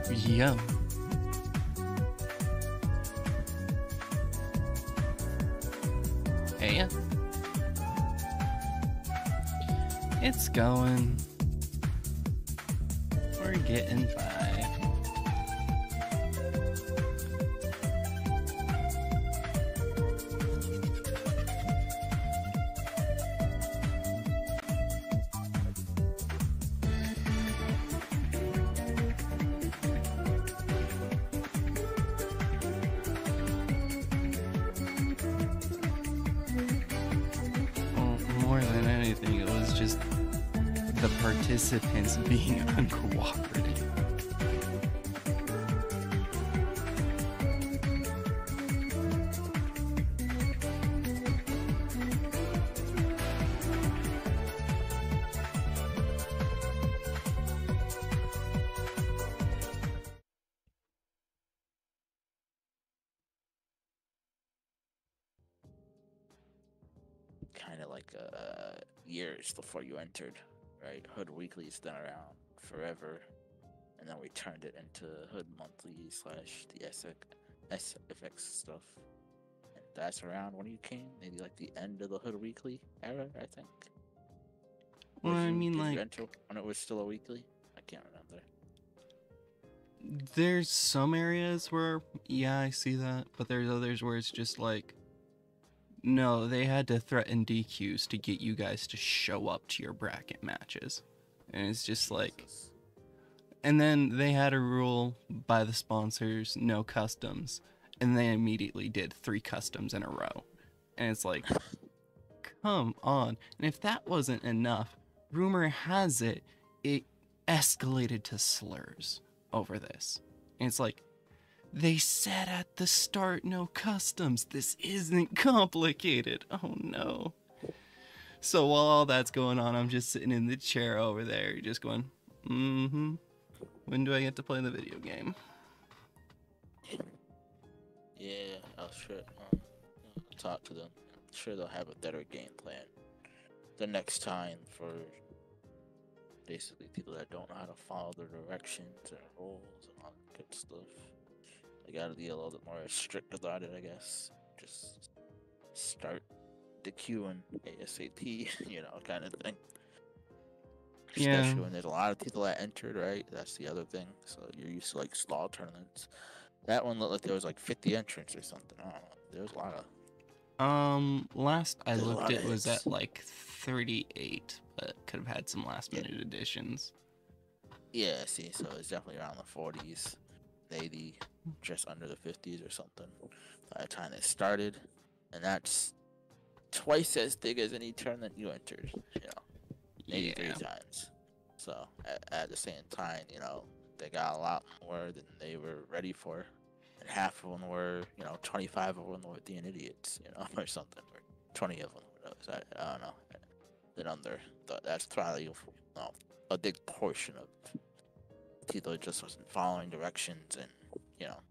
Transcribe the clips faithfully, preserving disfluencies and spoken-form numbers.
Yeah. Hey. It's going. We're getting by. More than anything, it was just the participants being uncooperative. Kind of like uh, years before you entered, right? Hood Weekly's been around forever, and then we turned it into Hood Monthly slash the S F X stuff. And that's around when you came, maybe like the end of the Hood Weekly era, I think. Well, Was I you, mean, did like, you enter when it was still a weekly? I can't remember. there's some areas where, yeah, I see that, but there's others where it's just like, no, they had to threaten D Qs to get you guys to show up to your bracket matches. And it's just like, Jesus. and then they had a rule by the sponsors, no customs, and they immediately did three customs in a row. And it's like, come on. And if that wasn't enough, rumor has it, it escalated to slurs over this. And it's like, they said at the start, no customs. This isn't complicated. Oh no. So while all that's going on, I'm just sitting in the chair over there, just going, mm-hmm. When do I get to play the video game? Yeah, I'll sure um, talk to them. I'm sure they'll have a better game plan the next time for basically people that don't know how to follow their directions and rules and all that good stuff. They gotta be a little bit more strict about it, I guess. Just start the queuing ASAP, you know, kind of thing. Yeah. Especially when there's a lot of people that entered, right? That's the other thing. So you're used to like small tournaments. That one looked like there was like fifty entrants or something. I don't know. There was a lot of. Um, last I There's a looked, lot it of was hits. at like thirty-eight, but could have had some last Yeah. minute additions. Yeah, see, so it's definitely around the forties, maybe just under the fifties or something by the time it started. And that's twice as big as any tournament you entered, you know, maybe Yeah. three times. So at, at the same time, you know, they got a lot more than they were ready for. And half of them were, you know, twenty-five of them were being idiots, you know, or something. Or twenty of them, who knows? I, I don't know. Then under, that's probably, you know, a big portion of people that just wasn't following directions, and you know,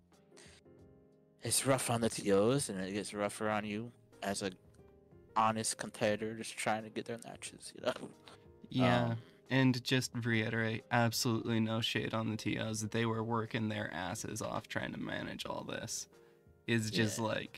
it's rough on the T Os, and it gets rougher on you as a honest competitor just trying to get their matches, you know. Yeah. Um, And just reiterate, absolutely no shade on the T Os. They were working their asses off trying to manage all this. It's just Yeah. like,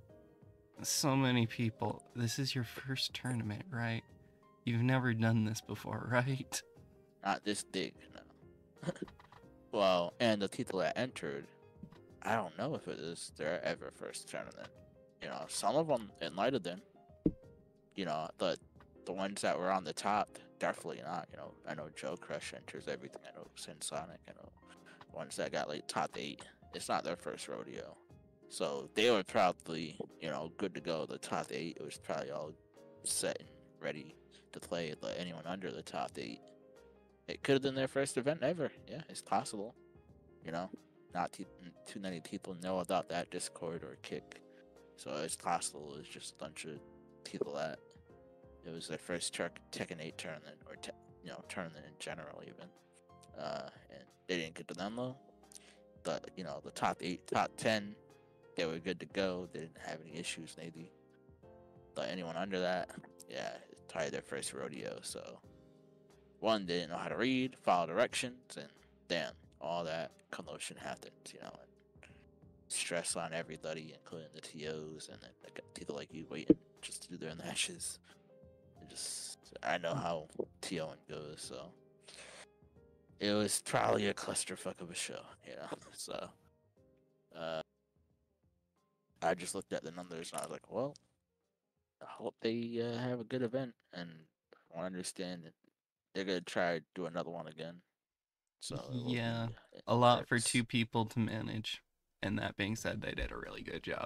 so many people. This is your first tournament, right? You've never done this before, right? Not this big, no. Well, and the people that entered, I don't know if it is their ever first tournament. You know, some of them it might have been. You know, but the ones that were on the top, definitely not. You know, I know Joe Crush enters everything. I know Sin Sonic. I know ones that got like top eight. It's not their first rodeo, so they were probably, you know, good to go. The top eight, it was probably all set and ready to play. But anyone under the top eight, it could have been their first event ever. Yeah, it's possible. You know, not too, too many people know about that Discord or Kick, so it's possible it's just a bunch of people that it was their first Turk Tekken eight tournament, or te- you know, tournament in general even, uh, and they didn't get the memo. But you know, the top eight, top ten, they were good to go. They didn't have any issues maybe. But anyone under that, yeah, it's probably their first rodeo. So one, they didn't know how to read, follow directions, and damn, all that commotion happens, you know, and stress on everybody, including the T Os, and then like, people like you waiting just to do their matches. It just, I know how TOing goes, so it was probably a clusterfuck of a show, you know. So, uh, I just looked at the numbers and I was like, well, I hope they uh, have a good event, and I understand that they're gonna try to do another one again. So it will Yeah, be in a the lot for works. two people to manage. And that being said, they did a really good job.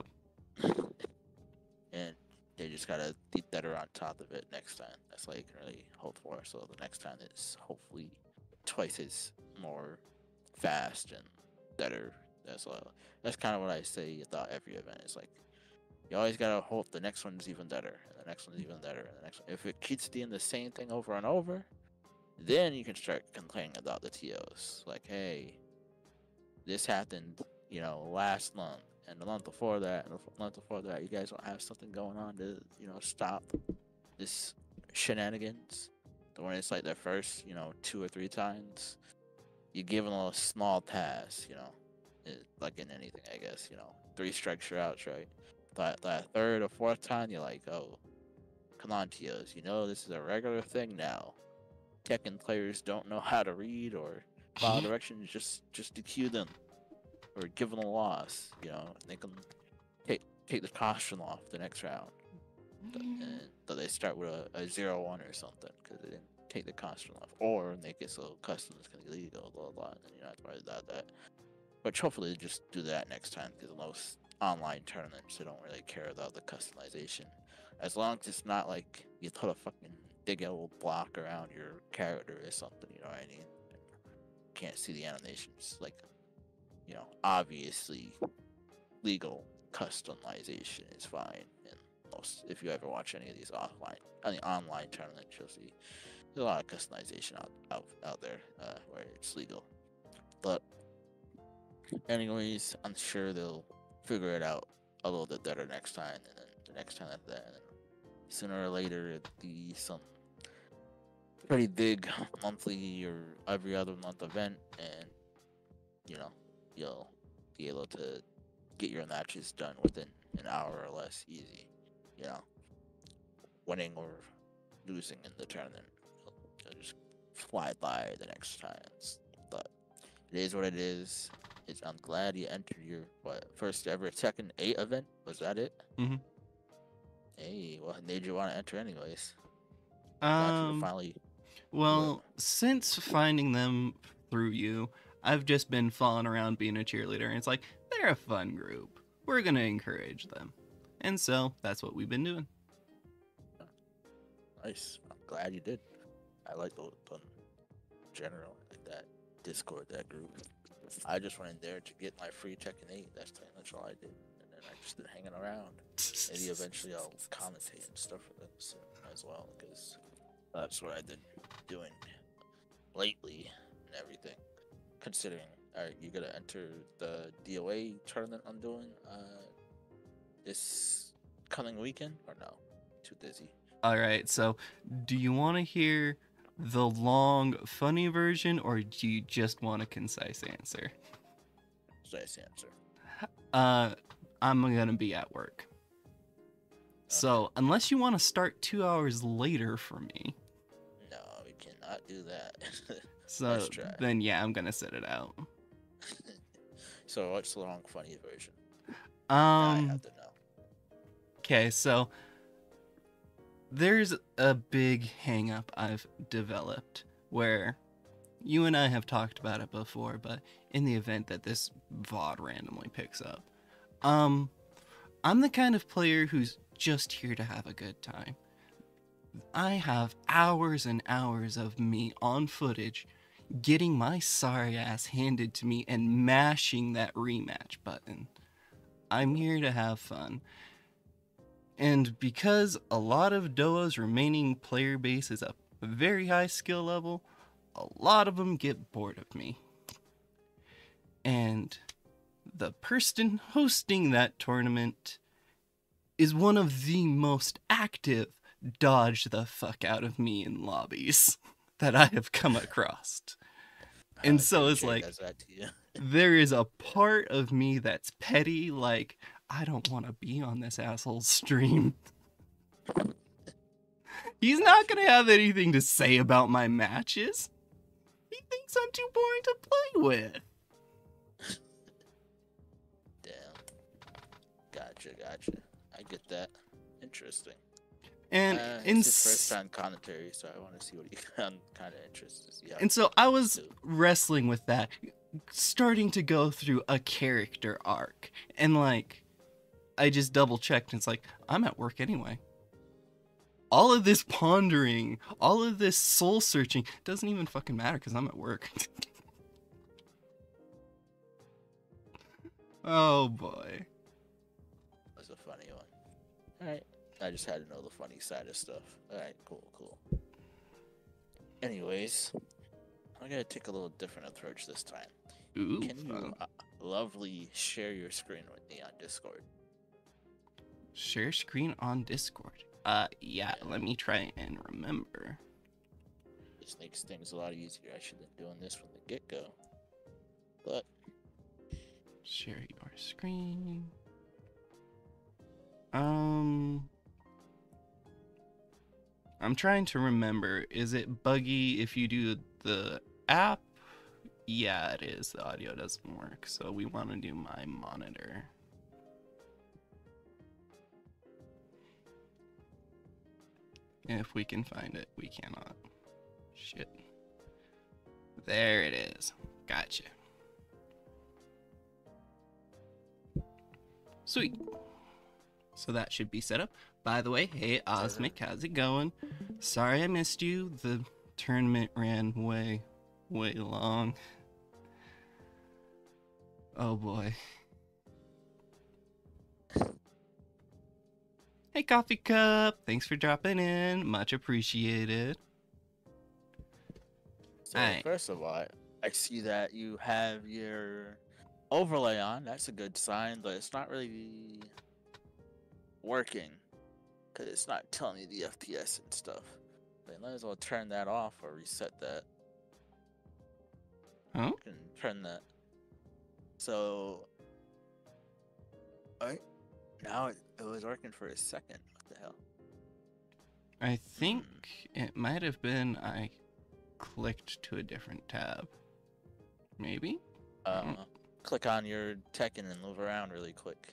And they just gotta be better on top of it next time. That's all you can really hope for. So the next time is hopefully twice as more fast and better. That's all. That's kind of what I say about every event. It's like you always gotta hope the next one's even better, and the next one's even better, and the next one. If it keeps doing the same thing over and over, then you can start complaining about the T Os. Like, hey, this happened, you know, last month, and the month before that, and the month before that. You guys don't have something going on to, you know, stop this shenanigans. The when it's like their first, you know, two or three times, you give them a small pass, you know, it, like in anything, I guess, you know, three strikes you're out, right? That that third or fourth time, you're like, oh, come on, T Os, you know this is a regular thing now. Tekken players don't know how to read or follow directions. Just just D Q them or give them a loss. You know, they can take take the caution off the next round. And so they start with a, a zero one or something because they didn't take the caution off, or make it so customs can be legal, blah blah. And you know, have to worry about that. But hopefully, they just do that next time because most online tournaments they don't really care about the customization, as long as it's not like you put a fucking big old block around your character or something. You know what I mean? Can't see the animations. Like, you know, obviously, legal customization is fine. And most, if you ever watch any of these offline, any online tournaments, you'll see there's a lot of customization out out, out there uh, where it's legal. But anyways, I'm sure they'll figure it out a little bit better next time, and then the next time after that, and then sooner or later it'll be some pretty big monthly or every other month event, and you know you'll be able to get your matches done within an hour or less, easy. You know, winning or losing in the tournament, you'll just fly by the next times. But it is what it is. It's, I'm glad you entered your what first ever Tekken eight event. Was that it? Mm-hmm. Hey, what made you want to enter anyways? Glad you Um, finally do it. well, since finding them through you, I've just been following around being a cheerleader, and it's like, they're a fun group. We're gonna encourage them. And so, that's what we've been doing. Nice. I'm glad you did. I like the in general, like that Discord, that group. I just went in there to get my free Tekken eight. That's pretty much all I did. And then I just been hanging around. Maybe eventually I'll commentate and stuff for them so, as well, because that's what I've been doing lately and everything. Considering, are you gonna enter the D O A tournament I'm doing uh, this coming weekend or no? Too busy. Alright, so do you want to hear the long, funny version, or do you just want a concise answer? Concise answer. Uh, I'm gonna be at work. So, unless you want to start two hours later for me. No, we cannot do that. So, Let's try. then yeah, I'm gonna sit it out. So, what's the long, funny version? Um, I have to know. Okay, so there's a big hang up I've developed where you and I have talked about it before, but in the event that this V O D randomly picks up, um, I'm the kind of player who's just here to have a good time. I have hours and hours of me on footage getting my sorry ass handed to me and mashing that rematch button. I'm here to have fun. And because a lot of D O A's remaining player base is a very high skill level, a lot of them get bored of me. And the person hosting that tournament is one of the most active dodge the fuck out of me in lobbies that I have come across. And Uh, so J it's J like, does that to you. there is a part of me that's petty, like, I don't want to be on this asshole's stream. He's not gonna have anything to say about my matches. He thinks I'm too boring to play with. Damn. Gotcha, gotcha. I get that. Interesting. And uh, in it's his s- first time commentary, so I want to see what he kind of interested. To see how and so I was do. wrestling with that, starting to go through a character arc, and like, I just double checked, and it's like, I'm at work anyway. All of this pondering, all of this soul searching doesn't even fucking matter because I'm at work. Oh boy. Was a funny one. All right. I just had to know the funny side of stuff. All right, cool, cool. Anyways, I'm gonna take a little different approach this time. Ooh, Can you fun. uh, lovely share your screen with me on Discord? Share screen on Discord. Uh, yeah, let me try and remember. This makes things a lot easier. I should have been doing this from the get-go. But Share your screen. Um, I'm trying to remember. Is it buggy if you do the app? Yeah, it is. The audio doesn't work, so we want to do my monitor. If we can find it, we cannot. Shit. There it is. Gotcha. Sweet. So that should be set up. By the way, hey Osmic, how's it going? Sorry I missed you. The tournament ran way, way long. Oh boy. Hey Coffee Cup, thanks for dropping in. Much appreciated. so Alright. first of all, I see that you have your overlay on. That's a good sign, but it's not really working because it's not telling you the F P S and stuff. But might as well turn that off or reset that. Huh? You can turn that. So, alright. Now it, it was working for a second. What the hell? I think it might have been I clicked to a different tab. Maybe? Uh, Mm. Click on your Tekken and move around really quick.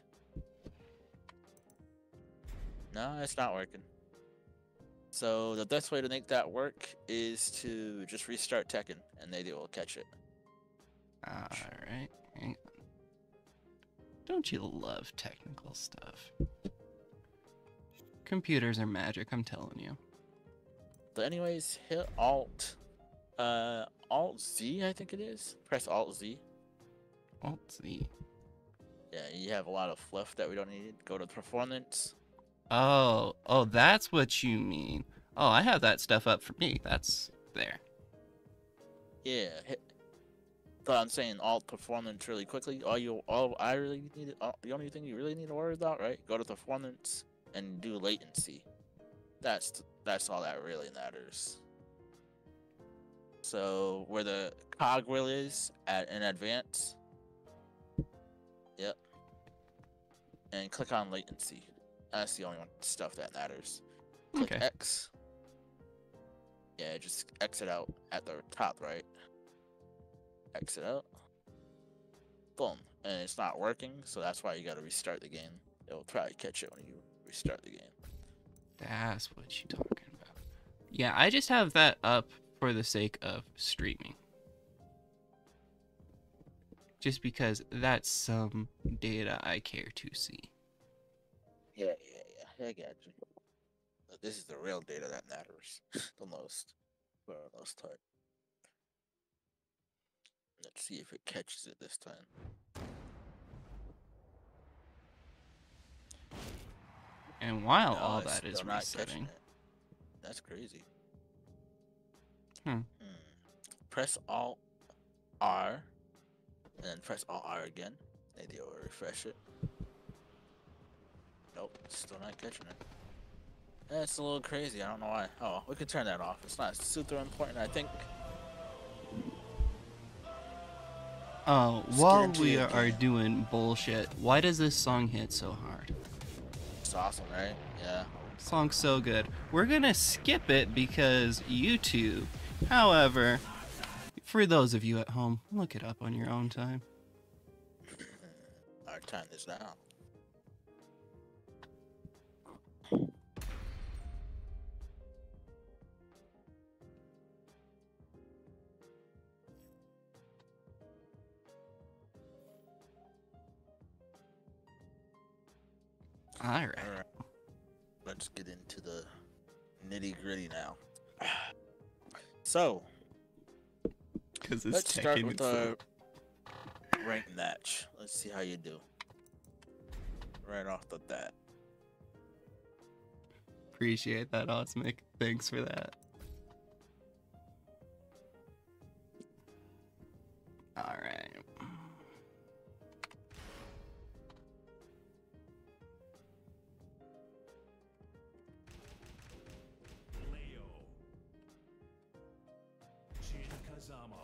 No, it's not working. So the best way to make that work is to just restart Tekken, and maybe it will catch it. Alright. Hang on. Don't you love technical stuff? Computers are magic, I'm telling you. But anyways, hit Alt, uh, Alt Z, I think it is. Press Alt Z. Alt Z. Yeah, you have a lot of fluff that we don't need. Go to Performance. Oh, oh, that's what you mean. Oh, I have that stuff up for me. That's there. Yeah, hit. But I'm saying Alt Performance really quickly. All you, all I really need, all, the only thing you really need to worry about, right? Go to Performance and do latency. That's that's all that really matters. So where the cog wheel is at in advance. Yep. And click on latency. That's the only one stuff that matters. Click Okay. X. Yeah, just exit out at the top, right? Exit out. Boom. And it's not working, so that's why you gotta restart the game. It'll probably catch it when you restart the game. That's what you're talking about. Yeah, I just have that up for the sake of streaming. Just because that's some data I care to see. Yeah, yeah, yeah. I got you. But this is the real data that matters the most for the most part. Let's see if it catches it this time. And while No, all it's that is still not catching resetting, it. That's crazy. Hmm. Hmm. Press Alt R, and then press Alt R again. Maybe it'll refresh it. Nope, still not catching it. That's a little crazy. I don't know why. Oh, we can turn that off. It's not super important, I think. Oh, Let's get while into we your are game. doing bullshit, why does this song hit so hard? It's awesome, right? Yeah. Song's so good. We're gonna skip it because YouTube. However, for those of you at home, look it up on your own time. Our time is now. All right. All right. Let's get into the nitty gritty now. So, Because it's let's start taking with it so. our ranked match. Let's see how you do. Right off the bat. Appreciate that, Osmic. Thanks for that. All right. Leo. Jin Kazama.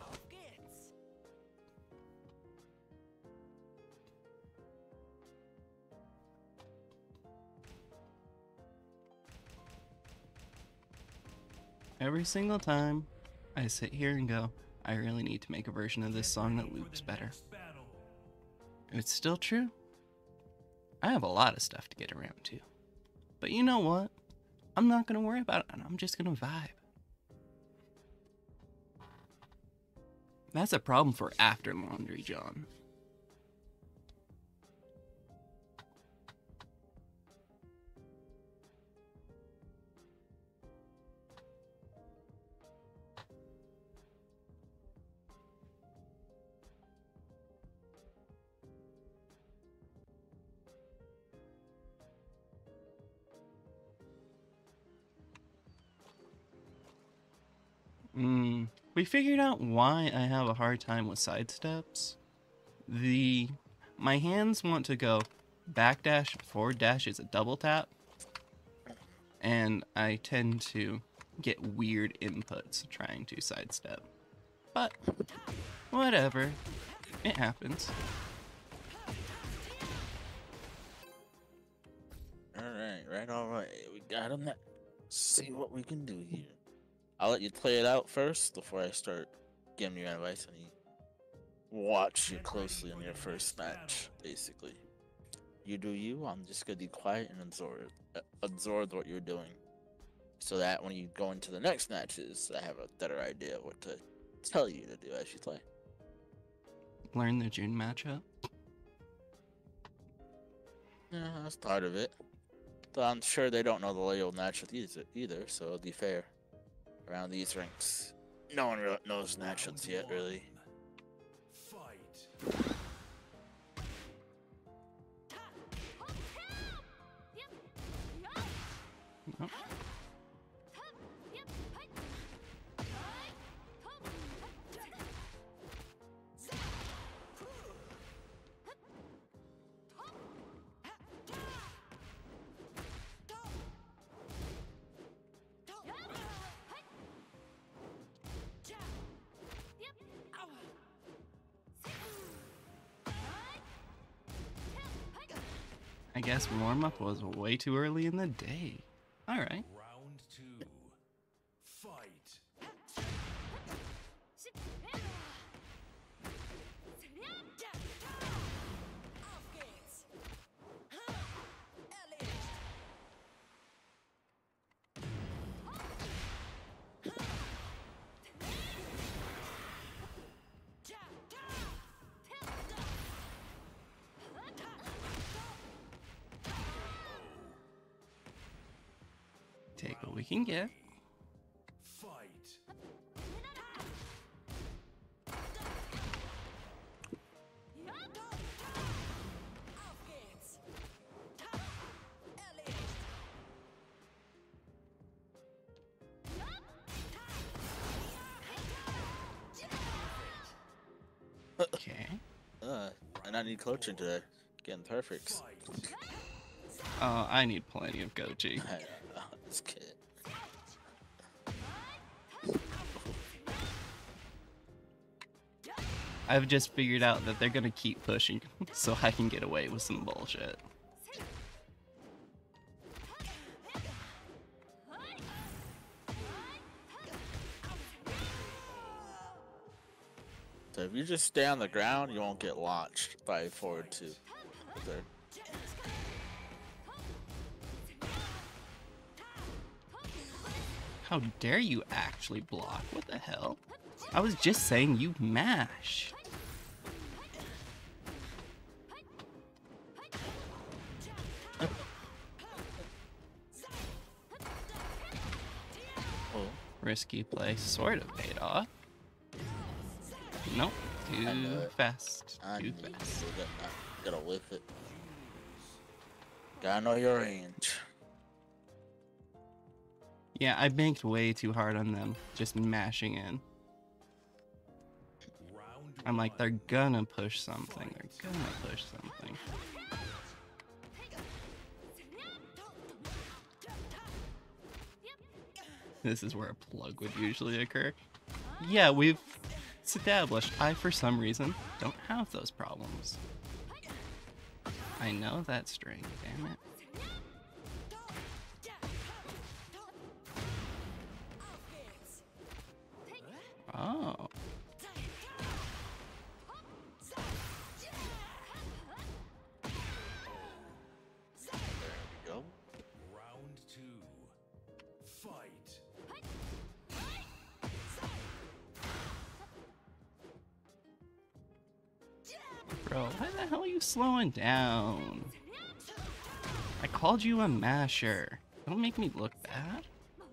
Every single time I sit here and go, I really need to make a version of this song that loops better. It's still true. I have a lot of stuff to get around to. But you know what? I'm not going to worry about it, and I'm just going to vibe. That's a problem for after laundry, John. Mm, we figured out why I have a hard time with sidesteps. The my hands want to go backdash, forward dash is a double tap, and I tend to get weird inputs trying to sidestep. But whatever, it happens. All right, right, all right. We got him. Let's see what we can do here. I'll let you play it out first before I start giving you advice. And you watch you closely in your first match, basically. You do you. I'm just gonna be quiet and absorb, uh, absorb what you're doing, so that when you go into the next matches, I have a better idea of what to tell you to do as you play. Learn the June matchup. Yeah, that's part of it. Though I'm sure they don't know the Leo matchup either, either, so it'll be fair. Around these ranks, no one really knows matchups yet, really. Fight. Oh. I guess warm-up was way too early in the day. Alright. Round two. Fight. Take what we can get. Fight. Okay. Uh, and I need coaching today. Getting perfects. Fight. Oh, I need plenty of Goji. I don't know, this kid. I've just figured out that they're gonna keep pushing so I can get away with some bullshit. So if you just stay on the ground, you won't get launched by forward two. There. How dare you actually block? What the hell? I was just saying you mash. Oh, Risky play sort of paid off. Nope. I know Too it. fast. I Too need fast. to get that. Gotta whip it. Gotta know your range. Yeah, I banked way too hard on them just mashing in. Round I'm like, one. they're gonna push something. They're gonna push something. This is where a plug would usually occur. Yeah, we've established I, for some reason, don't have those problems. I know that string, damn it. Oh. There we go. Round two. Fight. Bro, why the hell are you slowing down? I called you a masher. Don't make me look bad.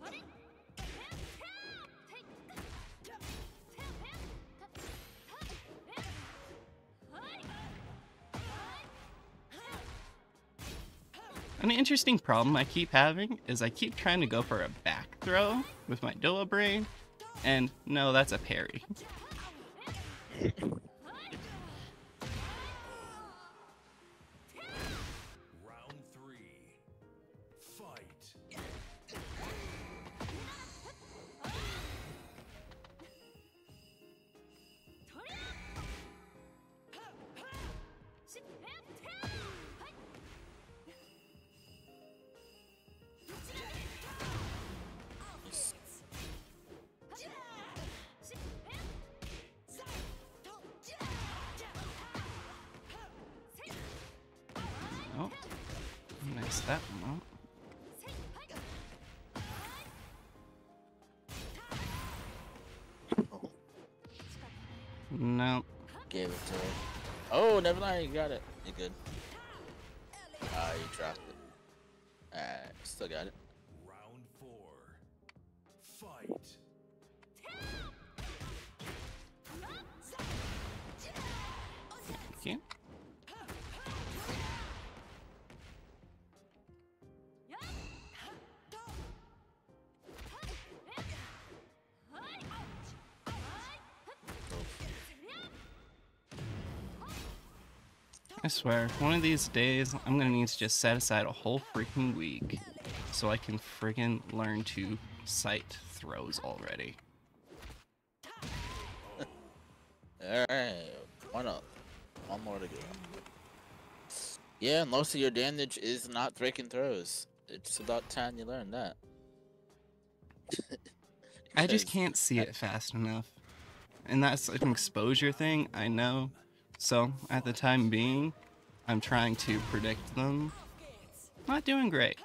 An interesting problem I keep having is I keep trying to go for a back throw with my Doa brain, and no, that's a parry. Round three. Fight. Yes. Oh, nice that one out. Oh, No, gave it to her. Oh, never mind. You got it. You good. Ah, you dropped it. Ah, still got it. Round four. Fight. thank you. I swear, one of these days, I'm gonna need to just set aside a whole freaking week so I can friggin' learn to sight throws already. Alright, one up. One more to go. Yeah, most of your damage is not breaking throws. It's about time you learn that. I just Because can't see it fast enough. And that's an exposure thing, I know. So, at the time being, I'm trying to predict them. Not doing great.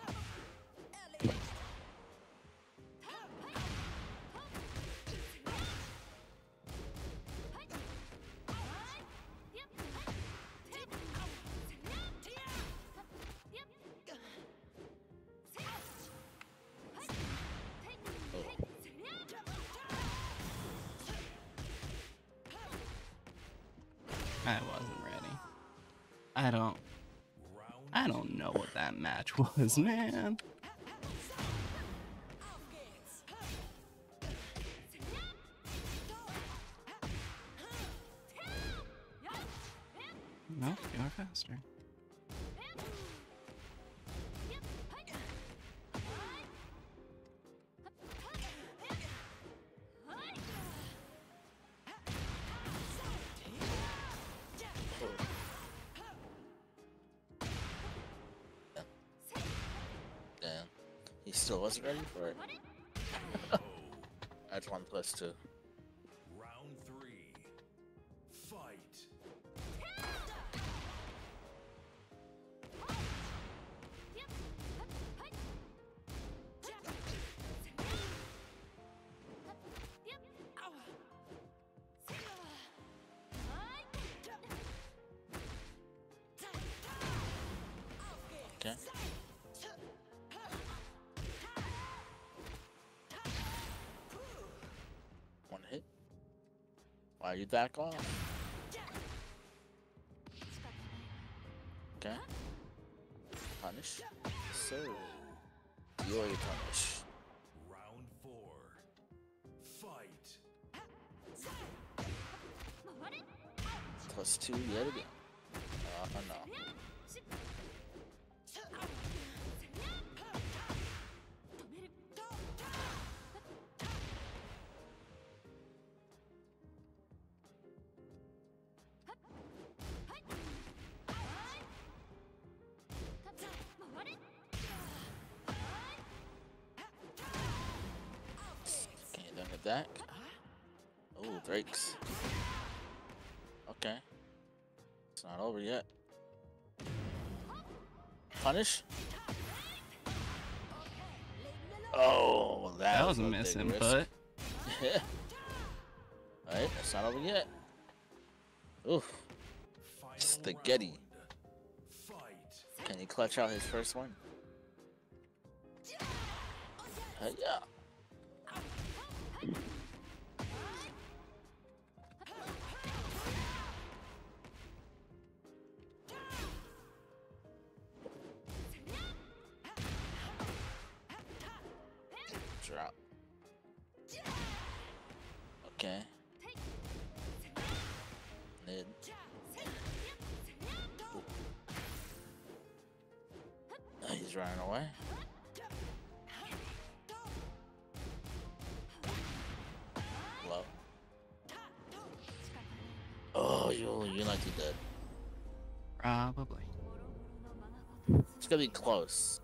I wasn't ready. I don't Round I don't know what that match was, man. No, you are faster. He still wasn't ready for it. That's one plus two. Round three. Fight. Okay. One hit. Why you back off? Okay. Punish. So, you already punish. Round four. Fight. Plus two yet again. Uh, no. Can you then get that? Oh, Drakes. Okay. It's not over yet. Punish? Oh, that, That was a big miss risk. input. Yeah. Alright, that's not over yet. Oof. Final Spaghetti. round. Fight. Can he clutch out his first one? Uh, yeah. Drop. Okay. Mid. Uh, he's running away. Low. Oh, you you like you dead. Probably. It's gonna be close.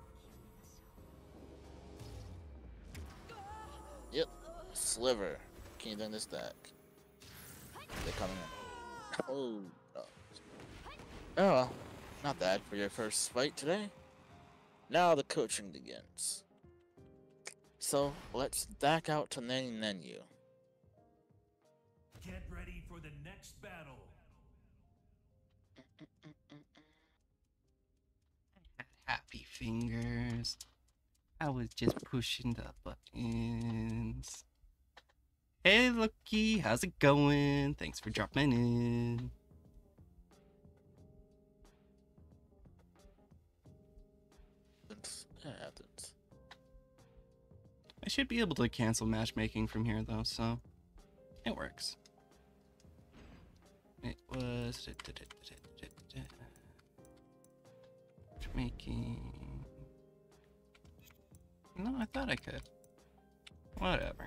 Yep. Sliver. Can you do this deck? They're coming in. Oh. No. Oh well. Not bad for your first fight today. Now the coaching begins. So let's back out to Nenu Nenu. Get ready for the next battle. Happy fingers. I was just pushing the buttons. Hey, Lucky, how's it going? Thanks for dropping in. It happens. I should be able to cancel matchmaking from here, though, so it works. It was matchmaking. No, I thought I could. Whatever.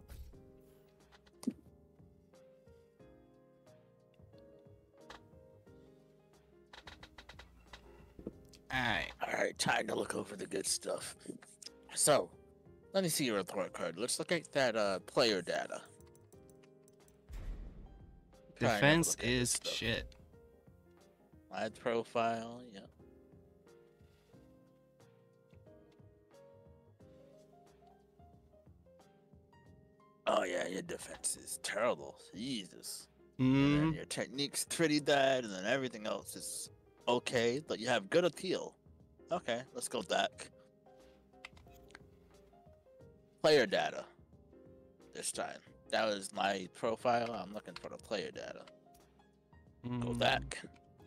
Alright. Alright, time to look over the good stuff. So, let me see your report card. Let's look at that uh, player data. Try and Defense look at this is stuff. shit. My profile, yeah. Oh yeah, your defense is terrible. Jesus. And Mm, then your technique's pretty bad, and then everything else is okay, but you have good appeal. Okay, let's go back. Player data. This time. That was my profile. I'm looking for the player data. Go mm. back.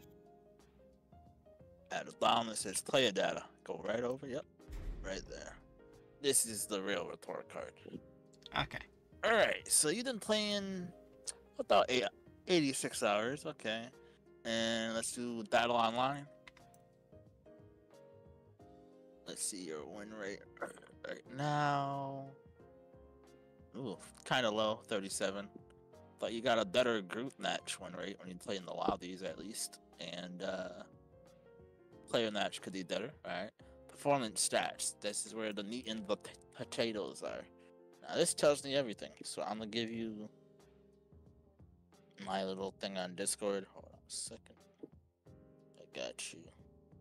At the bottom it says player data. Go right over. Yep. Right there. This is the real report card. Okay. Alright, so you've been playing about eight, eighty-six hours. Okay. And let's do battle online. Let's see your win rate right now. Ooh, kind of low, thirty-seven. But you got a better group match win rate when you play in the lobbies at least. And uh, player match could be better, alright? performance stats. This is where the meat and the p- potatoes are. Now this tells me everything. So I'm gonna give you my little thing on Discord. Hold on a second. I got you.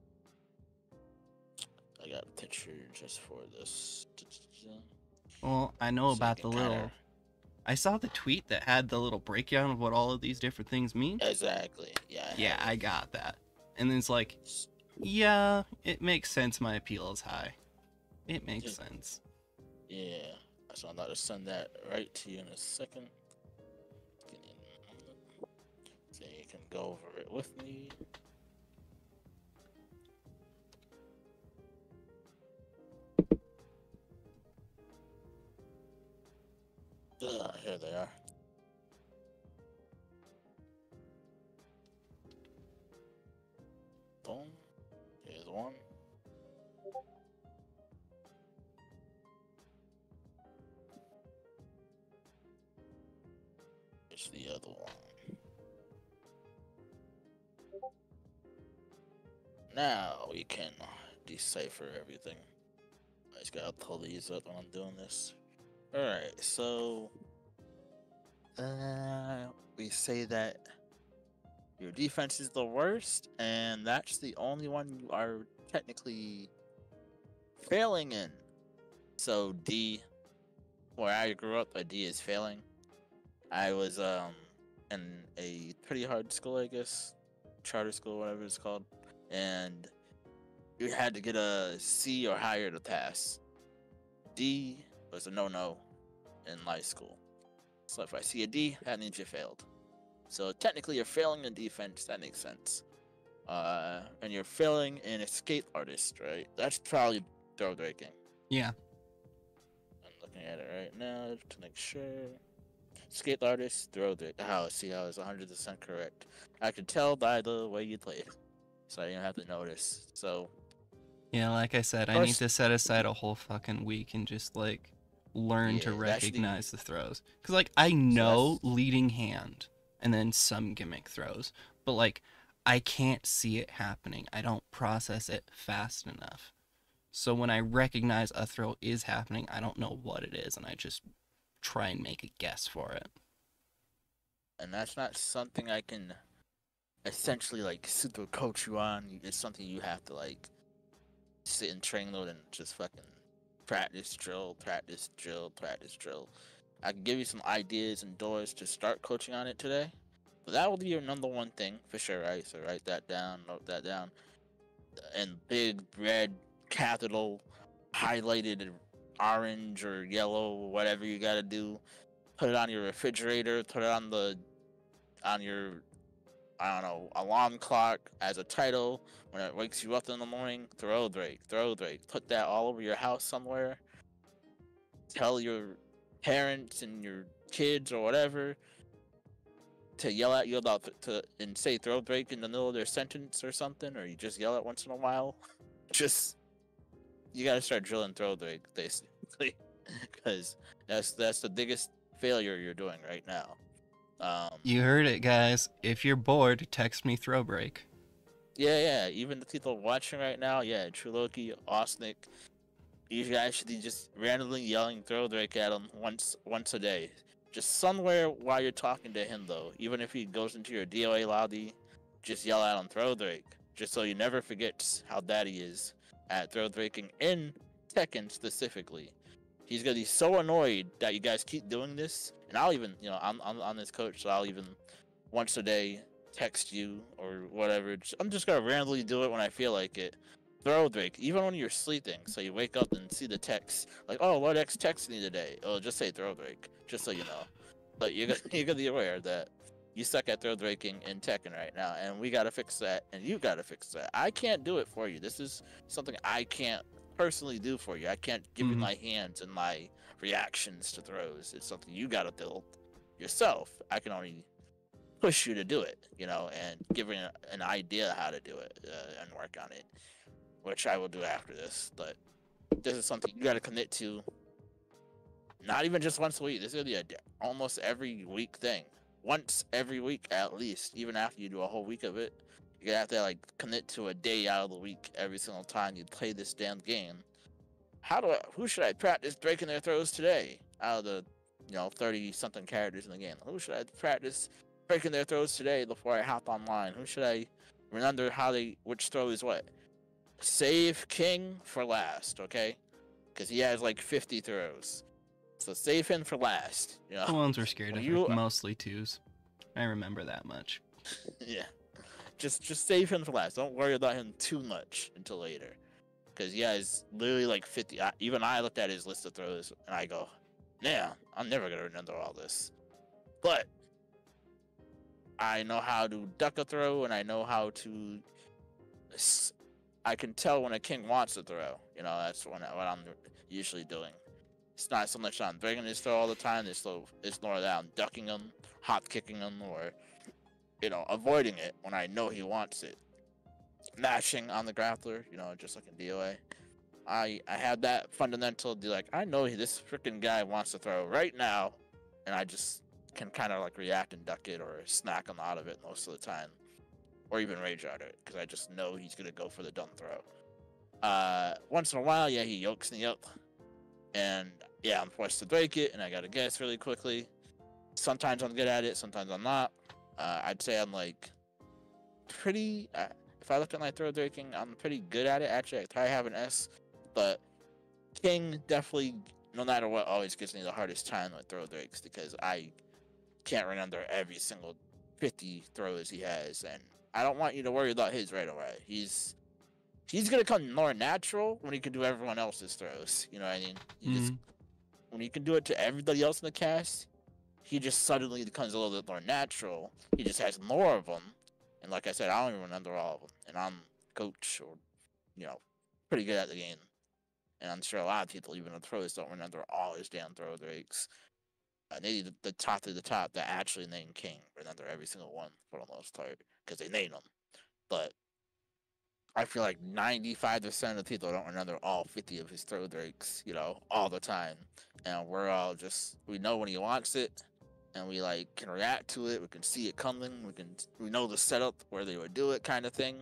I got a picture just for this. Well, I know So you about can the kinda- little. I saw the tweet that had the little breakdown of what all of these different things mean. Exactly. Yeah. I Yeah, have I got that. And then it's like, yeah, it makes sense. My appeal is high. It makes Yeah. sense. Yeah. So I'm about to send that right to you in a second. So you can go over it with me. Ugh, here they are. Boom. Here's one. Here's the other one. Now we can decipher everything. I just gotta pull these up when I'm doing this. Alright, so uh, we say that your defense is the worst, and that's the only one you are technically failing in. So D, where I grew up, a D is failing. I was um in a pretty hard school, I guess, charter school, whatever it's called, and you had to get a C or higher to pass. D was a no-no in my school. So if I see a D, that means you failed. So technically, you're failing in defense. That makes sense. Uh, and you're failing in escape artist, right? That's probably throw breaking. Yeah. I'm looking at it right now to make sure. Escape artist, throw break. Oh, see, I was one hundred percent correct. I could tell by the way you played, so I didn't have to notice. So Yeah, like I said, I need First- to set aside a whole fucking week and just like learn to Yeah, that's the- recognize the throws. Cause like I know leading hand and then some gimmick throws, but like I can't see it happening. I don't process it fast enough. So when I recognize a throw is happening, I don't know what it is, and I just try and make a guess for it. and that's not something I can essentially like super coach you on. It's something you have to like sit in training mode and just fucking practice, drill, practice, drill, practice, drill. I can give you some ideas and doors to start coaching on it today, but that will be your number one thing for sure, right? So write that down, note that down, and big red capital highlighted orange or yellow, whatever you gotta do. Put it on your refrigerator. Put it on the on your I don't know alarm clock as a title when it wakes you up in the morning. Throw Drake, throw Drake. Put that all over your house somewhere. Tell your parents and your kids or whatever to yell at you about to and say throw Drake in the middle of their sentence or something, or you just yell it once in a while. Just you gotta start drilling throw Drake basically, because that's that's the biggest failure you're doing right now. Um, You heard it, guys. If you're bored, text me throw break. yeah, yeah. Even the people watching right now, yeah, True Loki, Osnick, you guys should be just randomly yelling throw Drake at him once once a day. Just somewhere while you're talking to him, though. Even if he goes into your D O A lobby, just yell at him throw Drake, just so you never forget how bad he is at throw Draking in Tekken specifically. He's gonna be so annoyed that you guys keep doing this, and I'll even, you know, I'm I'm on this coach, so I'll even once a day text you or whatever. Just- I'm just gonna randomly do it when I feel like it. Throw Drake, even when you're sleeping, so you wake up and see the text, like, oh, what X texted me today? Oh, just say throw Drake, just so you know. But you're gonna, you're gonna be aware that you suck at throw Draking in Tekken right now, and we gotta fix that, and you gotta fix that. I can't do it for you. This is something I can't personally do for you. I can't give you Mhm. my hands and my reactions to throws. It's something you gotta build yourself. I can only push you to do it, you know, and give you an, an idea how to do it uh, and work on it, which I will do after this. But this is something you gotta commit to. Not even just once a week. This is gonna be a d- almost every week thing. Once every week at least, even after you do a whole week of it. You're gonna have to like commit to a day out of the week every single time you play this damn game. How do I, who should I practice breaking their throws today? Out of the, you know, thirty something characters in the game, who should I practice breaking their throws today before I hop online? Who should I remember how they, which throw is what? Save King for last, okay? Because he has like fifty throws. So save him for last. You know? The ones we're scared Well, of you- are mostly twos. I remember that much. Yeah. Just just save him for last. Don't worry about him too much until later. Because he has literally like fifty. I, even I looked at his list of throws and I go, "Damn, I'm never going to remember all this." But I know how to duck a throw and I know how to. s- I can tell when a king wants to throw. You know, that's when, what I'm usually doing. It's not so much that I'm breaking his throw all the time. It's, so, it's more that I'm ducking him, hop kicking him, or, you know, avoiding it when I know he wants it. Mashing on the grappler, you know, just like in D O A. I I had that fundamental, be like, I know this freaking guy wants to throw right now, and I just can kind of like react and duck it or snack him out of it most of the time. Or even rage at it, because I just know he's going to go for the dumb throw. Uh, once in a while, yeah, he yokes me up. And yeah, I'm forced to break it, and I got to guess really quickly. Sometimes I'm good at it, sometimes I'm not. Uh, I'd say I'm like pretty. Uh, if I look at my throw breaking, I'm pretty good at it. Actually, I probably have an S, but King definitely, no matter what, always gives me the hardest time with throw breaks because I can't remember every single fifty throws he has, and I don't want you to worry about his right away. He's he's gonna come more natural when he can do everyone else's throws. You know what I mean? He just Mhm. when he can do it to everybody else in the cast, he just suddenly becomes a little bit more natural. He just has more of them, and like I said, I don't even remember all of them. And I'm coach or you know pretty good at the game, and I'm sure a lot of people, even the pros, don't remember all his damn throw breaks. Uh, maybe the, the top to the top that actually named King remember every single one for the most part because they named them. But I feel like ninety-five percent of the people don't remember all fifty of his throw breaks, you know, all the time. And we're all just, we know when he wants it and we like can react to it. We can see it coming. We can, we know the setup where they would do it kind of thing.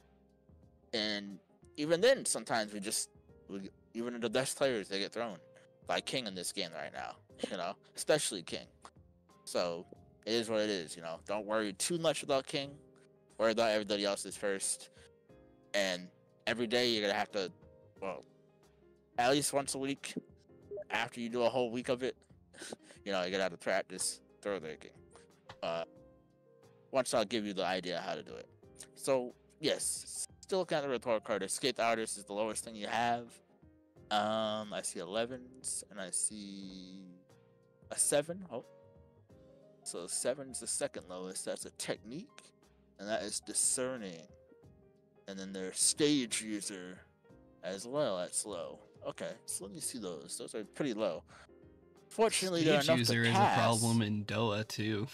And even then, sometimes we just, we, even the best players, they get thrown by King in this game right now, you know, especially King. So it is what it is, you know. Don't worry too much about King. Worry about everybody else's first. And every day you're gonna have to, well, at least once a week, after you do a whole week of it, you know, you're gonna have to practice throw breaking. Uh, once I'll give you the idea how to do it. So yes, still looking at the report card. Escape artist is the lowest thing you have. Um, I see elevens and I see a seven. Oh, so seven's the second lowest. That's a technique, and that is discerning. And then there's stage user as well. That's low. Okay, so let me see those. Those are pretty low. Fortunately, they're Stage enough to user is a pass. problem in D O A too.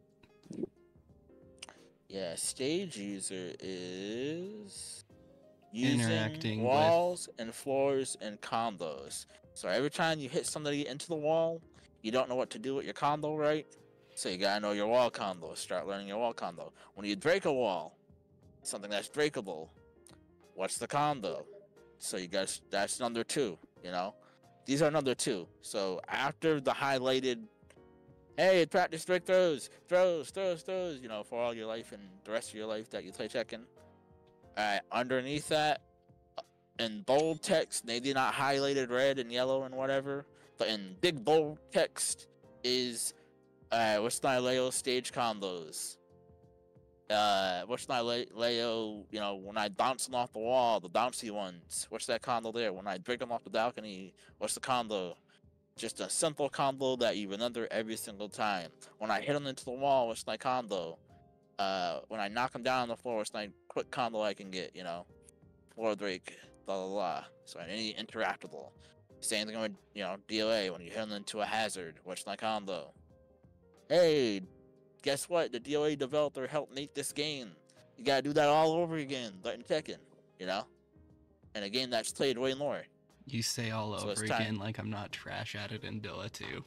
Yeah, stage user is using Interacting with- walls and floors and combos. So every time you hit somebody into the wall, you don't know what to do with your combo, right? So you gotta know your wall combo. Start learning your wall combo. When you break a wall, something that's breakable, what's the combo? So you guys, that's number two, you know? These are number two. So after the highlighted, hey, practice break throws, throws, throws, throws, you know, for all your life and the rest of your life that you play Tekken. Alright, underneath that, in bold text, maybe not highlighted red and yellow and whatever, but in big bold text is, uh, what's my Leo stage combos? Uh, what's my Le- Leo, you know, when I bounce them off the wall, the bouncy ones, what's that combo there? When I break them off the balcony, what's the combo? Just a simple combo that you remember every single time. When I hit them into the wall, what's my combo? Uh, when I knock them down on the floor, what's my quick combo I can get, you know? Floor break, blah, blah, blah. So any interactable. Same thing with, you know, D O A. When you hit them into a hazard, what's my combo? Hey, guess what? The D O A developer helped make this game. You gotta do that all over again, but in Tekken, you know? And a game that's played way more. You say all So it's over time. again like I'm not trash at it in D O A too.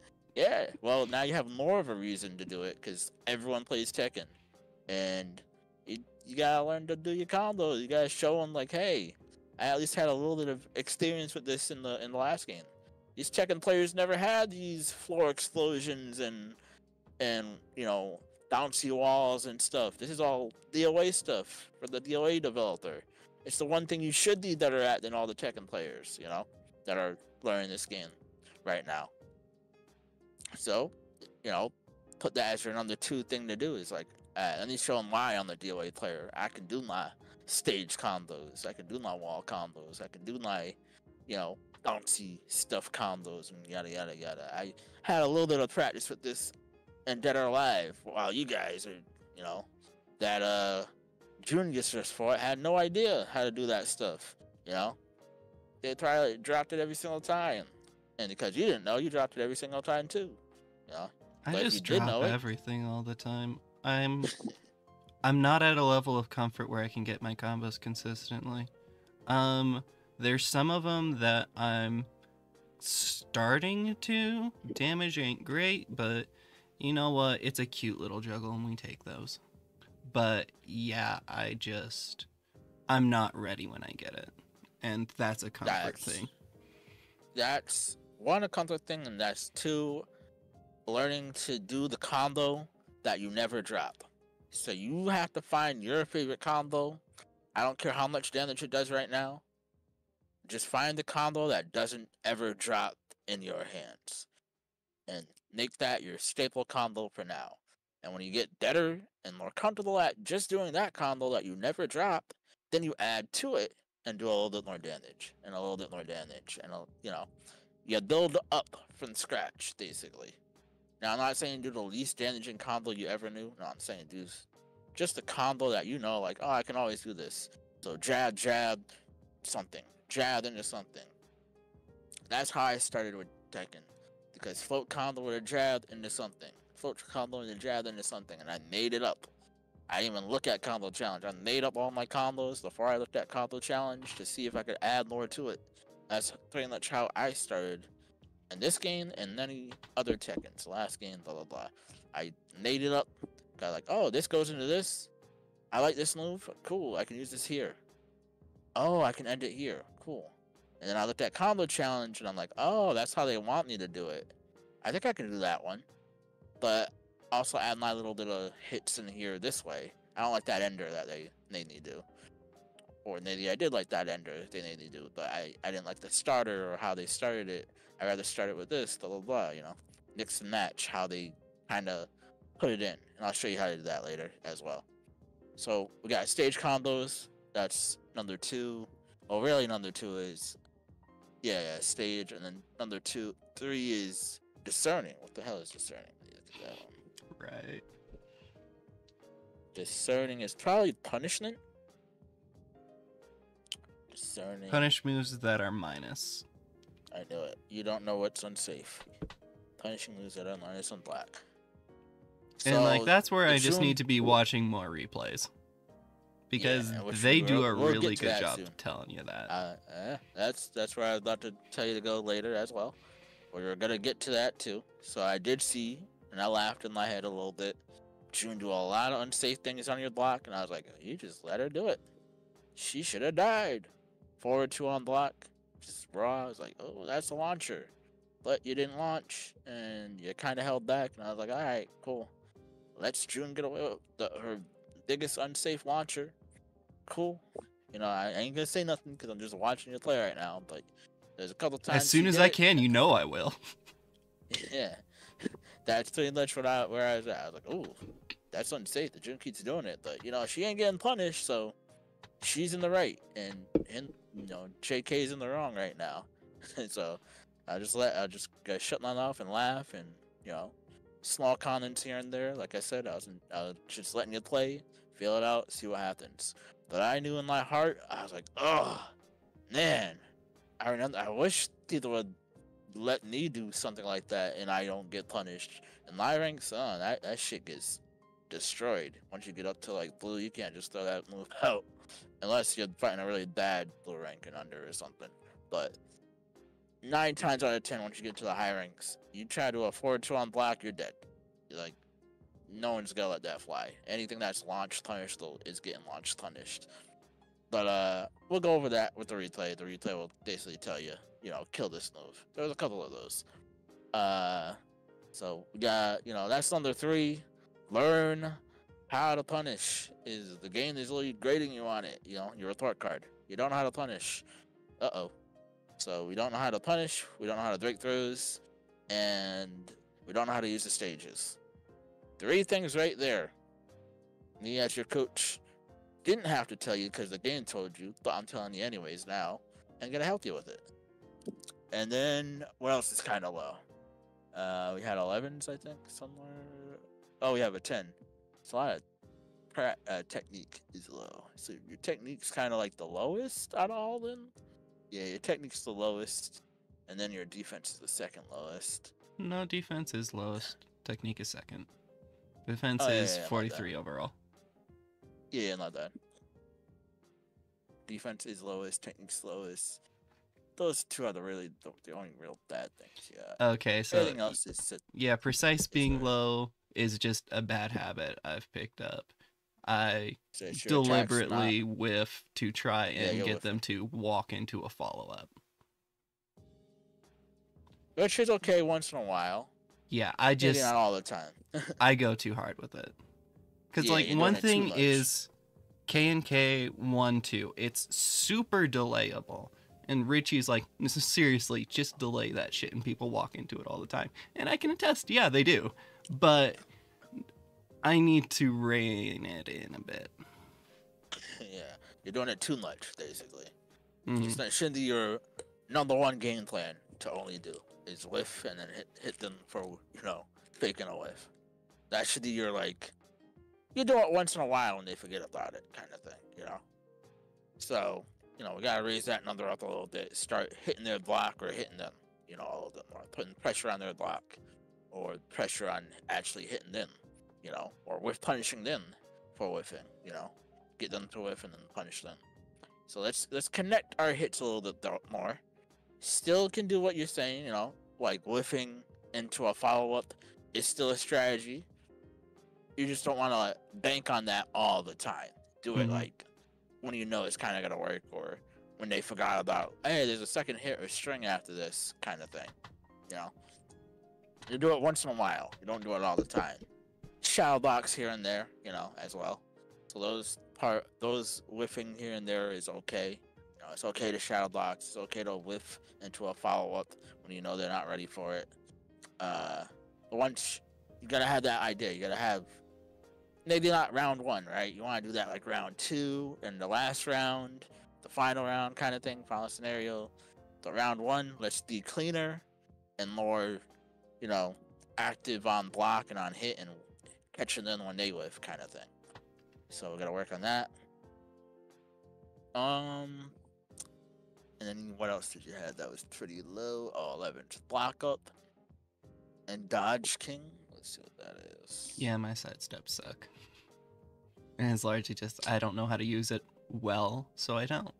Yeah, well, now you have more of a reason to do it because everyone plays Tekken. And You, you gotta learn to do your combos. You gotta show them like, hey, I at least had a little bit of experience with this in the in the last game. These Tekken players never had these floor explosions and and you know bouncy walls and stuff. This is all D O A stuff for the D O A developer. It's the one thing you should be better at than all the Tekken players, you know, that are learning this game right now. So, you know, put that as your number two thing to do is like, uh, let me show them why I'm the D O A player. I can do my stage combos. I can do my wall combos. I can do my, you know, bouncy stuff combos and yada yada yada. I had a little bit of practice with this in Dead or Alive while you guys are, you know, that uh junior just for it had no idea how to do that stuff. You know, they probably dropped it every single time, and because you didn't know, you dropped it every single time too. You know, I but if you just did drop know it- everything all the time. I'm I'm not at a level of comfort where I can get my combos consistently. Um, there's some of them that I'm starting to. Damage ain't great, but you know what? It's a cute little juggle, and we take those. But yeah, I just I'm not ready when I get it, and that's a comfort That's- thing. that's one a comfort thing, and that's two learning to do the combo that you never drop. So you have to find your favorite combo. I don't care how much damage it does right now. Just find the combo that doesn't ever drop in your hands, and make that your staple combo for now. And when you get better and more comfortable at just doing that combo that you never drop, then you add to it and do a little bit more damage and a little bit more damage, and a, you know, you build up from scratch basically. Now I'm not saying do the least damaging combo you ever knew. No, I'm saying do s- just the combo that you know, like, oh, I can always do this. So jab, jab, something, jab into something. That's how I started with Tekken, because float combo with a jab into something, float combo with a jab into something, and I made it up. I didn't even look at combo challenge. I made up all my combos before I looked at combo challenge to see if I could add more to it. That's pretty much how I started in this game and many other Tekkens. Last game, blah blah blah. I made it up. Got like, oh, this goes into this. I like this move. Cool. I can use this here. Oh, I can end it here. Cool. And then I looked at combo challenge and I'm like, oh, that's how they want me to do it. I think I can do that one. But also add my little bit of hits in here this way. I don't like that ender that they made me do. Or maybe I did like that ender they made me do, but I, I didn't like the starter or how they started it. I'd rather start it with this, blah blah blah, you know. Mix and match how they kinda put it in. And I'll show you how to do that later as well. So we got stage combos, that's number two. Well really number two is yeah, yeah, stage, and then number two three is discerning. What the hell is discerning? Look at that one. Right. Discerning is probably punishment. Discerning. Punish moves that are minus. I knew it. You don't know what's unsafe. Punishing moves that are minus on black. And like that's where the I just June- need to be watching more replays. Because and which they we'll- do a we'll get really to good that job soon. telling you that. Uh, eh, that's that's where I was about to tell you to go later as well. We're gonna get to that too. So I did see, and I laughed in my head a little bit. June do a lot of unsafe things on your block, and I was like, you just let her do it. She should have died. Forward two on block, just raw. I was like, oh, that's a launcher, but you didn't launch, and you kind of held back. And I was like, all right, cool. Let's June get away with the, her biggest unsafe launcher. Cool. You know, I ain't gonna say nothing because I'm just watching you play right now. But there's a couple times As soon she as did I it. can, you know I will. Yeah, that's pretty much what I where I was at. I was like, "Ooh, that's unsafe." The June keeps doing it, but you know she ain't getting punished, so she's in the right, and and you know J K's in the wrong right now. So I just let I just gotta shut my mouth and laugh, and you know, small comments here and there. Like I said, I was in, I was just letting you play, feel it out, see what happens. But I knew in my heart, I was like, "Oh, man, I remember. I wish people would." Let me do something like that and I don't get punished. In my ranks, uh, that, that shit gets destroyed. Once you get up to like blue, you can't just throw that move out. Unless you're fighting a really bad blue rank and under or something. But nine times out of ten, once you get to the high ranks, you try to do a forward two on black, you're dead. You're like, no one's gonna let that fly. Anything that's launch punished though is getting launch punished. But uh, we'll go over that with the replay. The replay will basically tell you, you know, kill this move. There's a couple of those. Uh, so we got, you know, that's number three. Learn how to punish. Is the game is literally grading you on it. You know, your report card. You don't know how to punish. Uh oh. So we don't know how to punish. We don't know how to break throughs, and we don't know how to use the stages. Three things right there. Me as your coach didn't have to tell you because the game told you, but I'm telling you anyways now, and gonna help you with it. And then what else is kind of low? Uh, we had elevens, I think, somewhere. Oh, we have a ten. So a lot of pra- uh, technique is low. So your technique's kind of like the lowest out of all of them. Yeah, your technique's the lowest, and then your defense is the second lowest. No, defense is lowest. Technique is second. Defense Oh, yeah, is yeah, my forty-three overall. Yeah, yeah, not bad. Defense is lowest, technique's lowest. Those two are the really the, the only real bad things. Yeah. Okay, so Everything else is sit- yeah, precise being alright. low is just a bad habit I've picked up. I so it's your attacks, deliberately whiff to try Yeah, and you're get them to walk into a follow-up. not- which is okay once in a while. Yeah, I Maybe just not all the time. I go too hard with it. Cuz Yeah, like you're one doing it too thing much. is K and K one two. It's super delayable. And Richie's like, this is seriously, just delay that shit and people walk into it all the time. And I can attest, yeah, they do. But I need to rein it in a bit. Yeah, you're doing it too much, basically. Mhm. It's not shouldn't be your number one game plan to only do is whiff and then hit hit them for you know faking a whiff. That should be your like. You do it once in a while and they forget about it, kind of thing, you know. So you know we gotta raise that number up a little bit. Start hitting their block or hitting them, you know, all of them, or putting pressure on their block, or pressure on actually hitting them, you know, or whiff punishing them for whiffing, you know, get them to whiff and then punish them. So let's let's connect our hits a little bit th- more. Still can do what you're saying, you know, like whiffing into a follow up is still a strategy. You just don't want to like, bank on that all the time. Do it Mhm. like when you know it's kind of gonna work, or when they forgot about, hey, there's a second hit or string after this kind of thing. You know, you do it once in a while. You don't do it all the time. Shadow box here and there, you know, as well. So those part, those whiffing here and there is okay. You know, it's okay to shadow box. It's okay to whiff into a follow up when you know they're not ready for it. Uh, but once you gotta have that idea, you gotta have maybe not round one, right? You want to do that like round two and the last round, the final round kind of thing, final scenario. But round one, let's be cleaner and more, you know, active on block and on hit and catching them when they whiff kind of thing. So we gotta work on that. Um, and then what else did you have that was pretty low? Oh, eleven. Just block up and dodge king. Let's see what that is. Yeah, my sidesteps suck. And it's largely just I don't know how to use it well, so I don't.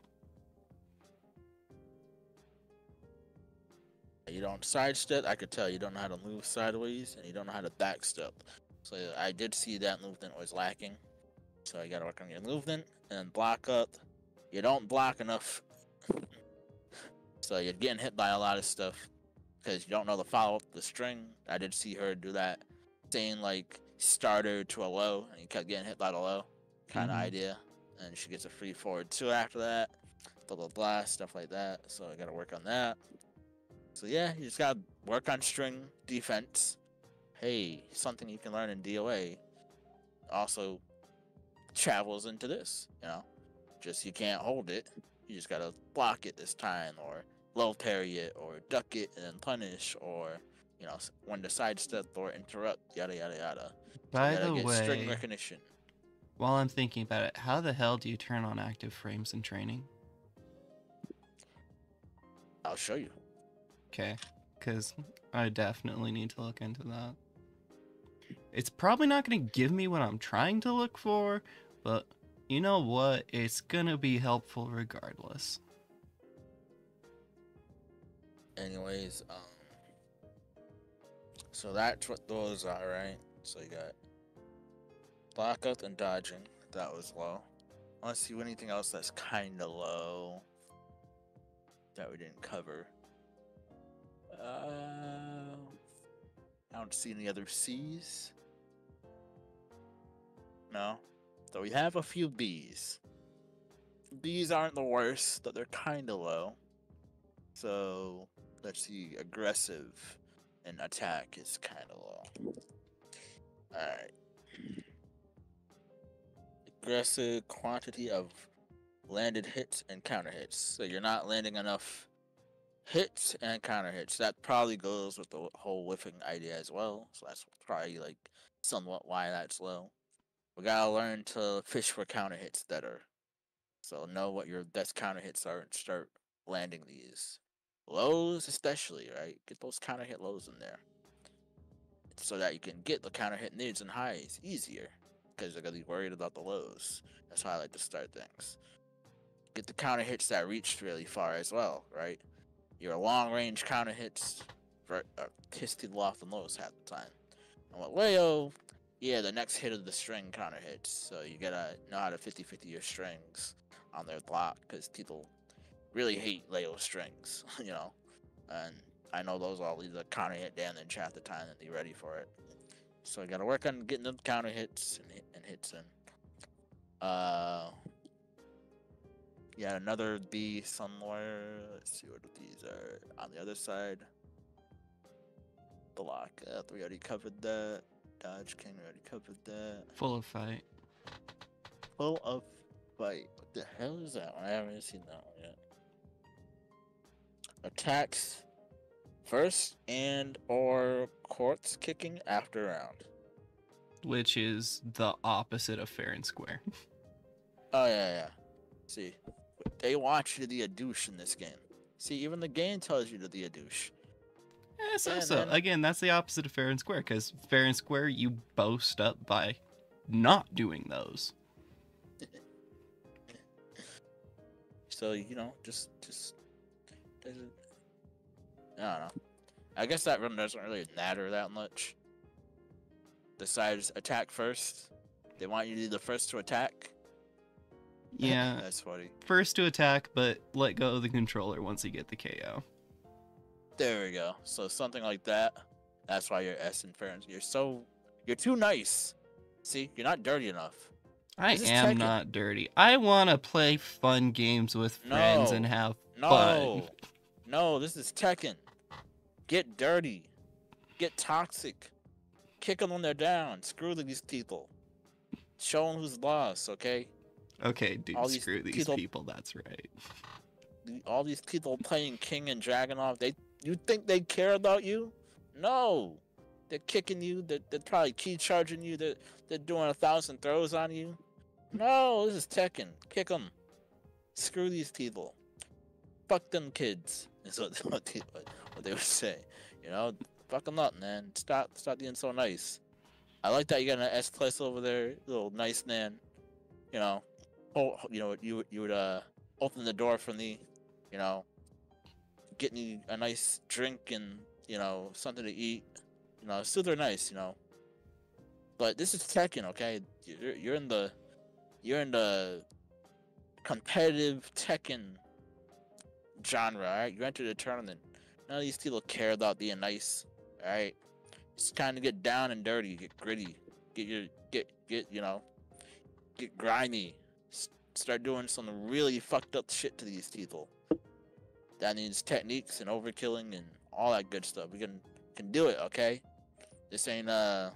You don't sidestep. I could tell you don't know how to move sideways, and you don't know how to backstep. So I did see that movement was lacking. So you gotta work on your movement and then block up. You don't block enough, so you're getting hit by a lot of stuff because you don't know the follow up, the string. I did see her do that, saying like starter to a low, and you kept getting hit by the low kind of Mhm. idea, and she gets a free forward two after that, blah blah blah, stuff like that. So I gotta work on that. So yeah, you just gotta work on string defense. Hey, something you can learn in D O A also travels into this, you know. Just you can't hold it. You just gotta block it this time, or low parry it, or duck it and then punish, or you know, s- when to sidestep or interrupt, yada yada yada. So By you gotta the get string way, recognition. while I'm thinking about it, how the hell do you turn on active frames in training? I'll show you. Okay, because I definitely need to look into that. It's probably not going to give me what I'm trying to look for, but you know what? It's going to be helpful regardless. Anyways, um, so that's what those are, right? So you got Blackout and dodging. That was low. Let's see anything else that's kind of low that we didn't cover. Uh, I don't see any other C's. No. So we have a few B's. B's aren't the worst, but they're kind of low. So let's see. Aggressive and attack is kind of low. Alright. Aggressive quantity of landed hits and counter hits. So you're not landing enough hits and counter hits. That probably goes with the whole whiffing idea as well. So that's probably like somewhat why that's low. We gotta learn to fish for counter hits better. So know what your best counter hits are and start landing these. Lows especially, right? Get those counter hit lows in there. So that you can get the counter hit mids and highs easier. Because they're gonna be worried about the lows. That's how I like to start things. Get the counter hits that reach really far as well, right? Your long range counter hits for uh, piss people off the most half the time. And with Leo, yeah, the next hit of the string counter hits. So you gotta know how to fifty fifty your strings on their block because people really hate Leo strings, you know. And I know those all leave the counter hit damage half the time and be ready for it. So you gotta work on getting them counter hits and, hit, and hits in. Uh, yeah, another B somewhere. Let's see what these are on the other side. Block. Uh, we already covered that. Dodge King, we already covered that. Full of fight. Full of fight. What the hell is that one? I haven't seen that one yet. Attacks first and or quartz kicking after round. Which is the opposite of fair and square. Oh yeah, yeah. See, they want you to be a douche in this game. See, even the game tells you to be a douche. Eh, so, And so then- again, that's the opposite of fair and square, because fair and square you boast up by not doing those. So you know, just just doesn't. I don't know. I guess that run doesn't really matter that much. Decides attack first. They want you to be the first to attack. Yeah, That's funny. first to attack, but let go of the controller once you get the K O. There we go. So something like that. That's why you're S in fairness. You're so you're too nice. See, you're not dirty enough. I This is am Tekken. not dirty. I want to play fun games with friends No. and have No, fun. no, this is Tekken. Get dirty. Get toxic. Kick them when they're down. Screw these people. Show them who's boss, okay? Okay, dude, All these screw these people- people, that's right. The- All these people playing King and Dragunov, they you think they care about you? No. They're kicking you. They're, they're probably key charging you. They're, they're doing a thousand throws on you. No, this is Tekken. Kick them. Screw these people. Fuck them kids. Is what, what, they, what, what they would say. You know, fuck them up, man. Stop, stop being so nice. I like that you got an S plus over there, little nice man. You know, oh, you know, you would- you would uh open the door for me. You know, get me a nice drink and you know something to eat. You know, super nice. You know, but this is Tekken, okay? You're you're in the you're in the competitive Tekken genre, alright? You enter the tournament. None of these people care about being nice, alright? It's kind of get down and dirty, get gritty, get your get get you know, get grimy. S- start doing some really fucked up shit to these people. That needs techniques and overkilling and all that good stuff. We can can do it, okay? This ain't uh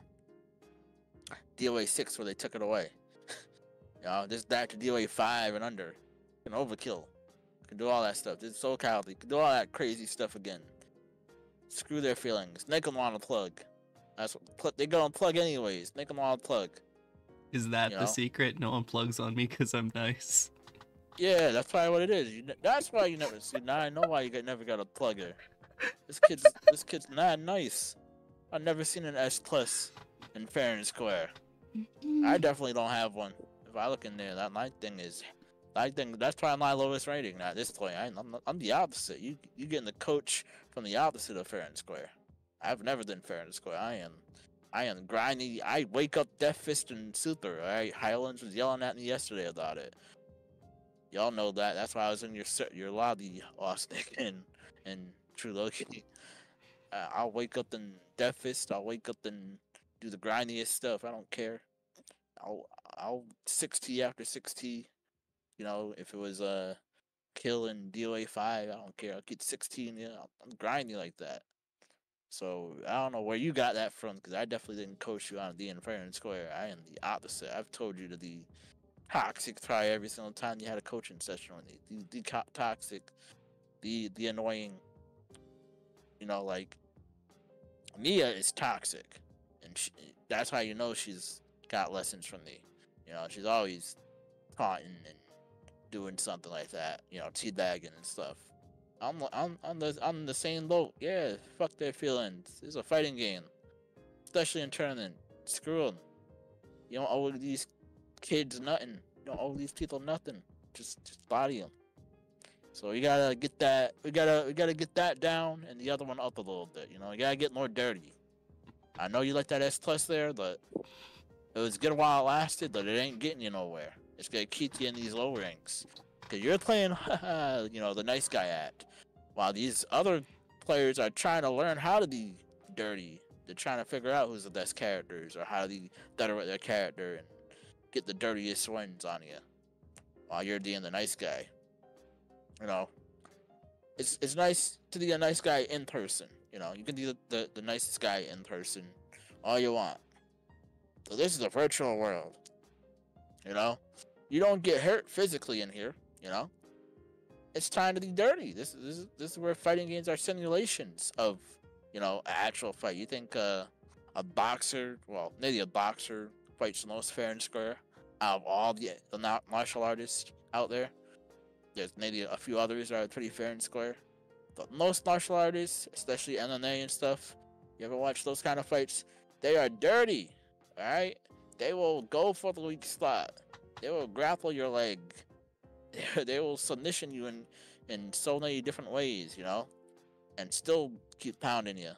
D O A six where they took it away. You know, this back to D O A five and under. You can overkill. You can do all that stuff. This is so cowardly. You can do all that crazy stuff again. Screw their feelings. Make them want to plug. That's what pl- they gonna plug anyways. Make them want to plug. Is that You the know? secret? No one plugs on me because I'm nice. Yeah, that's probably what it is. You, ne- that's why you never see. Now I know why you got, never got a plugger. This kid's this kid's not nice. I've never seen an S plus in fair and square. I definitely don't have one. If I look in there, that my thing is, I think that's probably my lowest rating at this point. I, I'm I'm the opposite. You you getting the coach from the opposite of fair and square. I've never done fair and square. I am, I am grinding. I wake up Death Fist and Super. Alright, Highlands was yelling at me yesterday about it. Y'all know that. That's why I was in your ser- your lobby, Austin and and True Loki. Uh, I'll wake up and Death Fist. I'll wake up and do the grindiest stuff. I don't care. I'll I'll six T after six T. You know, if it was uh kill and D O A five, I don't care. I'll get sixteen. Yeah, I'm grinding like that. So I don't know where you got that from, because I definitely didn't coach you on the fair and square. I am the opposite. I've told you to be toxic try every single time you had a coaching session with me. The, the co- toxic, the the annoying. You know, like Mia is toxic, and she, that's how you know she's got lessons from me. You know, she's always taunting and doing something like that. You know, teabagging and stuff. I'm I'm I'm the I'm the same boat. Yeah, fuck their feelings. It's a fighting game, especially in tournament. Screw them. You don't owe these kids nothing. You don't owe these people nothing. Just just body them. So you gotta get that. We gotta we gotta get that down, and the other one up a little bit. You know, you gotta get more dirty. I know you like that S plus there, but it was good while it lasted, but it ain't getting you nowhere. It's gonna keep you in these low ranks. Because you're playing, you know, the nice guy act. While these other players are trying to learn how to be dirty. They're trying to figure out who's the best characters or how to be better at their character and get the dirtiest wins on you. While you're being the nice guy. You know, it's it's nice to be a nice guy in person. You know, you can be the, the, the nicest guy in person all you want. So this is a virtual world. You know, you don't get hurt physically in here. You know, it's time to be dirty. This, this is this is where fighting games are simulations of, you know, an actual fight. You think uh, a boxer, well, maybe a boxer fights the most fair and square out of all the, the martial artists out there. There's maybe a few others that are pretty fair and square. But most martial artists, especially M M A and stuff, you ever watch those kind of fights? They are dirty, all right? They will go for the weak spot. They will grapple your leg. They will submission you in, in so many different ways, you know, and still keep pounding you.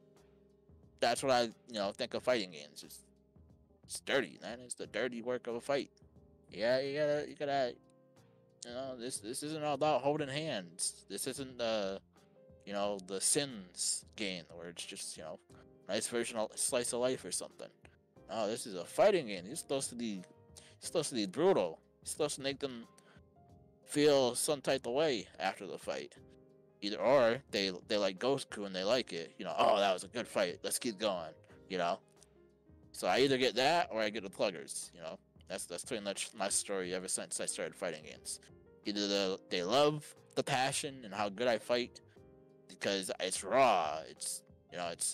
That's what I, you know, think of fighting games. It's, it's dirty, man. It's the dirty work of a fight. Yeah, you gotta, you gotta, you know, this this isn't all about holding hands. This isn't the, you know, the Sims game where it's just, you know, nice version of slice of life or something. No, this is a fighting game. You're supposed to be, you're supposed to be brutal. You're supposed to make them feel some type of way after the fight. Either or they they like Goku and they like it. You know, oh, that was a good fight. Let's keep going. You know. So I either get that or I get the pluggers. You know, that's that's pretty much my story ever since I started fighting games. Either the, they love the passion and how good I fight because it's raw. It's, you know, it's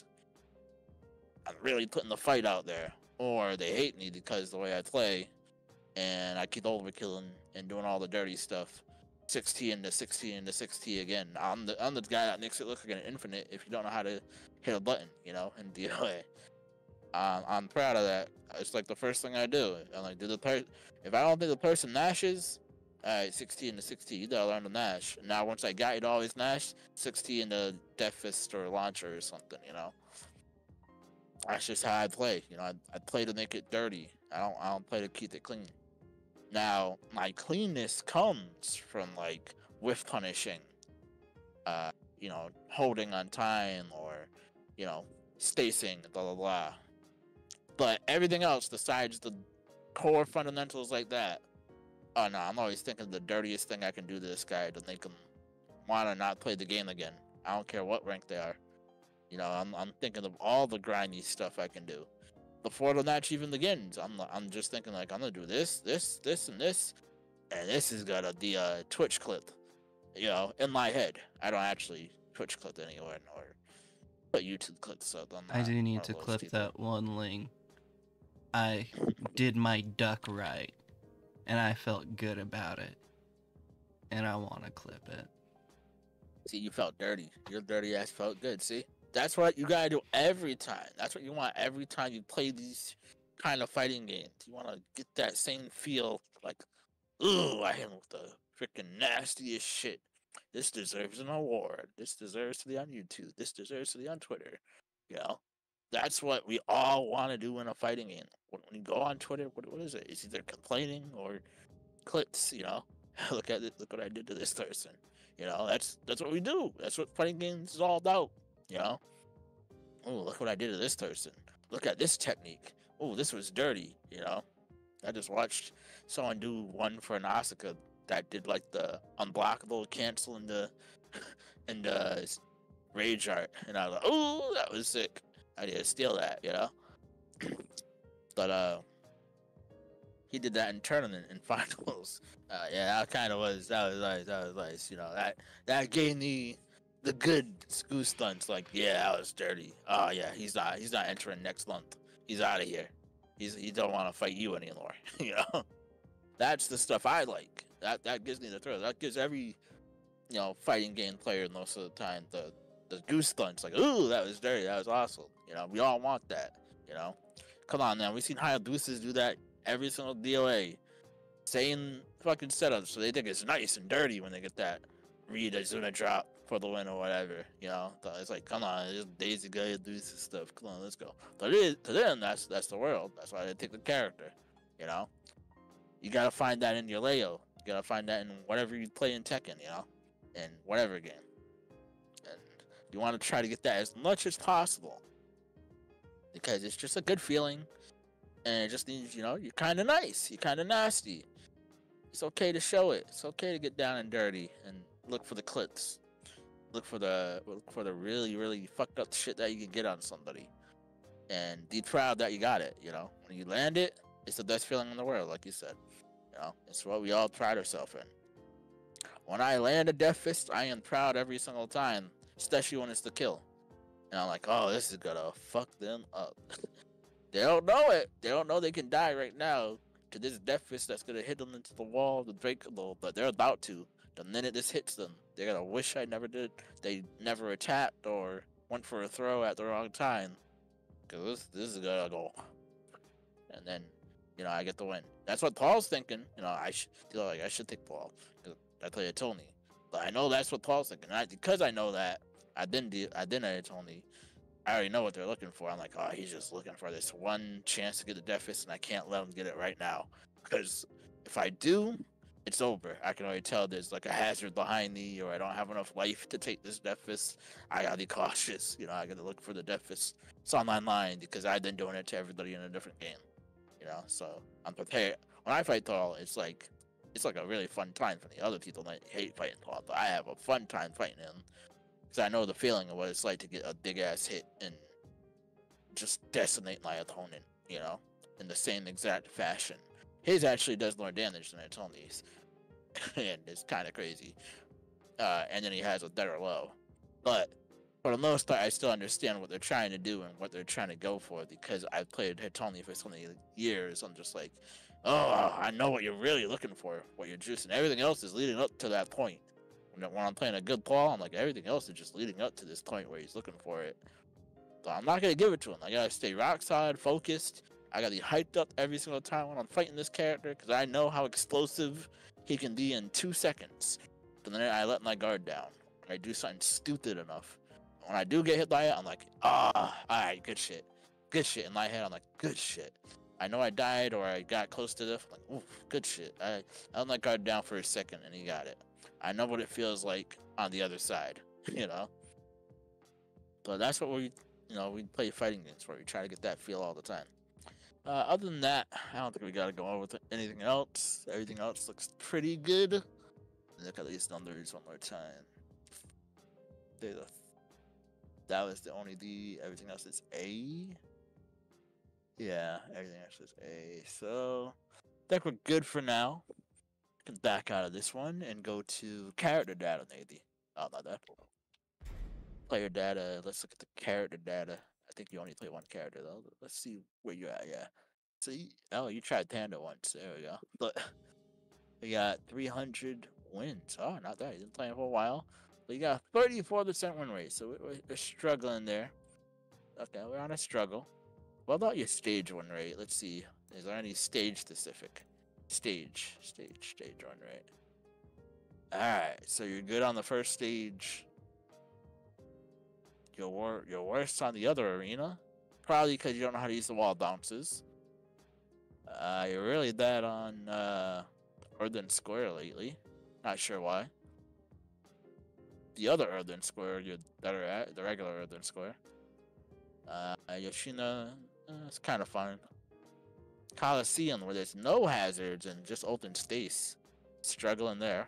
I'm really putting the fight out there, or they hate me because the way I play. And I keep overkilling and doing all the dirty stuff. six T into six T into six T again. I'm the I'm the guy that makes it look like an infinite if you don't know how to hit a button, you know, and D O A. Um, I'm proud of that. It's like the first thing I do. I'm like, do the per- if I don't think the person nashes, alright, six T into six T, you gotta learn to nash. Now once I got you to always nash, six T into Death Fist or Launcher or something, you know. That's just how I play. You know, I, I play to make it dirty. I don't I don't play to keep it clean. Now, my cleanness comes from, like, whiff punishing, uh, you know, holding on time, or, you know, spacing, blah, blah, blah. But everything else, besides the core fundamentals like that, oh, no, I'm always thinking the dirtiest thing I can do to this guy to make him want to not play the game again. I don't care what rank they are. You know, I'm, I'm thinking of all the grindy stuff I can do. Before the match even begins, I'm I'm just thinking like I'm gonna do this, this, this, and this, and this is gonna be a Twitch clip, you know, in my head. I don't actually Twitch clip anywhere or put YouTube clips up. I'm I not do one need of to those clip people. that one link. I did my duck right, and I felt good about it, and I want to clip it. See, you felt dirty. Your dirty ass felt good. See, that's what you gotta do every time. That's what you want every time you play these kind of fighting games. You want to get that same feel, like, ooh, I hit him with the freaking nastiest shit. This deserves an award. This deserves to be on YouTube. This deserves to be on Twitter. You know, that's what we all want to do in a fighting game. When, when you go on Twitter, what, what is it? It's either complaining or clips. You know, look at it. Look what I did to this person. You know, that's that's what we do. That's what fighting games is all about. You know, oh, look what I did to this person. Look at this technique. Oh, this was dirty. You know, I just watched someone do one for an Asuka that did like the unblockable cancel and the and the rage art, and I was like, oh, that was sick. I need to steal that, you know. But uh, he did that in tournament in finals. Uh, yeah, that kind of was that was nice. That was nice. You know, that that gave me the good goose stunts. Like, yeah, that was dirty. Oh yeah, he's not he's not entering next month. He's out of here. He's he don't want to fight you anymore. You know, that's the stuff I like. That that gives me the thrill. That gives every you know fighting game player most of the time the the goose stunts. Like, ooh, that was dirty. That was awesome. You know, we all want that. You know, come on now. We've seen Hayabusas do that every single D O A. Same fucking setup, so they think it's nice and dirty when they get that read Azuna drop for the win or whatever. You know, so it's like, come on, it's Daisy Gaya do this stuff. Come on, let's go. But it is, to them, that's that's the world. That's why they take the character. You know, you gotta find that in your Leo. You gotta find that in whatever you play in Tekken. You know, in whatever game. And you want to try to get that as much as possible because it's just a good feeling, and it just means you know you're kind of nice, you're kind of nasty. It's okay to show it. It's okay to get down and dirty and look for the clips. Look for the look for the really really fucked up shit that you can get on somebody, and be proud that you got it. You know, when you land it, it's the best feeling in the world, like you said. You know, it's what we all pride ourselves in. When I land a death fist, I am proud every single time, especially when it's the kill. And I'm like, oh, this is gonna fuck them up. They don't know it. They don't know they can die right now to this death fist that's gonna hit them into the wall, the break, but they're about to. The minute this hits them, they're gonna wish I never did. They never attacked or went for a throw at the wrong time, cause this this is gonna go. And then, you know, I get the win. That's what Paul's thinking. You know, I should feel like I should take Paul because I play a Tony. But I know that's what Paul's thinking. And I, because I know that, I didn't do. I didn't edit Tony. I already know what they're looking for. I'm like, oh, he's just looking for this one chance to get the death fist, and I can't let him get it right now. Because if I do, it's over. I can already tell there's like a hazard behind me, or I don't have enough life to take this death fist. I gotta be cautious. You know, I gotta look for the death fist. It's on my mind because I've been doing it to everybody in a different game. You know, so I'm prepared. When I fight Paul, it's like it's like a really fun time for me. Other people might hate fighting Paul, but I have a fun time fighting him. Because I know the feeling of what it's like to get a big ass hit and just decimate my opponent, you know, in the same exact fashion. His actually does more damage than Tony's, and it's kind of crazy. Uh, and then he has a better low. But for the most part, I still understand what they're trying to do and what they're trying to go for because I've played Tony for so many years. I'm just like, oh, I know what you're really looking for, what you're juicing. Everything else is leading up to that point. When I'm playing a good Paul, I'm like, everything else is just leading up to this point where he's looking for it. So I'm not going to give it to him. I got to stay rock solid, focused. I got to be hyped up every single time when I'm fighting this character because I know how explosive he can be in two seconds. But then I let my guard down. I do something stupid enough. When I do get hit by it, I'm like, ah, all right, good shit. Good shit. In my head, I'm like, good shit. I know I died or I got close to this. I'm like, oof, good shit. I, I let my guard down for a second and he got it. I know what it feels like on the other side, you know? But that's what we, you know, we play fighting games for. We try to get that feel all the time. Uh, other than that, I don't think we got to go over with anything else. Everything else looks pretty good. Look at these numbers one more time. The, that was the only D. Everything else is A. Yeah, everything else is A. So, I think we're good for now. Can back out of this one and go to character data, maybe. Oh, not that. Player data. Let's look at the character data. I think you only play one character though. Let's see where you're at. Yeah. See, oh, you tried Panda once. There we go. But we got three hundred wins. Oh, not bad. You've been playing for a while. But you got thirty-four percent win rate, so we're, we're struggling there. Okay, we're on a struggle. What about your stage win rate? Let's see. Is there any stage specific? Stage, stage, stage run rate. Alright, so you're good on the first stage. You're, wor you're worse on the other arena. Probably because you don't know how to use the wall bounces. Uh, you're really bad on uh, Earthen Square lately. Not sure why. The other Earthen Square you're better at, the regular Earthen Square. Uh, Yoshina, uh, it's kind of fun. Coliseum, where there's no hazards and just open space. Struggling there.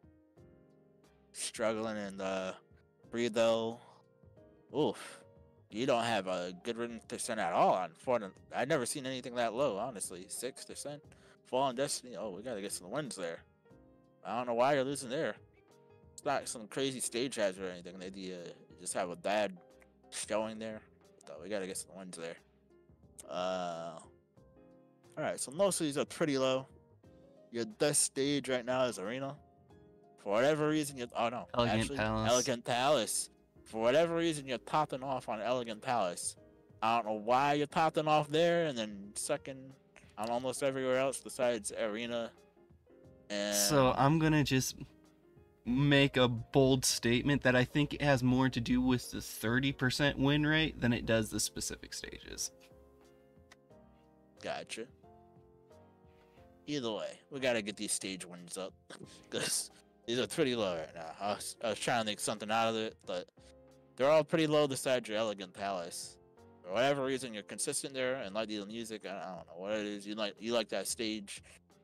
Struggling in the Breathel. Oof. You don't have a good written percent at all on Fallen. I've never seen anything that low, honestly. six percent. Fallen Destiny. Oh, we gotta get some wins there. I don't know why you're losing there. It's not some crazy stage hazard or anything. They uh, just have a bad showing there. So we gotta get some wins there. Uh, Alright, so most of these are pretty low. Your best stage right now is Arena. For whatever reason, you oh no, Elegant actually, Palace. Elegant Palace. For whatever reason, you're topping off on Elegant Palace. I don't know why you're topping off there and then second on almost everywhere else besides Arena. And So I'm gonna just make a bold statement that I think it has more to do with the thirty percent win rate than it does the specific stages. Gotcha. Either way, we gotta get these stage wins up because these are pretty low right now. I was, I was trying to make something out of it, but they're all pretty low besides your Elegant Palace. For whatever reason, you're consistent there and like the music. I, I don't know what it is. You like you like that stage.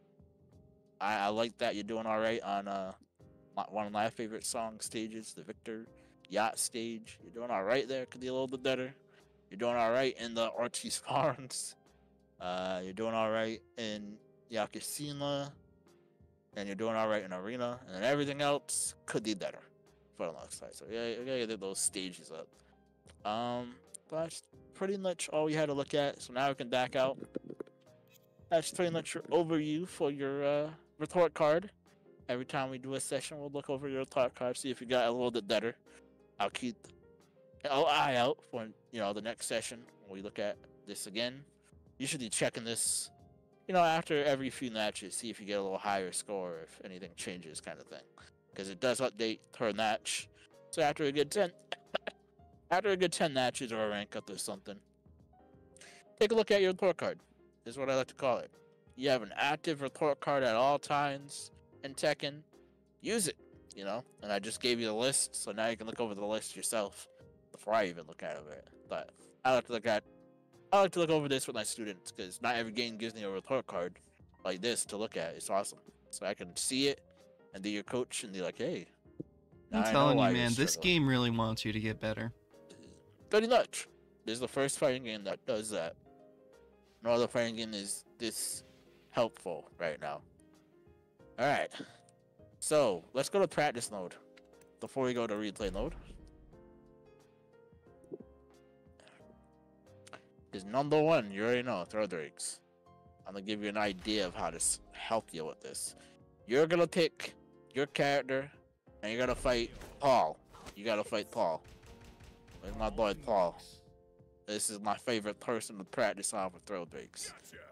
I, I like that you're doing all right on uh my, one of my favorite song stages, the Victor Yacht stage. You're doing all right there. Could be a little bit better. You're doing all right in the Ortiz Farms. Uh, you're doing all right in Yakishima, and you're doing all right in Arena, and then everything else could be better for the most part. So yeah, you gotta get those stages up. Um, that's pretty much all we had to look at. So now we can back out. That's pretty much your overview for your uh, retort card. Every time we do a session, we'll look over your retort card, see if you got a little bit better. I'll keep an eye out for you know the next session when we look at this again. You should be checking this, you know, after every few matches, see if you get a little higher score, if anything changes, kind of thing, because it does update per match. So after a good ten, after a good ten matches or a rank up or something, take a look at your report card. Is what I like to call it. You have an active report card at all times in Tekken. Use it, you know. And I just gave you the list, so now you can look over the list yourself before I even look at it. But I like to look at. I like to look over this with my students because not every game gives me a report card like this to look at. It's awesome. So I can see it and be your coach and be like, hey. now I'm I know telling why you, you're man, this struggling. game really wants you to get better. Pretty much. This is the first fighting game that does that. No other fighting game is this helpful right now. Alright. So, let's go to practice mode before we go to replay mode. Because number one, you already know, throw drakes. I'm going to give you an idea of how to s- help you with this. You're going to pick your character, and you're going to fight Paul. You got to fight Paul. Where's my boy Paul? This is my favorite person to practice on with throw drakes. Gotcha.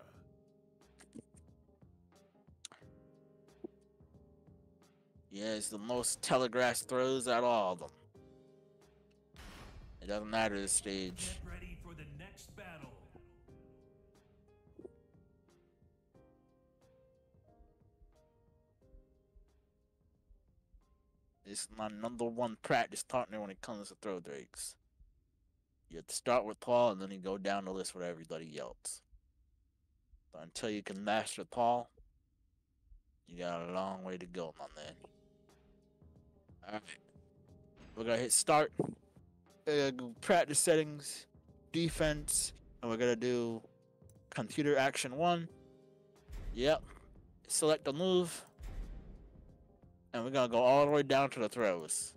Yeah, it's the most telegraphed throws out of all of them. It doesn't matter the stage. Get ready for the next battle. It's my number one practice partner when it comes to throw drakes. You start with Paul and then you go down the list with everybody else. But until you can master Paul, you got a long way to go, my man. Alright. We're gonna hit start. We're gonna go practice settings, defense, and we're gonna do computer action one. Yep. Select the move. And we're gonna go all the way down to the throws.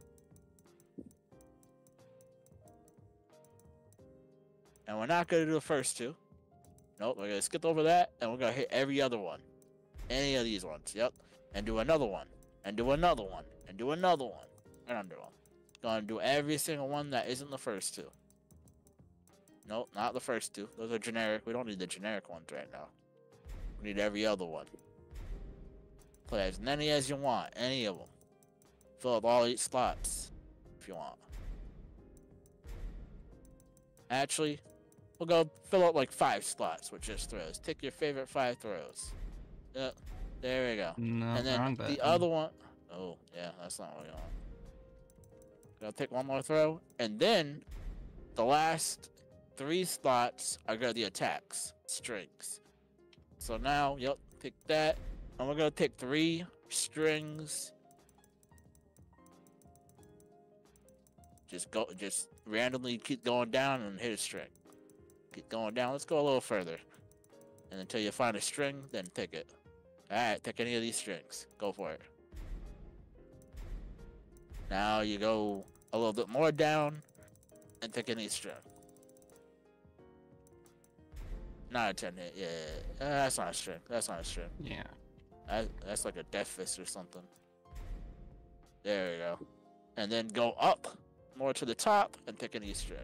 And we're not gonna do the first two. Nope, we're gonna skip over that and we're gonna hit every other one. Any of these ones, yep. And do another one. And do another one. And do another one. And another one. Gonna do every single one that isn't the first two. Nope, not the first two. Those are generic. We don't need the generic ones right now. We need every other one. Play as many as you want, any of them. Fill up all eight slots if you want. Actually, we'll go fill up like five slots with just throws. Take your favorite five throws. Yep. There we go. No, and then wrong the button. other one oh yeah, that's not what we want. Gonna take one more throw, and then the last three slots are gonna be attacks, strings. So now, yep, take that, and we're gonna take three strings. Just go, just randomly keep going down and hit a string. Keep going down. Let's go a little further, and until you find a string, then take it. All right, take any of these strings. Go for it. Now you go a little bit more down and take any string. Not a ten hit. Yeah, uh, that's not a string. That's not a string. Yeah. That, that's like a death fist or something. There we go. And then go up more to the top and pick any string.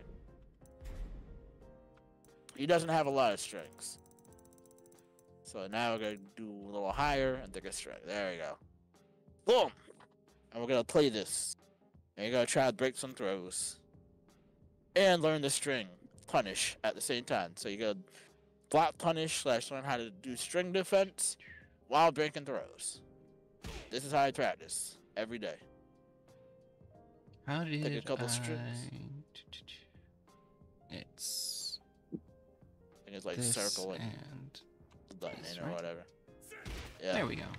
He doesn't have a lot of strings. So now we're going to do a little higher and take a string. There we go. Boom! And we're going to play this. And you're going to try to break some throws. And learn the string punish at the same time. So you're going to block punish slash learn how to do string defense while breaking throws. This is how I practice every day. How did Take a couple I... strings. It's I think it's like this circle and, and button this, or right? whatever. Yeah. There we go.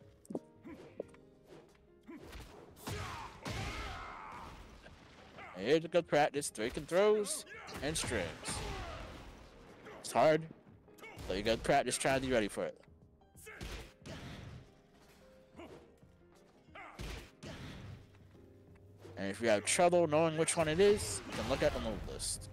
And here's a good practice, breaking throws and strings. It's hard, so you gotta practice trying to be ready for it. And if you have trouble knowing which one it is, you can look at the move list.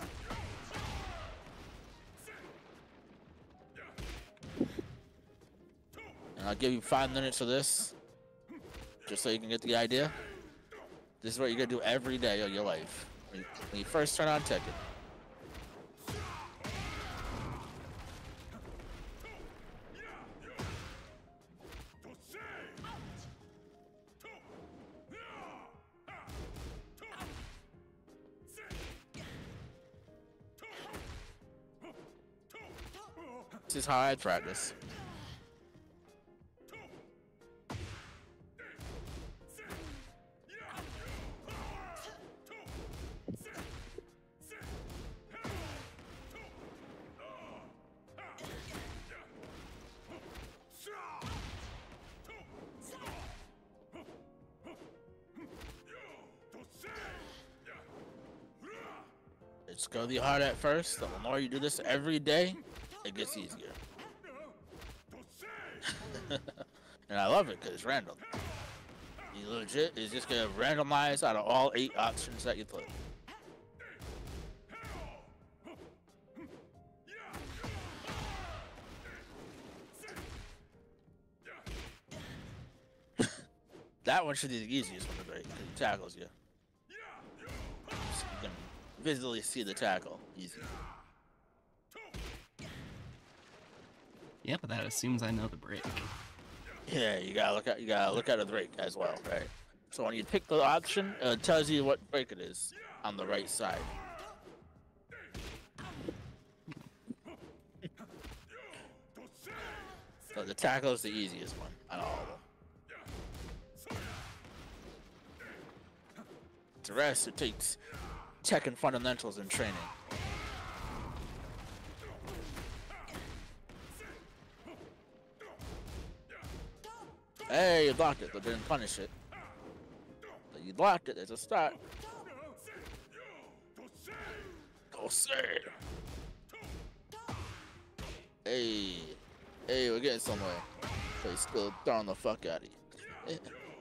And I'll give you five minutes of this, just so you can get the idea. This is what you're gonna do every day of your life. When you, when you first turn on Tekken. This is how I practice. It's gonna be hard at first, but the more you do this every day, it gets easier. And I love it because it's random. You legit is just gonna randomize out of all eight options that you put. That one should be the easiest one to break because he tackles you. So you can visually see the tackle easy. Yeah, but that assumes I know the break. Yeah, you gotta look at you gotta look at the break as well, right? So when you pick the option, uh, it tells you what break it is on the right side. So the tackle is the easiest one out of all of them. The rest, it takes Tekken fundamentals and training. Hey, you blocked it, but didn't punish it. But you blocked it, there's a start. Go say. Hey, hey, we're getting somewhere. So he's still throwing the fuck out of you.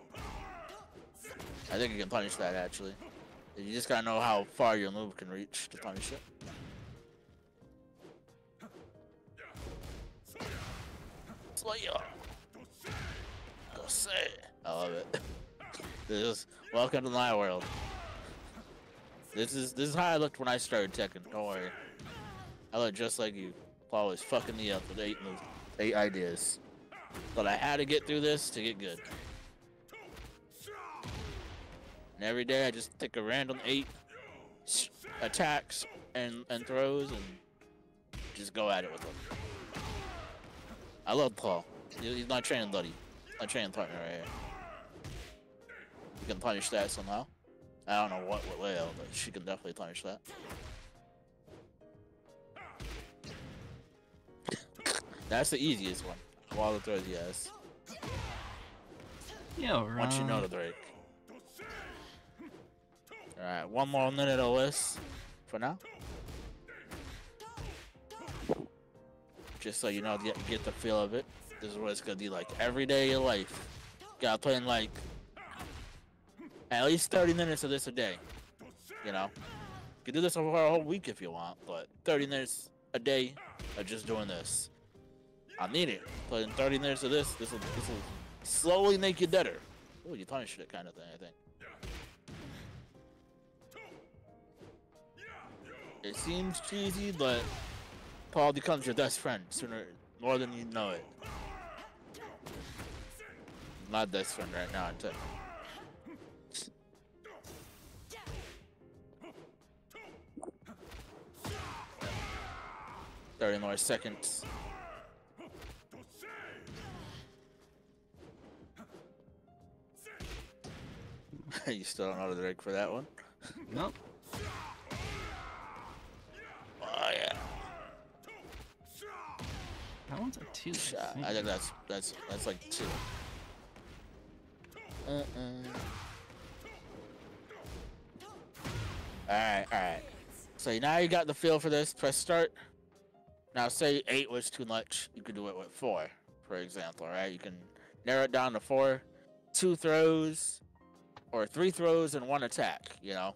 I think you can punish that actually. You just gotta know how far your move can reach to punish it. Slayer. Go say. I love it. This is welcome to my world. This is this is how I looked when I started Tekken. Don't worry. I look just like you. Always fucking me up with eight moves, eight ideas. But I had to get through this to get good. And every day I just take a random eight s- attacks and and throws and just go at it with him. I love Paul. He- He's not training Luddy. Not training partner right here. You can punish that somehow. I don't know what what way, but she can definitely punish that. That's the easiest one of all the throws he has. Yo, Ron. Once you know the Drake. Alright, one more minute O S for now. Just so you know, get, get the feel of it. This is what it's gonna be like every day of your life. You gotta play in like at least thirty minutes of this a day. You know? You can do this over a whole week if you want, but thirty minutes a day of just doing this. I need it. Playing thirty minutes of this, this will this will slowly make you better. Oh, you punished it kind of thing, I think. It seems cheesy, but Paul becomes your best friend sooner more than you know it. My best friend right now, I tell you. Thirty more seconds. You still don't know the Drake for that one? Nope. Oh yeah. That one's a two. Shot. I think that's that's that's like two. Uh-uh. Alright, alright. So now you got the feel for this. Press start. Now say eight was too much. You could do it with four, for example, right? You can narrow it down to four, two throws, or three throws and one attack, you know?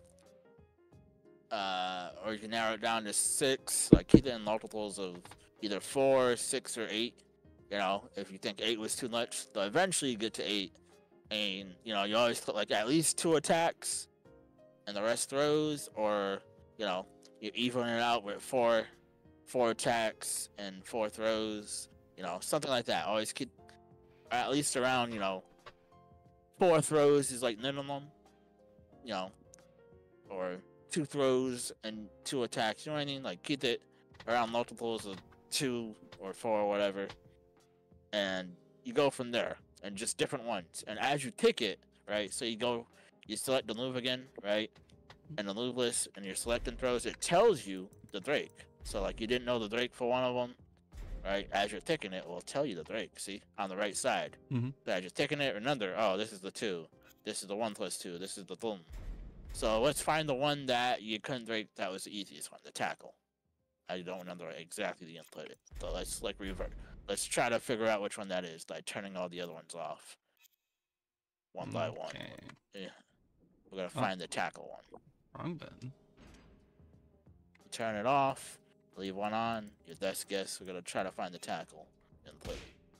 Uh, or you can narrow it down to six, like keep it in multiples of either four, six, or eight. You know, if you think eight was too much, they'll eventually get to eight. And, you know, you always put like at least two attacks and the rest throws, or, you know, you even it out with four, four attacks and four throws, you know, something like that. Always keep at least around, you know, four throws is like minimum, you know, or two throws and two attacks, you know what I mean? Like keep it around multiples of two or four or whatever, and you go from there, and just different ones. And as you pick it, right, so you go, you select the move again, right, and the move list, and you're selecting throws, it tells you the Drake. So like you didn't know the Drake for one of them, right? As you're picking it, it will tell you the Drake, see, on the right side. Mm-hmm. So as you're picking it, remember, oh, this is the two, this is the one plus two, this is the boom. So let's find the one that you couldn't Drake that was the easiest one, the tackle. I don't remember exactly the input. So let's like revert. Let's try to figure out which one that is by turning all the other ones off. One by one. Okay. Yeah. We're gonna Oh. find the tackle one. Wrong button. Turn it off. Leave one on. Your best guess. We're gonna try to find the tackle and play.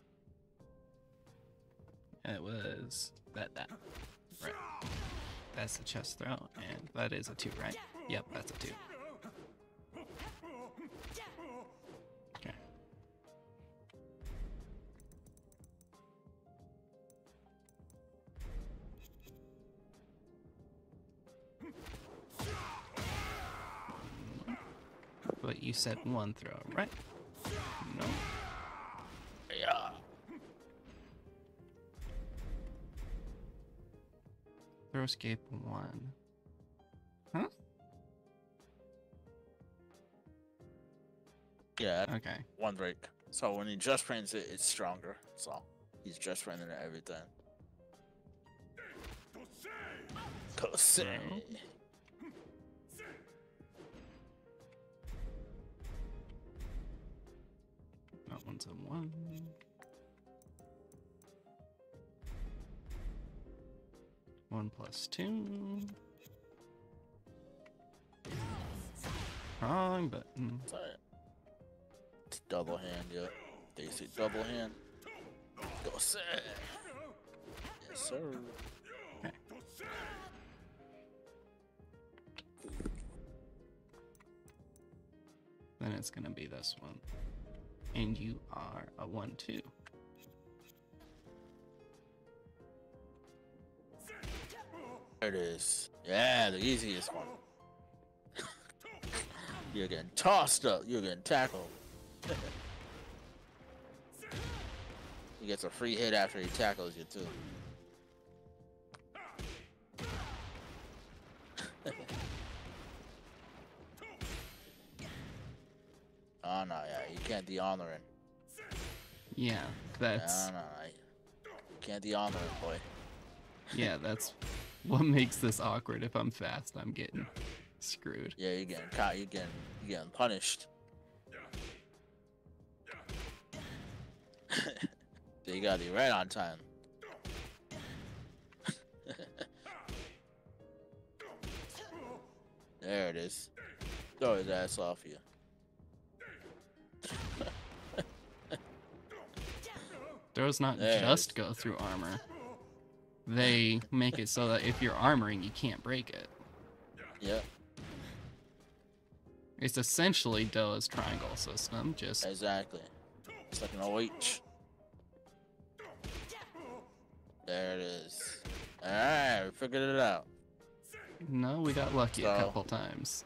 It was that that. Right. That's the chest throw, and that is a two, right? Yep, that's a two. Okay. But you said one throw, right? No. Yeah. Throw escape one. Huh? Yeah. Okay. One break. So when he just frames it, it's stronger. So he's just framing it everything. Kosei. Throw. That one's a one. One plus two. Wrong button. Sorry. It's double hand, yeah. Basic double hand. Kosei. Yes, sir. Okay. Then it's gonna be this one. And you are a one two. There it is. Yeah, the easiest one. You're getting tossed up. You're getting tackled. He gets a free hit after he tackles you too. Oh no, yeah, you can't de-honor him. Yeah, that's No, no, no. You can't de-honor him, boy. yeah, that's what makes this awkward. If I'm fast, I'm getting screwed. Yeah, you're getting caught. You're getting, you're getting punished. So you gotta be right on time. There it is. Throw his ass off you. Throws not There it just is. go through armor. They make it so that if you're armoring, you can't break it. Yep, It's essentially Doa's triangle system, just exactly. It's like an O H. There it is. Alright, we figured it out. no, we got lucky a So- couple times.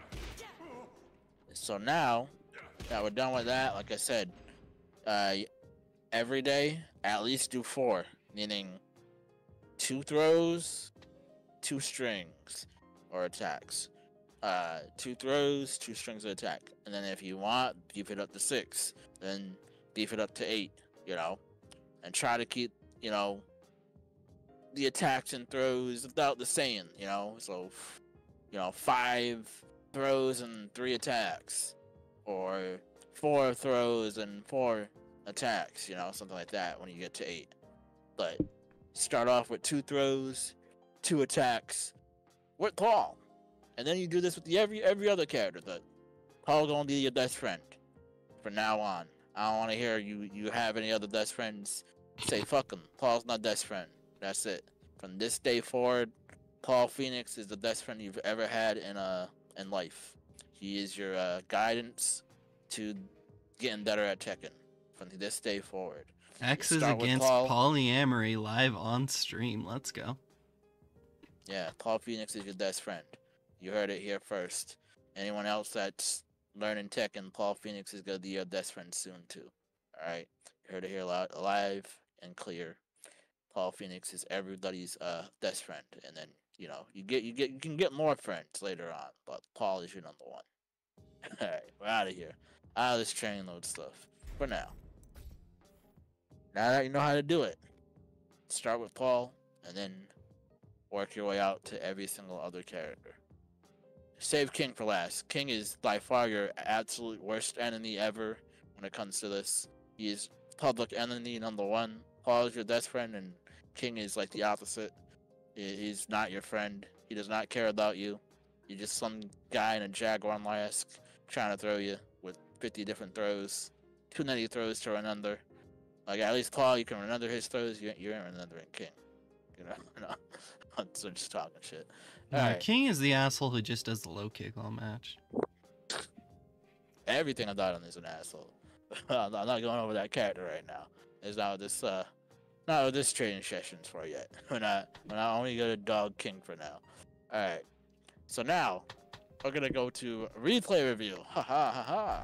So now that we're done with that, like I said, uh, every day at least do four, meaning two throws, two strings or attacks. Uh, two throws, two strings of attack, and then if you want, beef it up to six, then beef it up to eight. You know, and try to keep you know the attacks and throws about the same. You know, so you know five throws and three attacks, or four throws and four attacks, you know, something like that when you get to eight. But start off with two throws, two attacks with Paul. And then you do this with the every every other character. That Paul's gonna be your best friend from now on. I don't wanna hear you you have any other best friends say fuck him. Paul's not best friend. That's it. From this day forward, Paul Phoenix is the best friend you've ever had in uh in life. He is your uh, guidance to getting better at Tekken from this day forward. X is start with against Paul. polyamory live on stream. Let's go. Yeah, Paul Phoenix is your best friend. You heard it here first. Anyone else that's learning Tekken, Paul Phoenix is gonna be your best friend soon too. All right, you heard it here loud, live and clear. Paul Phoenix is everybody's uh best friend, and then you know you get you get you can get more friends later on, but Paul is your number one. All right, we're out of here, out of this training load stuff for now. Now that you know how to do it, start with Paul, and then work your way out to every single other character. Save King for last. King is by far your absolute worst enemy ever when it comes to this. He is public enemy number one. Paul is your best friend, and King is like the opposite. He- He's not your friend. He does not care about you. You're just some guy in a Jaguar mask trying to throw you with fifty different throws. Too many throws to remember. Like, at least Paul, you can remember his throws. You, you ain't remembering King. You know? No. I'm just talking shit. Uh, Alright. King is the asshole who just does the low kick all match. Everything about him is an asshole. I'm not going over that character right now. It's not what this uh not what this training session's for yet. We're not we're not only gonna dog King for now. Alright. So now we're gonna go to replay review. Ha ha ha ha.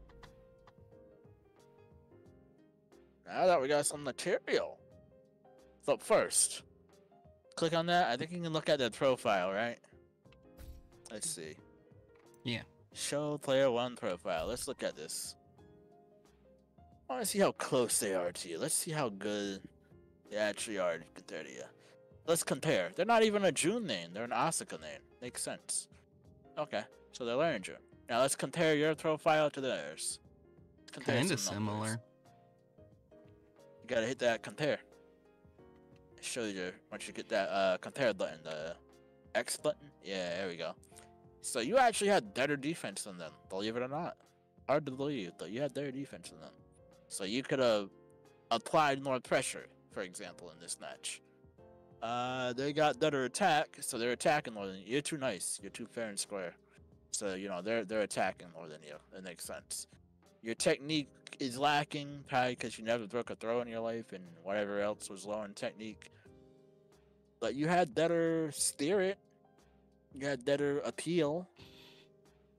Now that we got some material. So first, click on that. I think you can look at the profile, right? Let's see. Yeah. Show player one profile. Let's look at this. I want to see how close they are to you. Let's see how good they actually are compared to you. Let's compare. They're not even a June name. They're an Asuka name. Makes sense. Okay, so they're learning June. Now let's compare your profile to theirs. Let's compare Kinda some numbers. similar. You gotta hit that compare. It shows you once you get that uh, compare button, the X button. Yeah, there we go. So you actually had better defense than them, believe it or not. Hard to believe, but you had better defense than them. So you could have applied more pressure, for example, in this match. Uh, they got better attack, so they're attacking more than you. You're too nice. You're too fair and square. So you know they're they're attacking more than you. That makes sense. Your technique is lacking, probably because you never broke a throw in your life, and whatever else was low in technique. But you had better spirit. You had better appeal.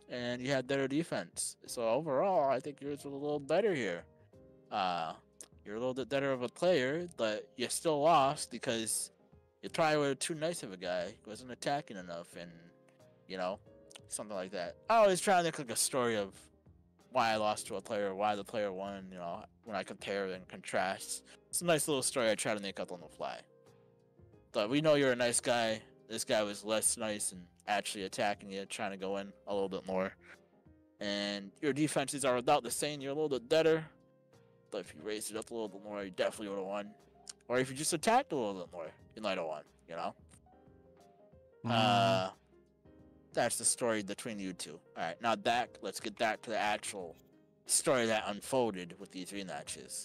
and you had better defense. So overall, I think yours was a little better here. Uh, you're a little bit better of a player, but you still lost because you probably were too nice of a guy. He wasn't attacking enough, and you know, something like that. I always try to make like a story of why I lost to a player, why the player won. You know, when I compare and contrast. It's a nice little story I try to make up on the fly. But we know you're a nice guy. This guy was less nice and actually attacking you, trying to go in a little bit more. And your defenses are about the same. You're a little bit better. But if you raised it up a little bit more, you definitely would have won. Or if you just attacked a little bit more, you might have won, you know? Mm. Uh, that's the story between you two. Alright, now back, let's get back to the actual story that unfolded with these rematches.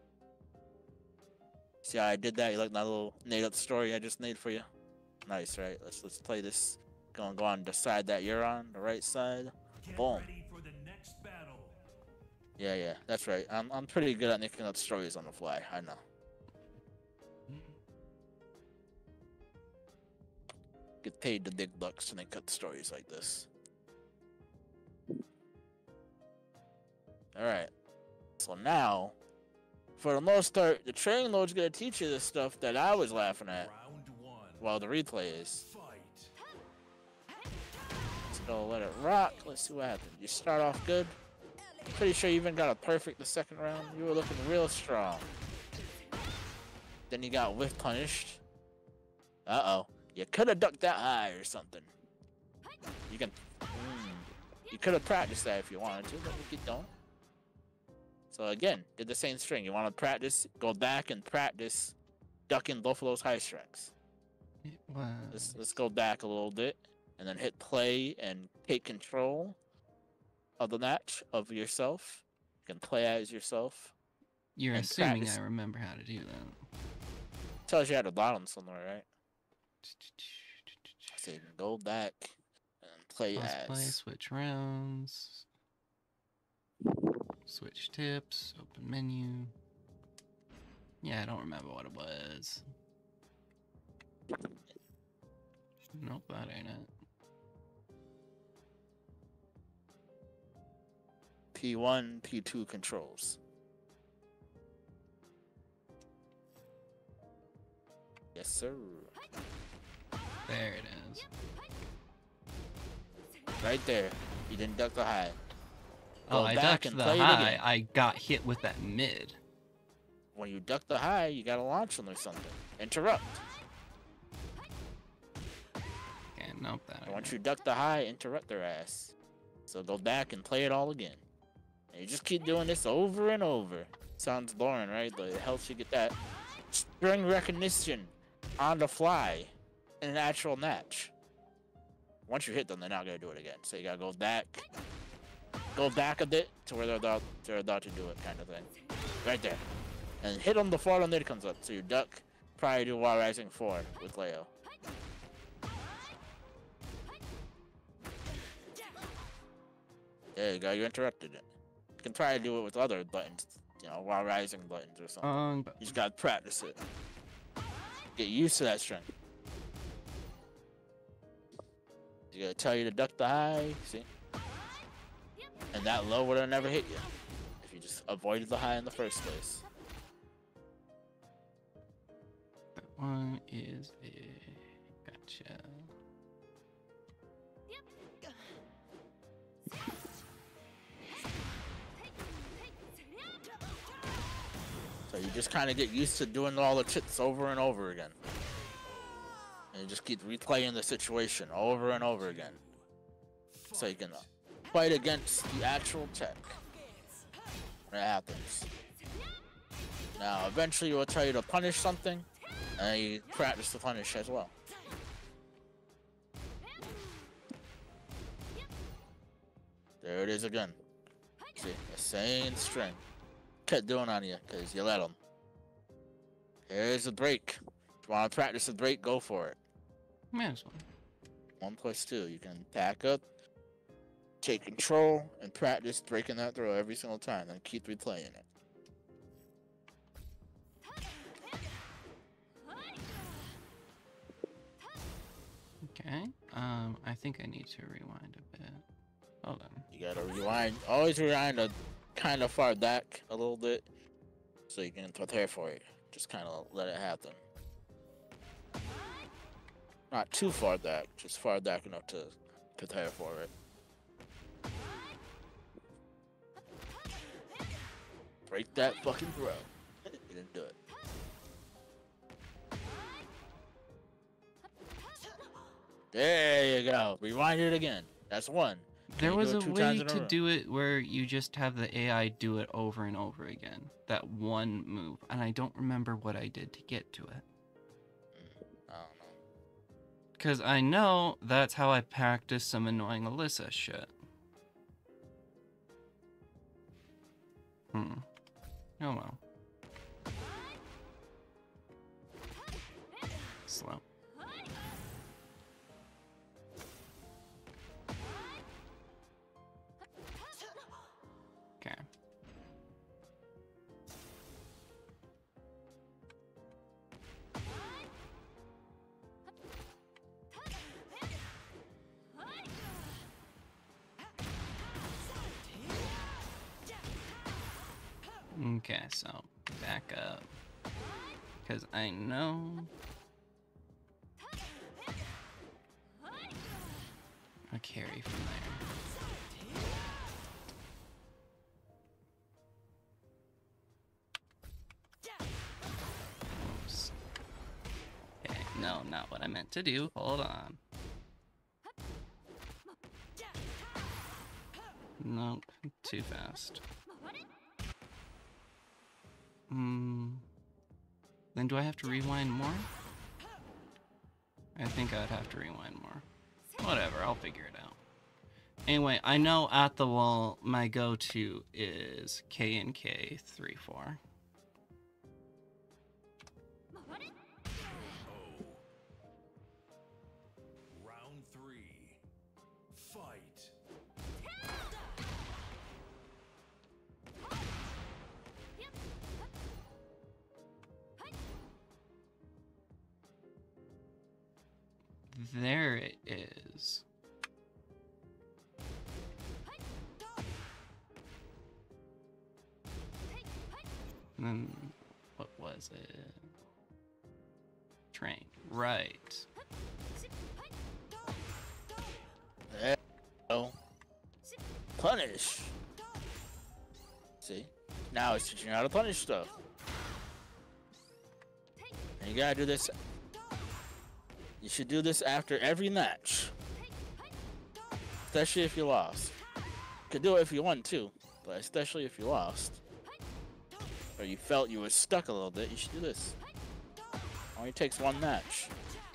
See how I did that? You like my little made-up story I just made for you? Nice, right? Let's let's play this. Go and go on the side that you're on, the right side. Get Boom. ready for the next battle. Yeah, yeah, that's right. I'm I'm pretty good at making up stories on the fly. I know. Get paid the big bucks to make up stories like this. All right. So now, for the most part, the training load's gonna teach you this stuff that I was laughing at Round one. while the replay is. Fight. Let's go let it rock. Let's see what happens. You start off good. Pretty sure you even got a perfect the second round. You were looking real strong. Then you got whiff punished. Uh-oh. You could have ducked that high or something. You can... Mm, you could have practiced that if you wanted to, but you don't. So again, did the same string. You want to practice, go back and practice ducking both of those high strikes. It was. Let's, let's go back a little bit and then hit play and take control of the match, of yourself. You can play as yourself. You're and assuming practice. I remember how to do that. Tells you at the bottom somewhere, right? So you can go back and play Pause as. play, switch rounds. Switch tips, open menu. Yeah, I don't remember what it was. Nope, that ain't it. P one, P two controls. Yes, sir. There it is. Right there. You didn't duck the high. Oh, Go I back ducked and the play it high. again. I got hit with that mid. When you duck the high, you gotta launch them or something. Interrupt. Okay, nope, that And ain't once it. you duck the high, interrupt their ass. So go back and play it all again. And you just keep doing this over and over. Sounds boring, right? But it helps you get that string recognition on the fly in an actual match. Once you hit them, they're not gonna do it again. So you gotta go back, go back a bit to where they're about, they're about to do it, kind of thing. Right there. And hit them before the mid comes up. So you duck prior to While Rising four with Leo. There you go, you interrupted it. You can try to do it with other buttons, you know, While Rising buttons or something. Um, but You just gotta practice it. Get used to that string. You gotta tell you to duck the high, see? And that low would have never hit you if you just avoided the high in the first place. that one is a gotcha. So you just kind of get used to doing all the chits over and over again. And you just keep replaying the situation over and over again. So you can fight against the actual tech when it happens. Now, eventually it will tell you to punish something, and you practice the punish as well. There it is again. See, the same string. Kept doing on you, because you let them. Here's the break. If you want to practice the break, go for it. Might as well. One plus two. You can back up, take control, and practice breaking that throw every single time, and keep replaying it. Okay. Um, I think I need to rewind a bit. Hold on. You gotta rewind. Always rewind a kind of far back a little bit, so you can prepare for it. Just kind of let it happen. Not too far back, just far back enough to prepare for it. Break that fucking throw. You didn't do it. There you go. Rewind it again. That's one. There you was do a it two way times in a to row. do it where you just have the A I do it over and over again. That one move. And I don't remember what I did to get to it. I don't know. Because I know that's how I practiced some annoying Alyssa shit. Hmm. Oh well. Slow. Okay. Okay, so back up. Because I know a carry from there. Oops. Okay, no, not what I meant to do. Hold on. Nope, too fast. Hmm. Then do I have to rewind more? I think I'd have to rewind more. Whatever, I'll figure it out. Anyway, I know at the wall my go-to is K and K three four. Round three. Fight. There it is. And then, what was it? Train. Right. There you go. Punish. See? Now it's teaching you how to punish stuff. And you gotta do this. You should do this after every match. Especially if you lost. You could do it if you won too, but especially if you lost. Or you felt you were stuck a little bit, you should do this. Only takes one match.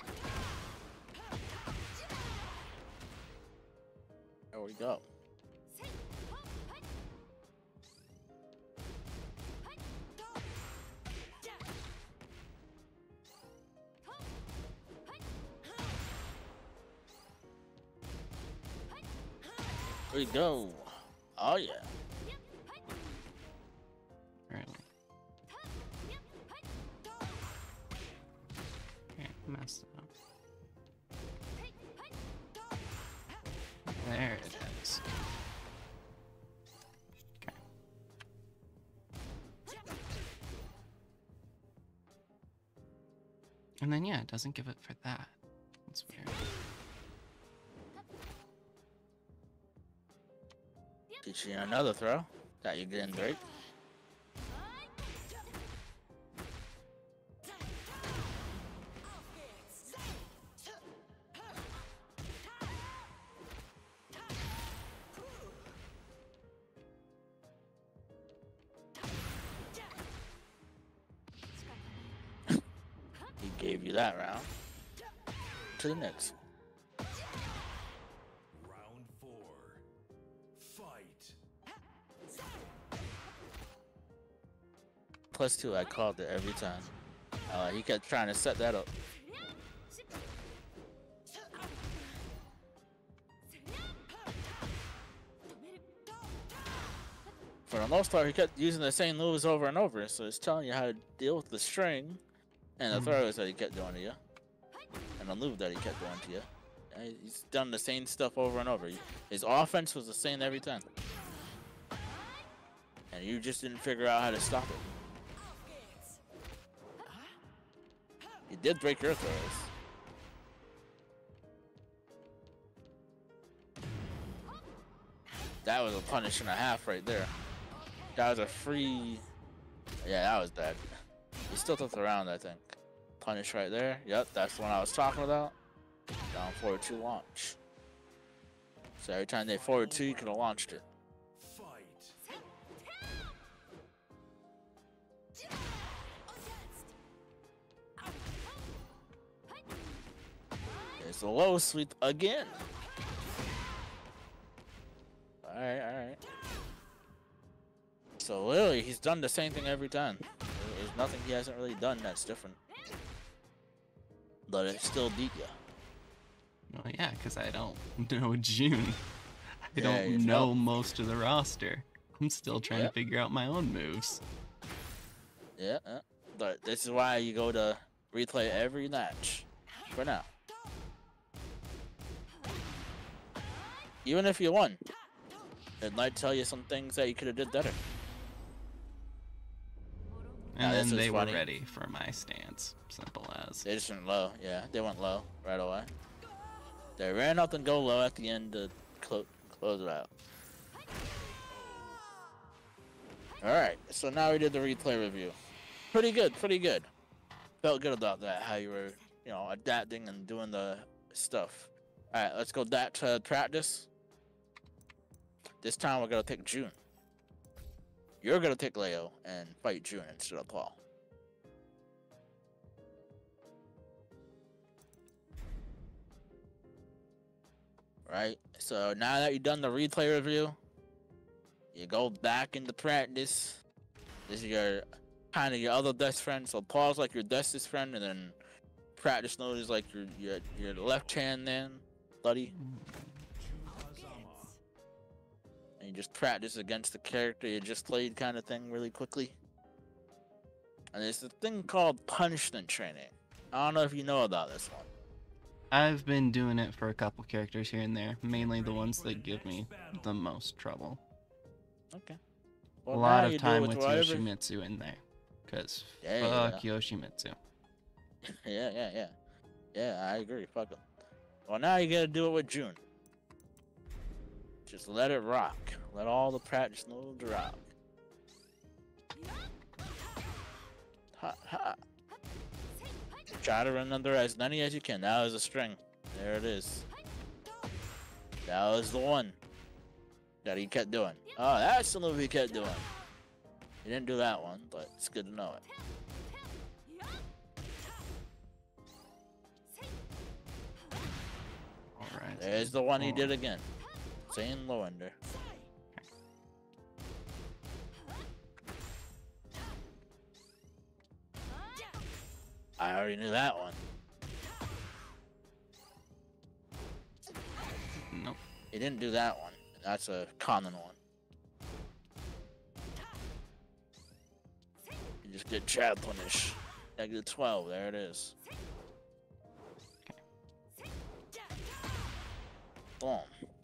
There we go. There we go. Oh yeah. Really. Okay, messed up. There it is. Okay. And then yeah, it doesn't give it for that. That's weird. Teach you another throw that you didn't break. He gave you that round. To the next. Round four. Fight. Plus two, I called it every time. Uh, he kept trying to set that up. For the most part, he kept using the same moves over and over, so it's telling you how to deal with the string and the Mhm. throws that he kept doing to you, and the move that he kept doing to you. Uh, He's done the same stuff over and over. His offense was the same every time. And you just didn't figure out how to stop it. He did break your throws. That was a punish and a half right there. That was a free... Yeah, that was bad. He still took the round, I think. Punish right there. Yep, that's the one I was talking about. Down forward two launch. So every time they forward two, you could have launched it. Fight. It's a low sweep again. Alright, alright. So literally, he's done the same thing every time. There's nothing he hasn't really done that's different. But it still beat you. Well, yeah, because I don't know June. I Yeah, you don't know don't. most of the roster. I'm still trying Yep. to figure out my own moves. Yeah, yeah. But this is why you go to replay every match. For now. Even if you won, it might tell you some things that you could have did better. And Now, this then is they funny. were ready for my stance. Simple as. They just went low. Yeah, they went low right away. They ran up and go low at the end to clo close it out. Alright, so now we did the replay review. Pretty good, pretty good. Felt good about that, how you were, you know, adapting and doing the stuff. Alright, let's go back to practice. This time we're gonna take June. You're gonna take Leo and fight June instead of Paul. Right, so now that you've done the replay review, you go back into practice. This is your kind of your other best friend. So Paul's like your bestest friend, and then practice mode is like your your your left hand man, buddy. And you just practice against the character you just played, kind of thing, really quickly. And there's a thing called punishment training. I don't know if you know about this one. I've been doing it for a couple characters here and there, mainly the ones that give me the most trouble. Okay. A Well, lot now of you do time it with whatever- Yoshimitsu in there. Because Yeah, fuck yeah. Yoshimitsu. Yeah, yeah, yeah. Yeah, I agree. Fuck 'em. Well, now you gotta do it with June. Just let it rock. Let all the practice moves rock. Ha ha. Try to remember as many as you can. That was a string. There it is. That was the one that he kept doing. Oh, that's the move he kept doing. He didn't do that one, but it's good to know it. Alright. There's the one he did again. Same low ender. I already knew that one. Nope. He didn't do that one. That's a common one. You just get Chad punish. Negative twelve, there it is. Boom.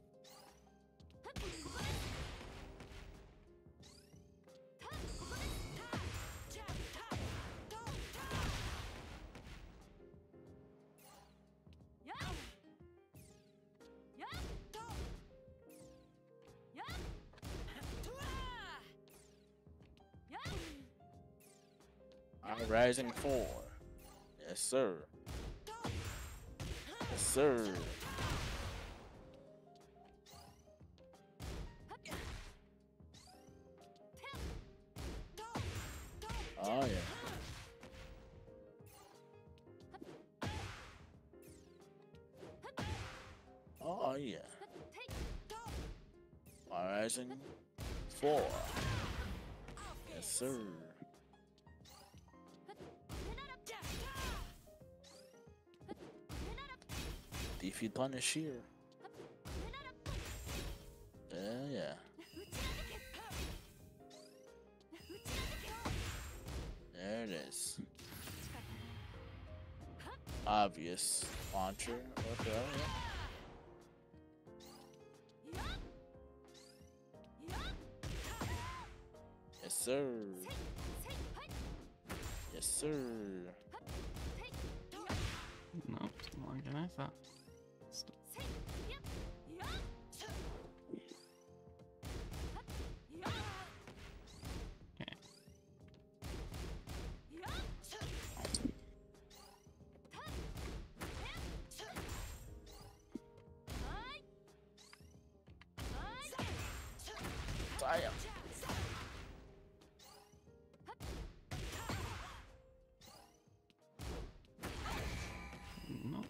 Alright, rising four. Yes, sir. Yes, sir. Oh, yeah. Oh, yeah. Rising four. Yes, sir. Beefy punish here. Yeah, yeah. There it is. Obvious launcher. Okay, yeah. sir. Yes, sir. Nope, it's longer than I thought. St- Okay. Damn. Nope.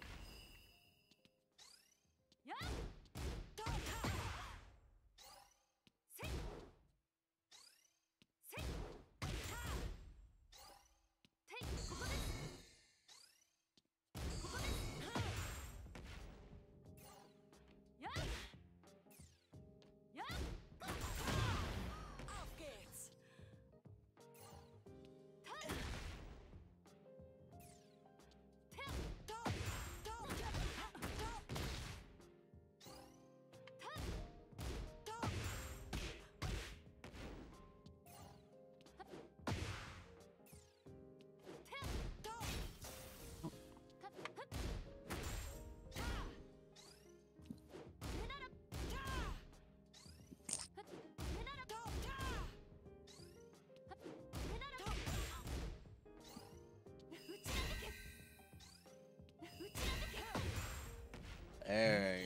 Hey.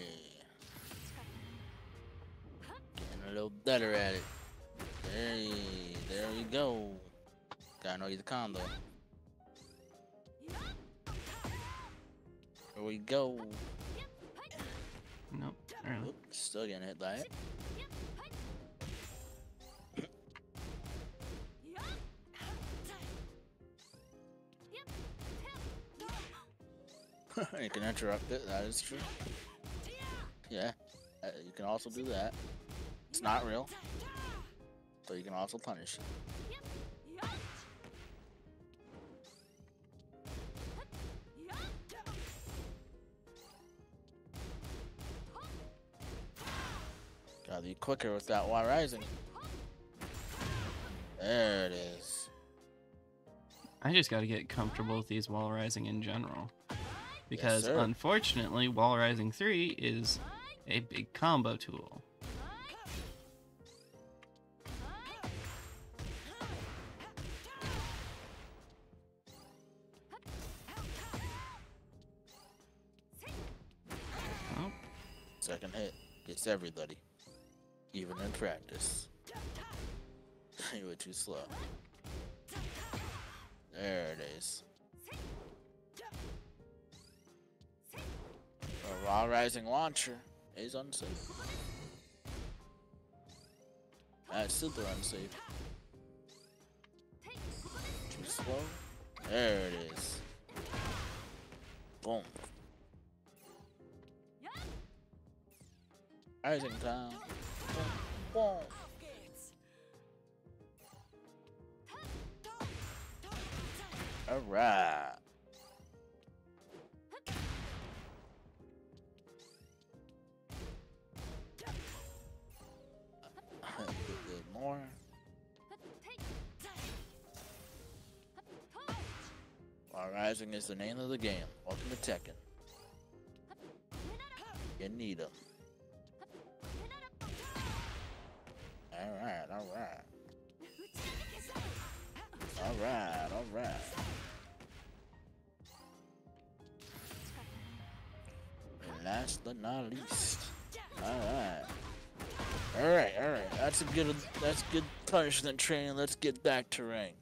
Getting a little better at it. Hey, there we go. Gotta know the combo. Here we go. Nope. Early. Oop, still getting hit by it. You can interrupt it, that is true. Yeah, uh, you can also do that. It's not real, so you can also punish it. Gotta be quicker with that while rising. There it is. I just gotta get comfortable with these wall rising in general. Because sir. unfortunately, wall rising three is a big combo tool. Oh, Second hit gets everybody, even in practice. You were too slow. There it is. A raw rising launcher is unsafe. That's super unsafe. Too slow. There it is. Boom. Rising time. Boom. Boom. Alright. A bit more. While Rising is the name of the game. Welcome to Tekken. You need them. Alright, alright. Alright, alright. And last but not least. Alright. Alright, alright. That's a good that's good punishment training. Let's get back to rank.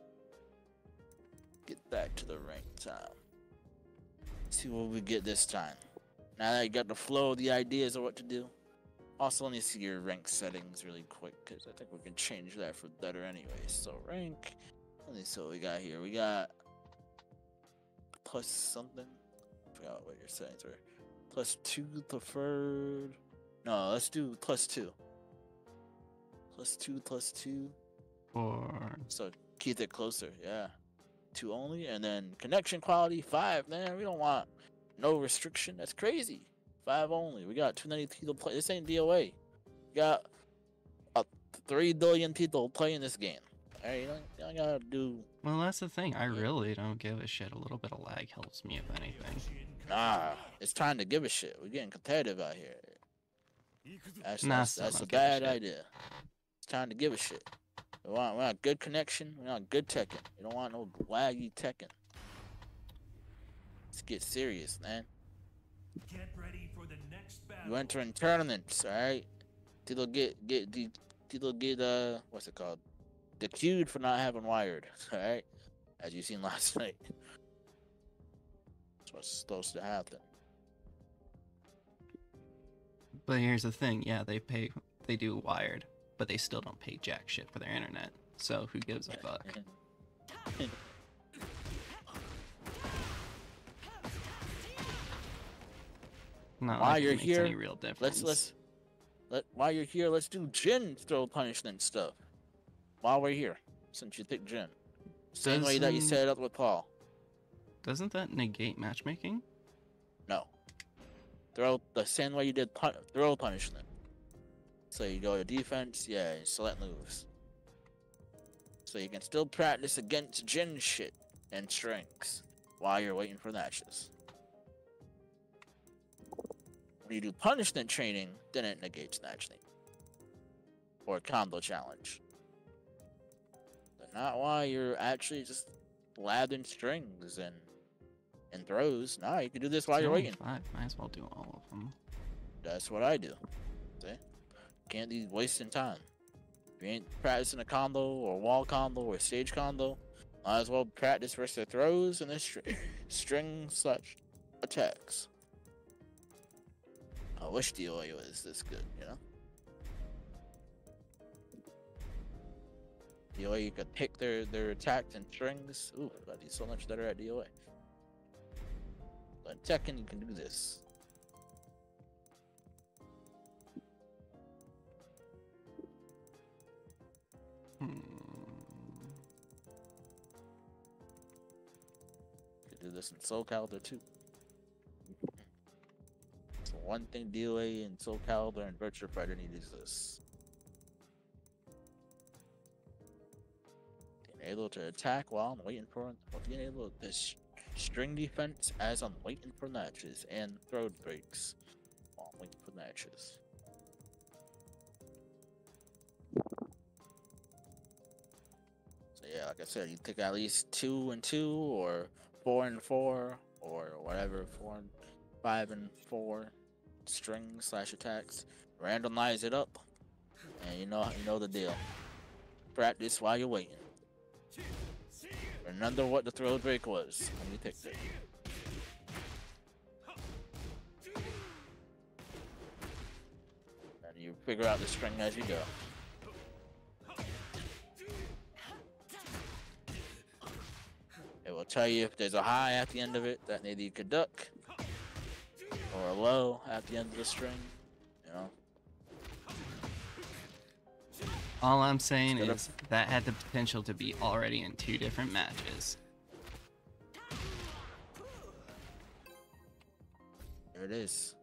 Get back to the rank time. See what we get this time. Now that you got the flow of the ideas of what to do. Also, let me see your rank settings really quick, because I think we can change that for better anyway. So rank, let me see what we got here. We got plus something. I forgot what your settings were. Plus two preferred. No, let's do plus two. Plus two, plus two. or So keep it closer, yeah. Two only, and then connection quality five. Man, we don't want no restriction. That's crazy. Five only. We got two ninety people play. This ain't D O A. We got uh, three billion people playing this game. Hey, you don't, you don't gotta do. Well, that's the thing. I really don't give a shit. A little bit of lag helps me, if anything. Nah, it's time to give a shit. We're getting competitive out here. That's Nah, that's, still that's a don't give a bad shit. idea. It's time to give a shit. We want, we want good connection. We want good Tekken. We don't want no laggy Tekken. Let's get serious, man. Get ready for the next battle. You entering tournaments, all right? People get get the people get uh what's it called? Decued for not having wired, all right? As you seen last night. That's what's supposed to happen. But here's the thing. Yeah, they pay. They do wired, but they still don't pay jack shit for their internet. So who gives a fuck? Not While like it you're makes here, any real difference. Let's let's let while you're here, let's do Jin throw punishment stuff. While we're here, since you picked Jin. Same way that you Doesn't- set it up with Paul. Doesn't that negate matchmaking? No. Throw the same way you did pun- throw punishment. So you go to defense, yeah, you select moves. So you can still practice against Jin shit and strings while you're waiting for matches. When you do punishment training, then it negates matching. Or combo challenge. But not while you're actually just lathering strings and and throws. Nah, you can do this while It's you're only waiting. Five. Might as well do all of them. That's what I do. See? Can't be wasting time. If you ain't practicing a combo or wall combo or stage combo, might as well practice versus the throws and the str string slash attacks. I wish D O A was this good, you know? D O A, you could pick their, their attacks and strings. Ooh, I'd be so much better at D O A. But in Tekken, you can do this. Hmm. You can do this in Soul Calibur too. So one thing D O A and Soul Calibur and Virtua Fighter need is this. Being able to attack while I'm waiting for being able to this string defense as I'm waiting for matches and throw breaks while I'm waiting for matches. So yeah, like I said, you pick at least two and two or four and four or whatever, four and five and four string slash attacks. Randomize it up, and you know you know the deal. Practice while you're waiting. Remember what the throw break was when you picked it. And you figure out the string as you go. It will tell you if there's a high at the end of it that maybe you could duck, or a low at the end of the string, you know. All I'm saying Instead of- is that had the potential to be already in two different matches. There it is.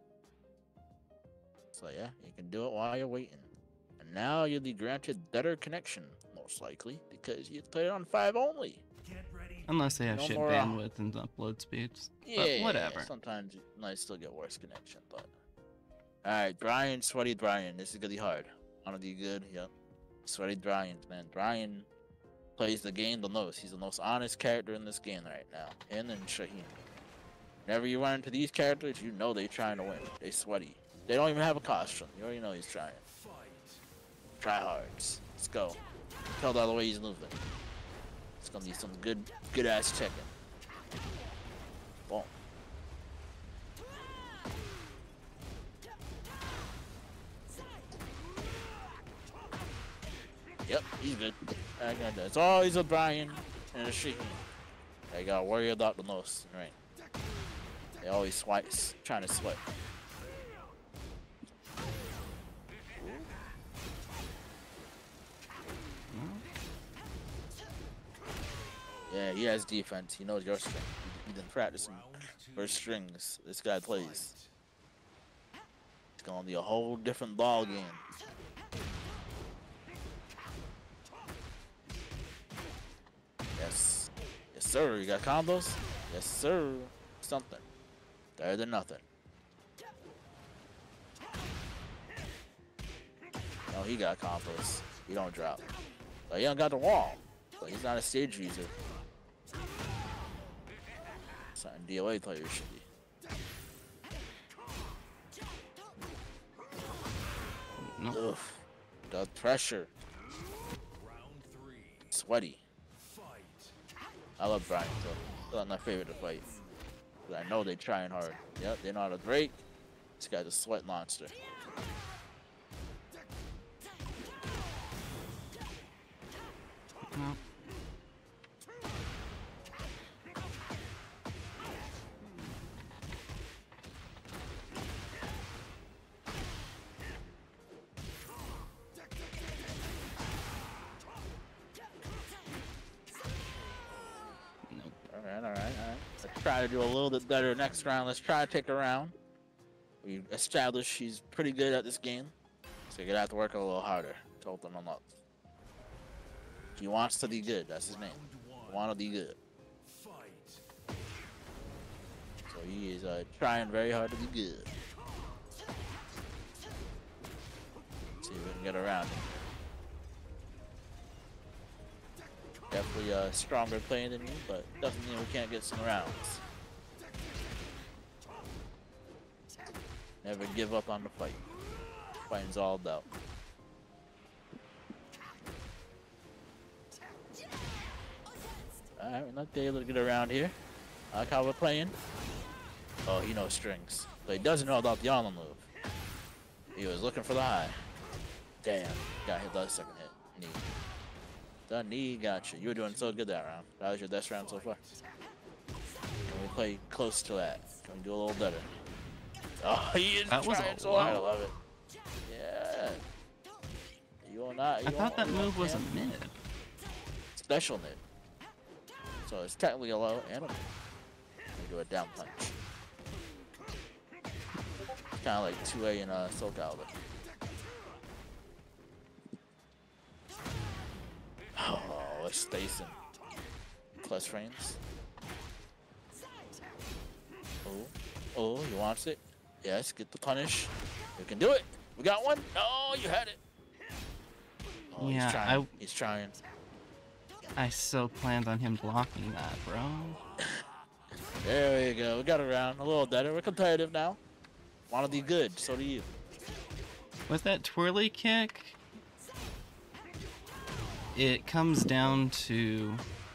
So yeah, you can do it while you're waiting. And now you'll be granted better connection, most likely, because you play it on five only. Get ready. Unless they have No shit more, uh, bandwidth and upload speeds. Yeah, But whatever. Sometimes you might still get worse connection, but alright, Brian, Sweaty Brian. This is gonna be hard. Wanna be good, yep. Sweaty Brian, man. Brian plays the game the most. He's the most honest character in this game right now. Him and Shaheen. Whenever you run into these characters, you know they're trying to win. They sweaty. They don't even have a costume. You already know he's trying. Fight. Try hards. Let's go. Tell by the way he's moving. It's gonna be some good, good ass checking. Boom. Yep, he's good. I got that. It's always a Brian and a Shaheen. I gotta worry about the most, right? They always swipes, trying to sweat. Yeah, he has defense. He knows your strength. He's been practicing for strings. This guy plays. It's gonna be a whole different ball game. Yes, sir. You got combos? Yes, sir. Something. Better than nothing. No, he got combos. He don't drop. But he don't got the wall. But he's not a stage user. Something D O A players should be. Nope. Oof. The pressure. Round three. Sweaty. Fight. I love Brian, so that's my favorite to fight. But I know they're trying hard. Yep, they know how to break. This guy's a sweat monster. No. Nope. Alright, alright, alright. Let's try to do a little bit better next round. Let's try to take a round. We established she's pretty good at this game. So you're gonna have to work a little harder to open them up. He wants to be good, that's his name. Round one. Want to be good. Fight. So he is uh, trying very hard to be good. See if we can get around him. Definitely a stronger player than me, but doesn't mean we can't get some rounds. Never give up on the fight. Fighting's all about. Alright, we're not able to get around here. I like how we're playing. Oh, he knows strings. But he doesn't know about the on move. He was looking for the high. Damn, got hit that second hit. Knee. The knee got you. You were doing so good that round. That was your best round so far. Can we play close to that? Can we do a little better? Oh, he is That was trying a so hard. I low. love it. Yeah. You will not. You I thought will that not move was a can. mid. Special mid. So it's technically a low and a mid. We do a down punch. Kind of like two A in uh, Soul Calibur. Oh, it's Stason. Plus frames. Oh, oh, he wants it. Yes, get the punish. We can do it. We got one. Oh, you had it. Oh, Yeah, he's trying. I- He's trying. I so planned on him blocking that, bro. There we go. We got around a little better. We're competitive now. Want to be good. So do you. With that twirly kick, it comes down to...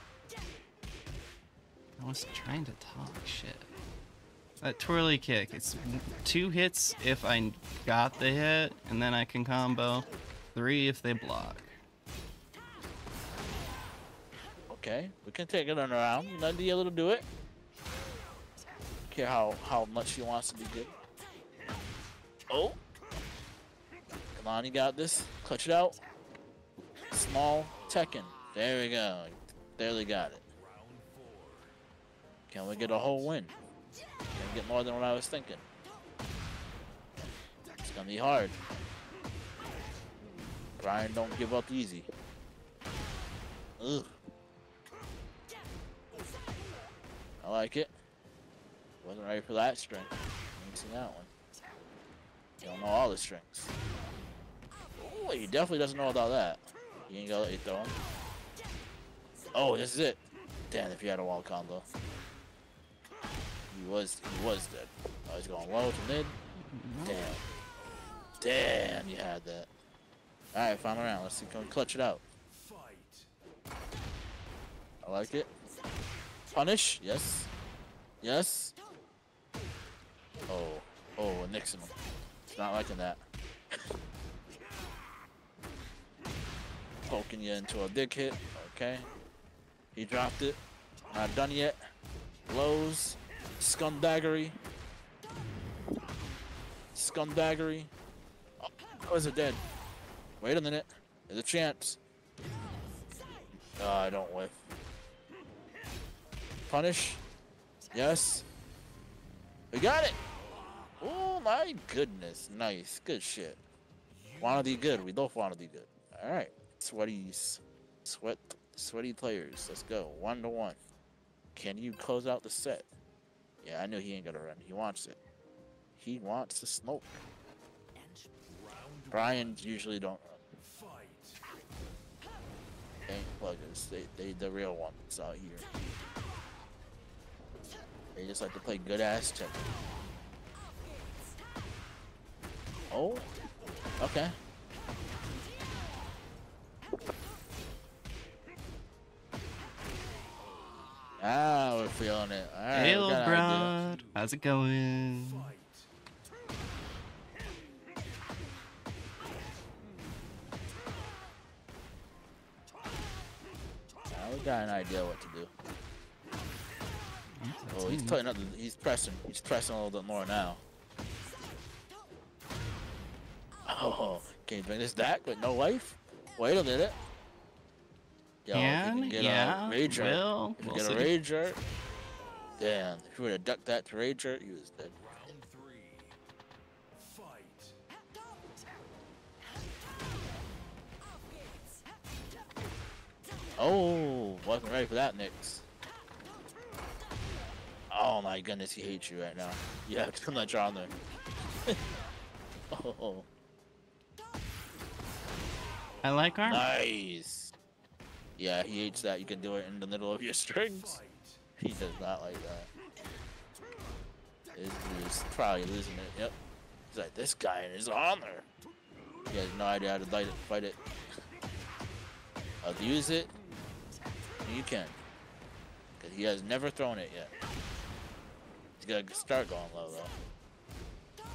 I was trying to talk shit. That twirly kick, it's two hits if I got the hit, and then I can combo. Three if they block. Okay, we can take it on around. You might be able to do it. Care how how much he wants to be good. Oh, come on, you got this. Clutch it out. Small Tekken. There we go. Barely got it. Round four. Can we get a whole win? Can we get more than what I was thinking? It's gonna be hard. Brian, don't give up easy. Ugh. I like it. Wasn't ready for that strength. Didn't see that one. You don't know all the strengths. Oh, he definitely doesn't know about that. You ain't gonna let you throw him. Oh, this is it. Damn, if you had a wall combo. He was he was dead. Oh, he's going low to mid. Damn. Damn, you had that. Alright, final round. Let's see, can we clutch it out? Fight. I like it. Punish, yes. Yes. Oh, oh, Nixon. It's not liking that. Poking you into a big hit. Okay. He dropped it. Not done yet. Blows. Scundaggery. Scundaggery. Oh, is it dead? Wait a minute. There's a chance. Oh, I don't whiff. Punish. Yes. We got it. Oh my goodness. Nice. Good shit. Wanna be good. We both wanna be good. Alright. Sweaties. Sweat sweaty players. Let's go. One to one. Can you close out the set? Yeah, I knew he ain't gonna run. He wants it. He wants to smoke. Round Brian's usually don't run. fight. They ain't pluggers. They, they the real ones out here. They just like to play good ass check. Oh, okay. Ah, we're feeling it. All right, Hey, we little got an idea. broad. How's it going? Fight. Now we got an idea what to do. Oh, he's putting up. the- He's pressing. He's pressing a little bit more now. Oh, can you bring this back with no life? Wait a minute. Yo, if you Can? can get Yeah, a rager. will. If you We'll get a see. rager, damn. If you would have ducked that to rager, he was dead. Round three. Fight. Oh, wasn't ready for that, Nix. Oh my goodness, he hates you right now. You have too much on there. Oh, I like armor. nice. Yeah, he hates that. You can do it in the middle of your strings. Fight. He does not like that. He's, he's probably losing it. Yep. He's like, this guy in his honor. He has no idea how to fight it. Fight it. Abuse it. You can. Because he has never thrown it yet. He's got to start going low, though.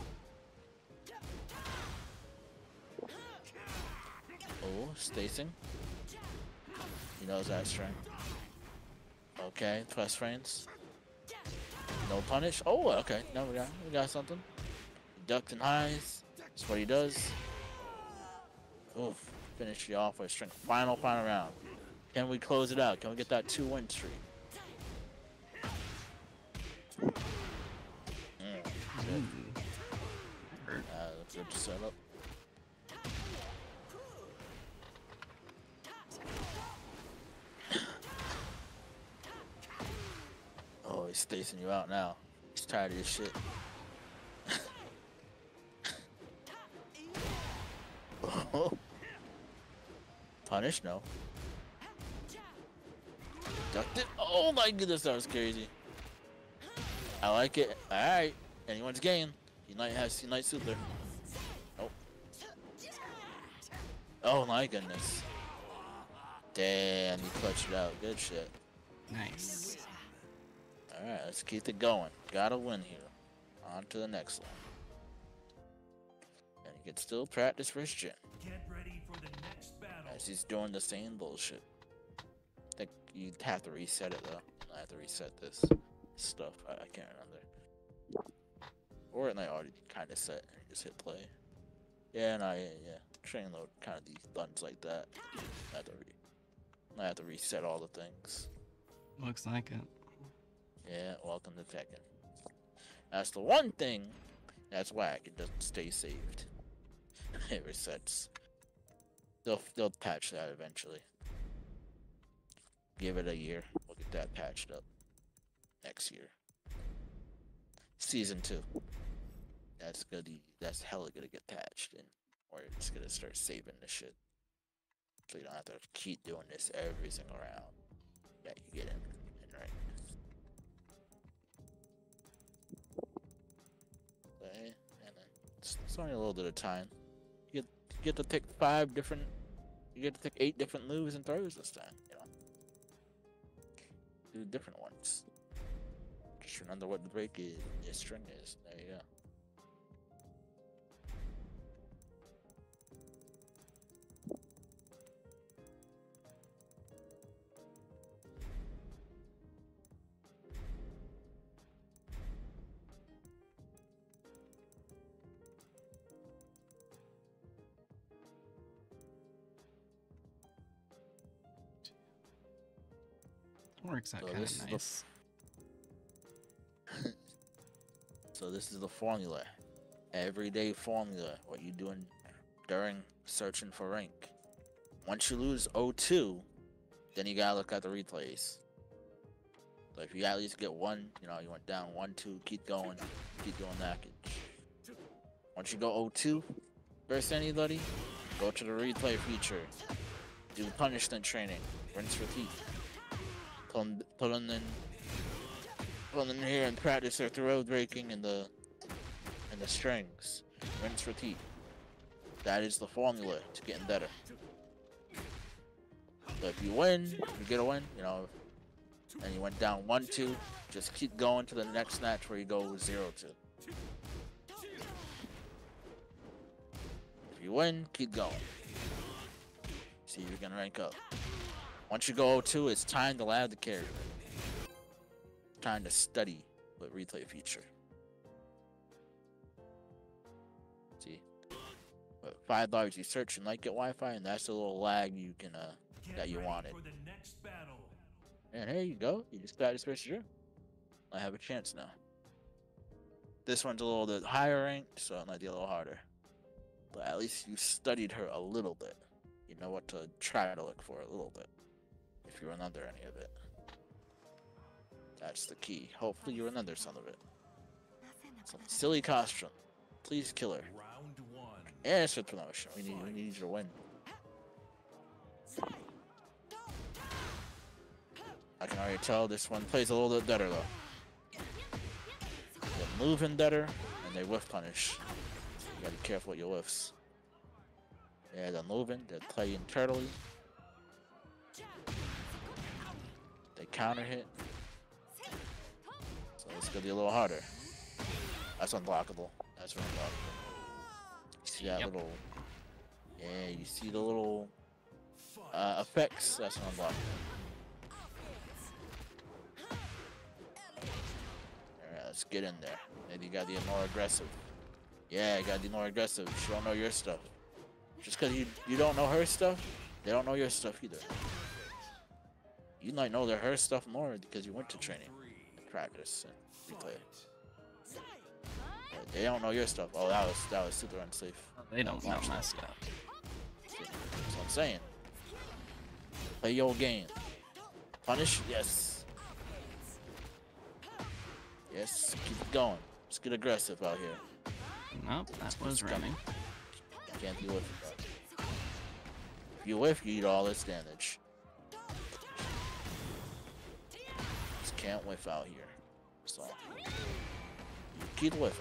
Oh, spacing. He knows that strength. Okay, plus frames. No punish. Oh, okay. Now we got we got something. Ducked and highs. That's what he does. Oof. Finish you off with a strength. Final, final round. Can we close it out? Can we get that two win streak? Mm, good. Hurt. Uh, good setup. Oh, he's spacing you out now. He's tired of this shit. Oh. Punish? No. Ducked it? Oh my goodness, that was crazy. I like it. Alright. Anyone's game. Unite has Unite Super. Nope. Oh my goodness. Damn, you clutched it out. Good shit. Nice. Alright, let's keep it going. Gotta win here. On to the next one. And he can still practice for his gym. Get ready for the next battle. As he's doing the same bullshit. I think you'd have to reset it though. I have to reset this stuff. I, I can't remember. Or it might already kind of set and just hit play. Yeah, no, yeah, yeah. Train load kind of these buttons like that. I have to re I have to reset all the things. Looks like it. Yeah, welcome to Tekken. That's the one thing that's whack. It doesn't stay saved. It resets. They'll they'll patch that eventually. Give it a year. We'll get that patched up next year. Season two. That's gonna that's hella gonna get patched in, or it's gonna start saving the shit. So you don't have to keep doing this every single round. Yeah, you get in, in right. Okay, and then it's, it's only a little bit of time. You get you get to pick five different. You get to pick eight different moves and throws this time. You know, do different ones. Just remember what the break is. Your string is. There you go. Works out So kind this is of the nice. So this is the formula. Everyday formula. What you doing during searching for rank. Once you lose oh two, then you gotta look at the replays. But if you at least get one, you know, you went down one, two, keep going, keep doing that. Once you go oh two versus anybody, go to the replay feature, do punishment training, rinse, repeat. Put them, put them in, put them in here and practice their throw breaking and the and the strings. Rinse, repeat. That is the formula to getting better. But if you win, you get a win, you know, and you went down one two, just keep going to the next match where you go zero two. If you win, keep going. See if you can rank up. Once you go oh two, it's time to lab the character. Time to study with replay feature. See? But five dollars you search and like get Wi-Fi, and that's a little lag you can uh that you wanted. For the next battle. And there you go. You just got this first year. I have a chance now. This one's a little bit higher ranked, so it might be a little harder. But at least you studied her a little bit. You know what to try to look for a little bit. If you remember any of it. That's the key. Hopefully you remember some of it. Some silly costume. Please kill her. Round one. And it's a promotion. We need, we need you to win. I can already tell this one plays a little bit better though. They're moving better and they whiff punish. You gotta be careful with your whiffs. Yeah, they're moving, they're playing turtly. They counter hit. So it's gonna be a little harder. That's unblockable. That's unblockable. You see that Yep. little yeah, you see the little uh, effects, that's unblockable. Alright, let's get in there. Maybe you gotta be more aggressive. Yeah, you gotta be more aggressive. She don't know your stuff. Just cause you you don't know her stuff, they don't know your stuff either. You might know their her stuff more because you went to training, and practice, and replay. But they don't know your stuff. Oh, that was that was super unsafe. They don't know my stuff. That's what I'm saying. Play your game. Punish? Yes. Yes, keep it going. Let's get aggressive out here. Nope, that was running. Can't be with it, bro. If you whiff, you eat all this damage. Just can't whiff out here. So, you keep whiffing.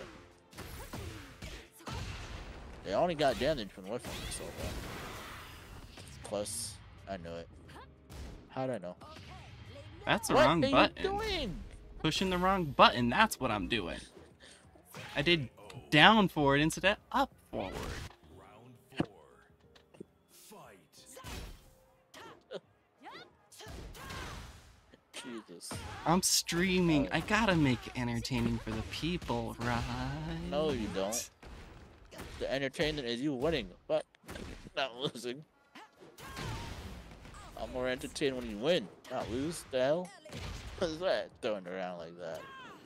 They only got damage from whiffing, so uh, plus, I knew it. How'd I know? That's the What wrong are button. you doing? Pushing the wrong button, that's what I'm doing. I did down forward instead of up forward. Round four. Fight. Jesus. I'm streaming. I gotta make it entertaining for the people, right? No, you don't. The entertainment is you winning, but not losing. I'm more entertained when you win, not lose. The hell? What is that? Throwing around like that.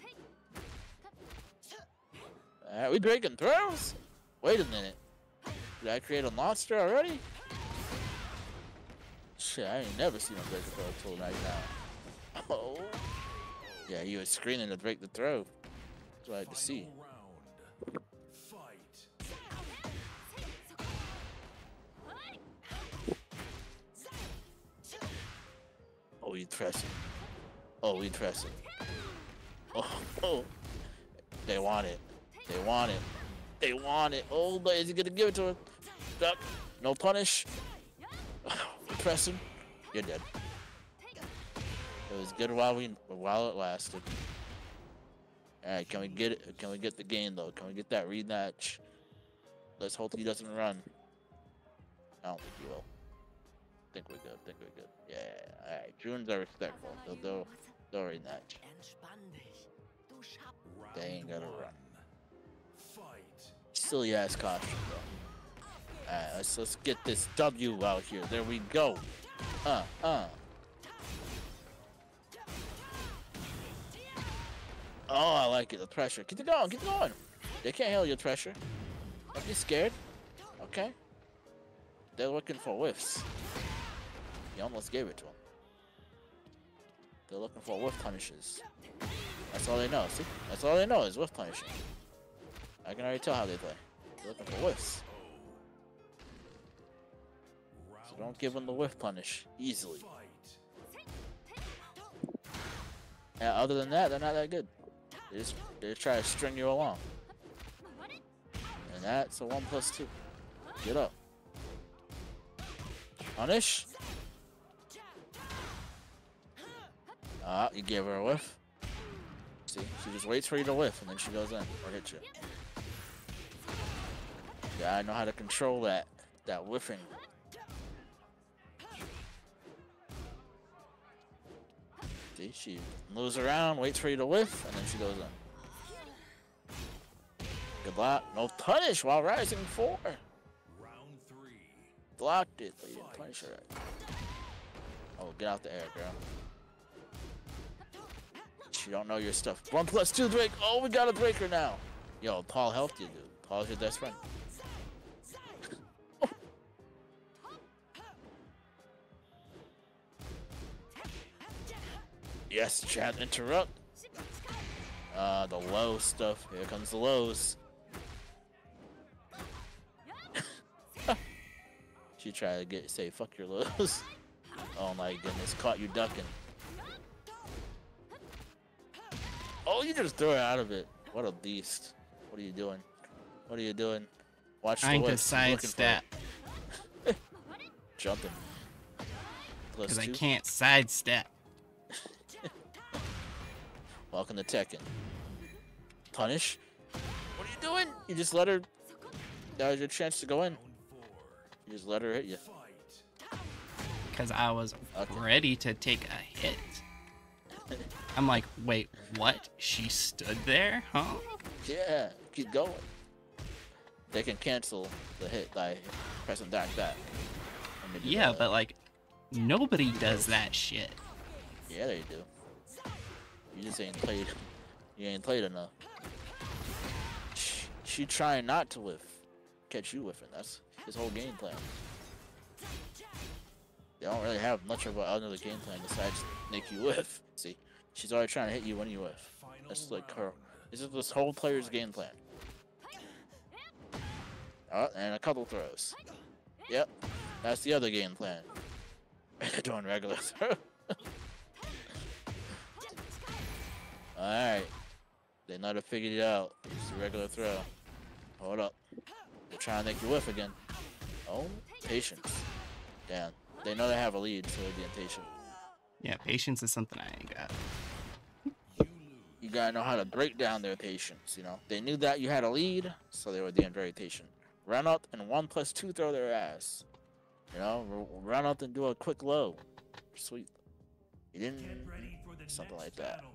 Are we breaking throws? Wait a minute. Did I create a monster already? Shit, I ain't never seen a break a throw until right now. Oh. Yeah, he was screaming to break the throw. That's what I had to see. Final round. Fight. Oh, he's pressing. Oh, he's pressing. Oh, oh. They want it. They want it. They want it. Oh, but is he gonna give it to him? Duck. No punish. Press him. You're dead. It was good while we while it lasted. All right, can we get it? Can we get the game though? Can we get that rematch? Let's hope he doesn't run. I don't think he will. Think we're good. Think we're good. Yeah. All right. Junes are respectful. They'll they'll, they'll rematch. They ain't gonna Round run. one. Fight. Silly ass costume though. Alright, let's let's get this W out here. There we go. Uh, uh. Oh, I like it. The pressure. Keep it going. Keep it going. They can't handle your pressure. Don't be scared. Okay. They're looking for whiffs. You almost gave it to them. They're looking for whiff punishes. That's all they know. See? That's all they know is whiff punishing. I can already tell how they play. They're looking for whiffs. So don't give them the whiff punish easily. Yeah, other than that, they're not that good. They just, they just try to string you along. And that's a one plus two. Get up. Punish. Ah, you gave her a whiff. See, she just waits for you to whiff and then she goes in or hit you. Yeah, I know how to control that, that whiffing. See, she moves around, waits for you to whiff, and then she goes in. Good block. No punish while rising four. Round three. Blocked it, but you didn't punish her. Oh, get out the air, girl. She don't know your stuff. One plus two break. Oh, we got a breaker now. Yo, Paul helped you, dude. Paul's your best friend. Yes, chat interrupt. Uh, the low stuff. Here comes the lows. She tried to get say fuck your lows. Oh my goodness, caught you ducking. Oh, you just threw it out of it. What a beast. What are you doing? What are you doing? Watch the Trying to whiff. She's looking for sidestep it. Jumping. Plus because I two. can't sidestep. Welcome to Tekken. Punish. What are you doing? You just let her. That was your chance to go in. Round four. You just let her hit you. Fight. Because I was Okay. ready to take a hit. I'm like, wait, what? She stood there? Huh? Yeah, keep going. They can cancel the hit by pressing back back. When they do Yeah, that. but like, nobody does that shit. Yeah, they do. You just ain't played. You ain't played enough. She, she trying not to whiff. Catch you whiffing. That's his whole game plan. They don't really have much of another game plan besides make you whiff. See, she's already trying to hit you when you whiff. Final That's like her. round. This is this whole player's game plan. Oh, and a couple throws. Yep, that's the other game plan. Doing regular throw. Alright. They might have figured it out. It's a regular throw. Hold up. They're trying to make you whiff again. Oh, patience. Damn. They know they have a lead, so they're being patient. Yeah, patience is something I ain't got. You gotta know how to break down their patience, you know. They knew that you had a lead, so they were being very patient. Run up and one plus two throw their ass. You know, r- run up and do a quick low. Sweet. You didn't. Get ready for the Something next like that. battle.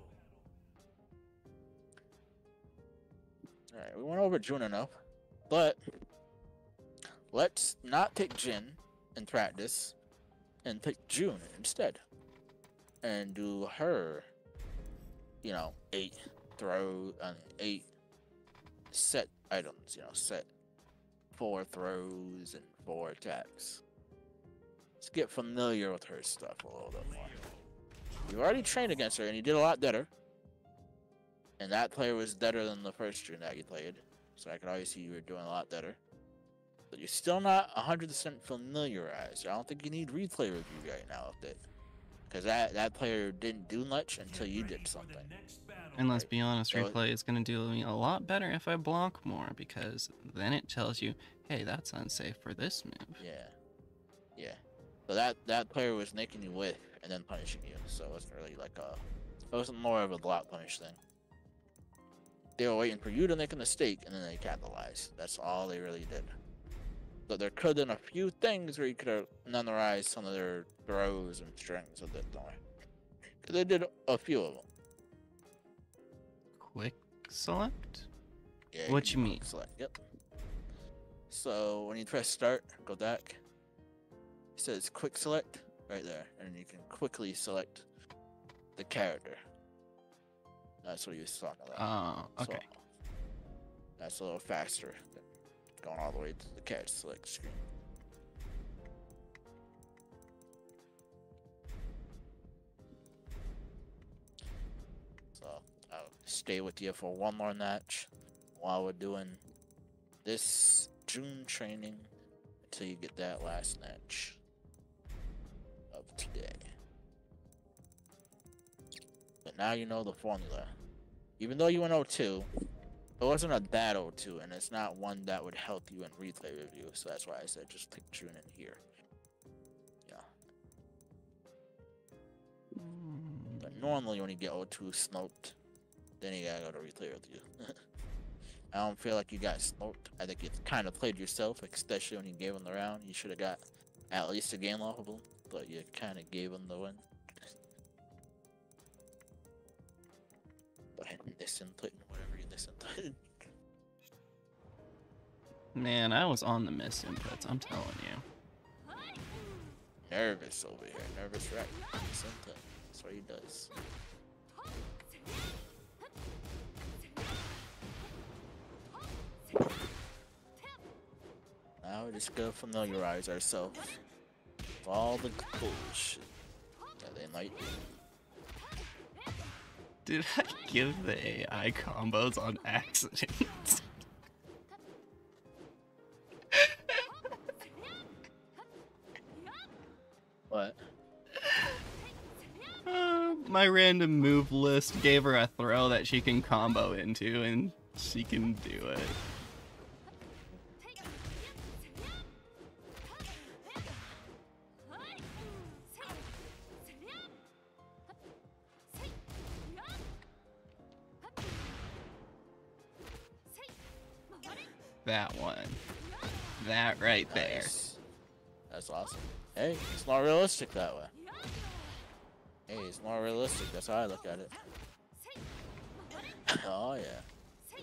Alright, we went over June enough, but let's not pick Jin in practice and pick June instead. And do her, you know, eight throw, uh, eight set items, you know, set four throws and four attacks. Let's get familiar with her stuff a little bit more. You already trained against her and you did a lot better. And that player was better than the first June that you played. So I could always see you were doing a lot better. But you're still not one hundred percent familiarized. I don't think you need replay review right now with it. Because that, that player didn't do much until you did something. And let's be honest, So- replay is going to do me a lot better if I block more, because then it tells you, hey, that's unsafe for this move. Yeah. Yeah. So that, that player was making you whiff and then punishing you. So it wasn't really like a... It wasn't more of a block punish thing. They were waiting for you to make a mistake and then they capitalized. That's all they really did. But there could have been a few things where you could have memorized some of their throws and strings of it. Because they did a few of them. Quick select? Yeah, What can you do mean? quick select. Yep. So when you press start, go back. It says quick select right there. And you can quickly select the character. That's what he was talking about. Oh, okay. So, that's a little faster than going all the way to the character select screen. So I'll stay with you for one more match while we're doing this June training until you get that last match of today. But now you know the formula. Even though you went oh two, it wasn't a bad oh two, and it's not one that would help you in replay review, so that's why I said just pick June in here. Yeah. But normally when you get oh two smoked, then you gotta go to replay review. I don't feel like you got smoked. I think you kind of played yourself, especially when you gave him the round. You should have got at least a game laughable, but you kind of gave him the win. But listen, put whatever you listen to. Man, I was on the miss inputs, I'm telling you. Nervous over here, nervous wreck. That's what he does. Now we just gotta familiarize ourselves with all the bullshit that they might do. Did I give the A I combos on accident? What? Uh, my random move list gave her a throw that she can combo into, and she can do it. That one. That right there. Nice. That's awesome. Hey, it's more realistic that way. Hey, it's more realistic. That's how I look at it. Oh, yeah.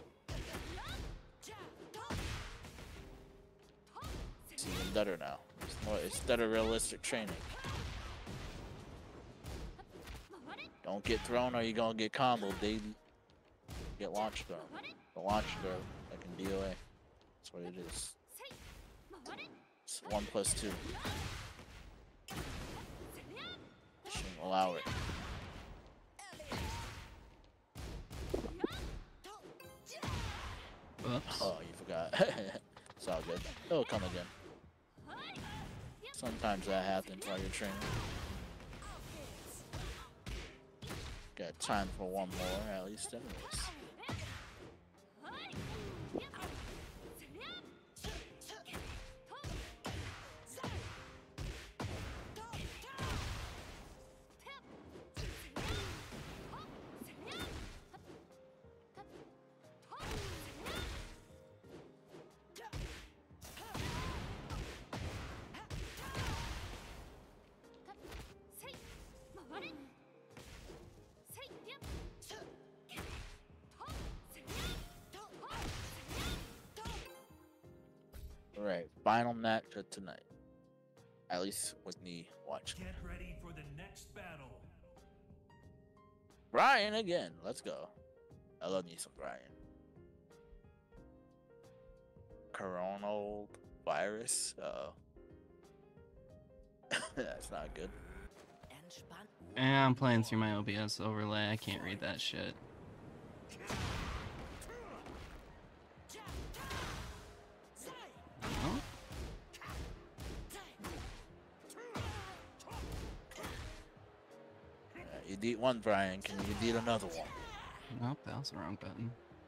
It's even better now. It's more, it's better realistic training. Don't get thrown or you're gonna get comboed, baby. Get launch thrown. The launch throw that can D O A. That's what it is. It's one plus two. Shouldn't allow it. Whoops. Oh, you forgot. It's all good. It'll come again. Sometimes that happens while you're training. Got time for one more, at least, anyways. Alright, final match of tonight. At least with me watching. Get ready for the next battle. Brian again. Let's go. I love me some Brian. Coronal virus. Uh, that's not good. Yeah, I'm playing through my O B S overlay. I can't read that shit. Oh? You beat one, Brian. Can you beat another one? Nope, that was the wrong button.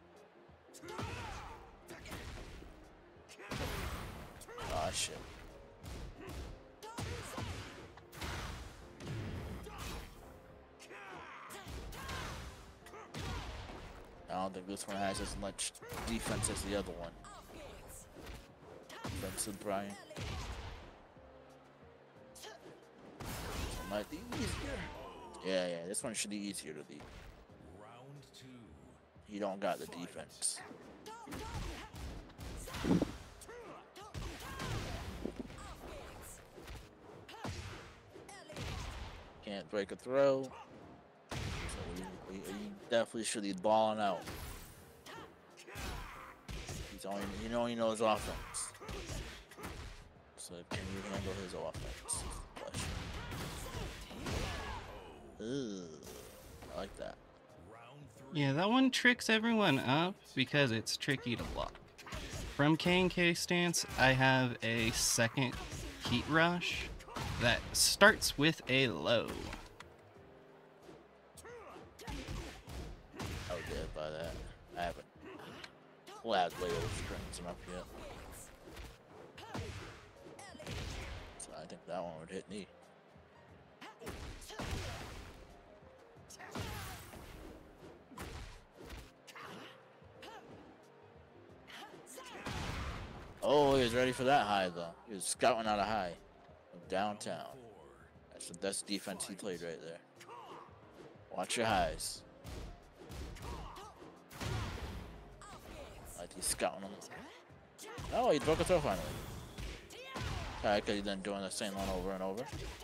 Oh shit. I don't think this one has as much defense as the other one. Defensive Brian. This one might be easier. Yeah, yeah, this one should be easier to beat. Round two. You don't got the defense. Can't break a throw. So we, we, we definitely should be balling out. He's only, he only knows offense. So can you handle his offense? Question. Ooh, I like that. Round Yeah, that one tricks everyone up because it's tricky to block. From K and K stance, I have a second heat rush that starts with a low. I was dead by that. I haven't labbed Leo strings enough yet. So I think that one would hit me. Oh, he was ready for that high though. He was scouting out a high of downtown. That's the best defense he played right there. Watch your highs. Like he's scouting them. Oh, he broke a throw finally. Alright, because he's been doing the same one over and over.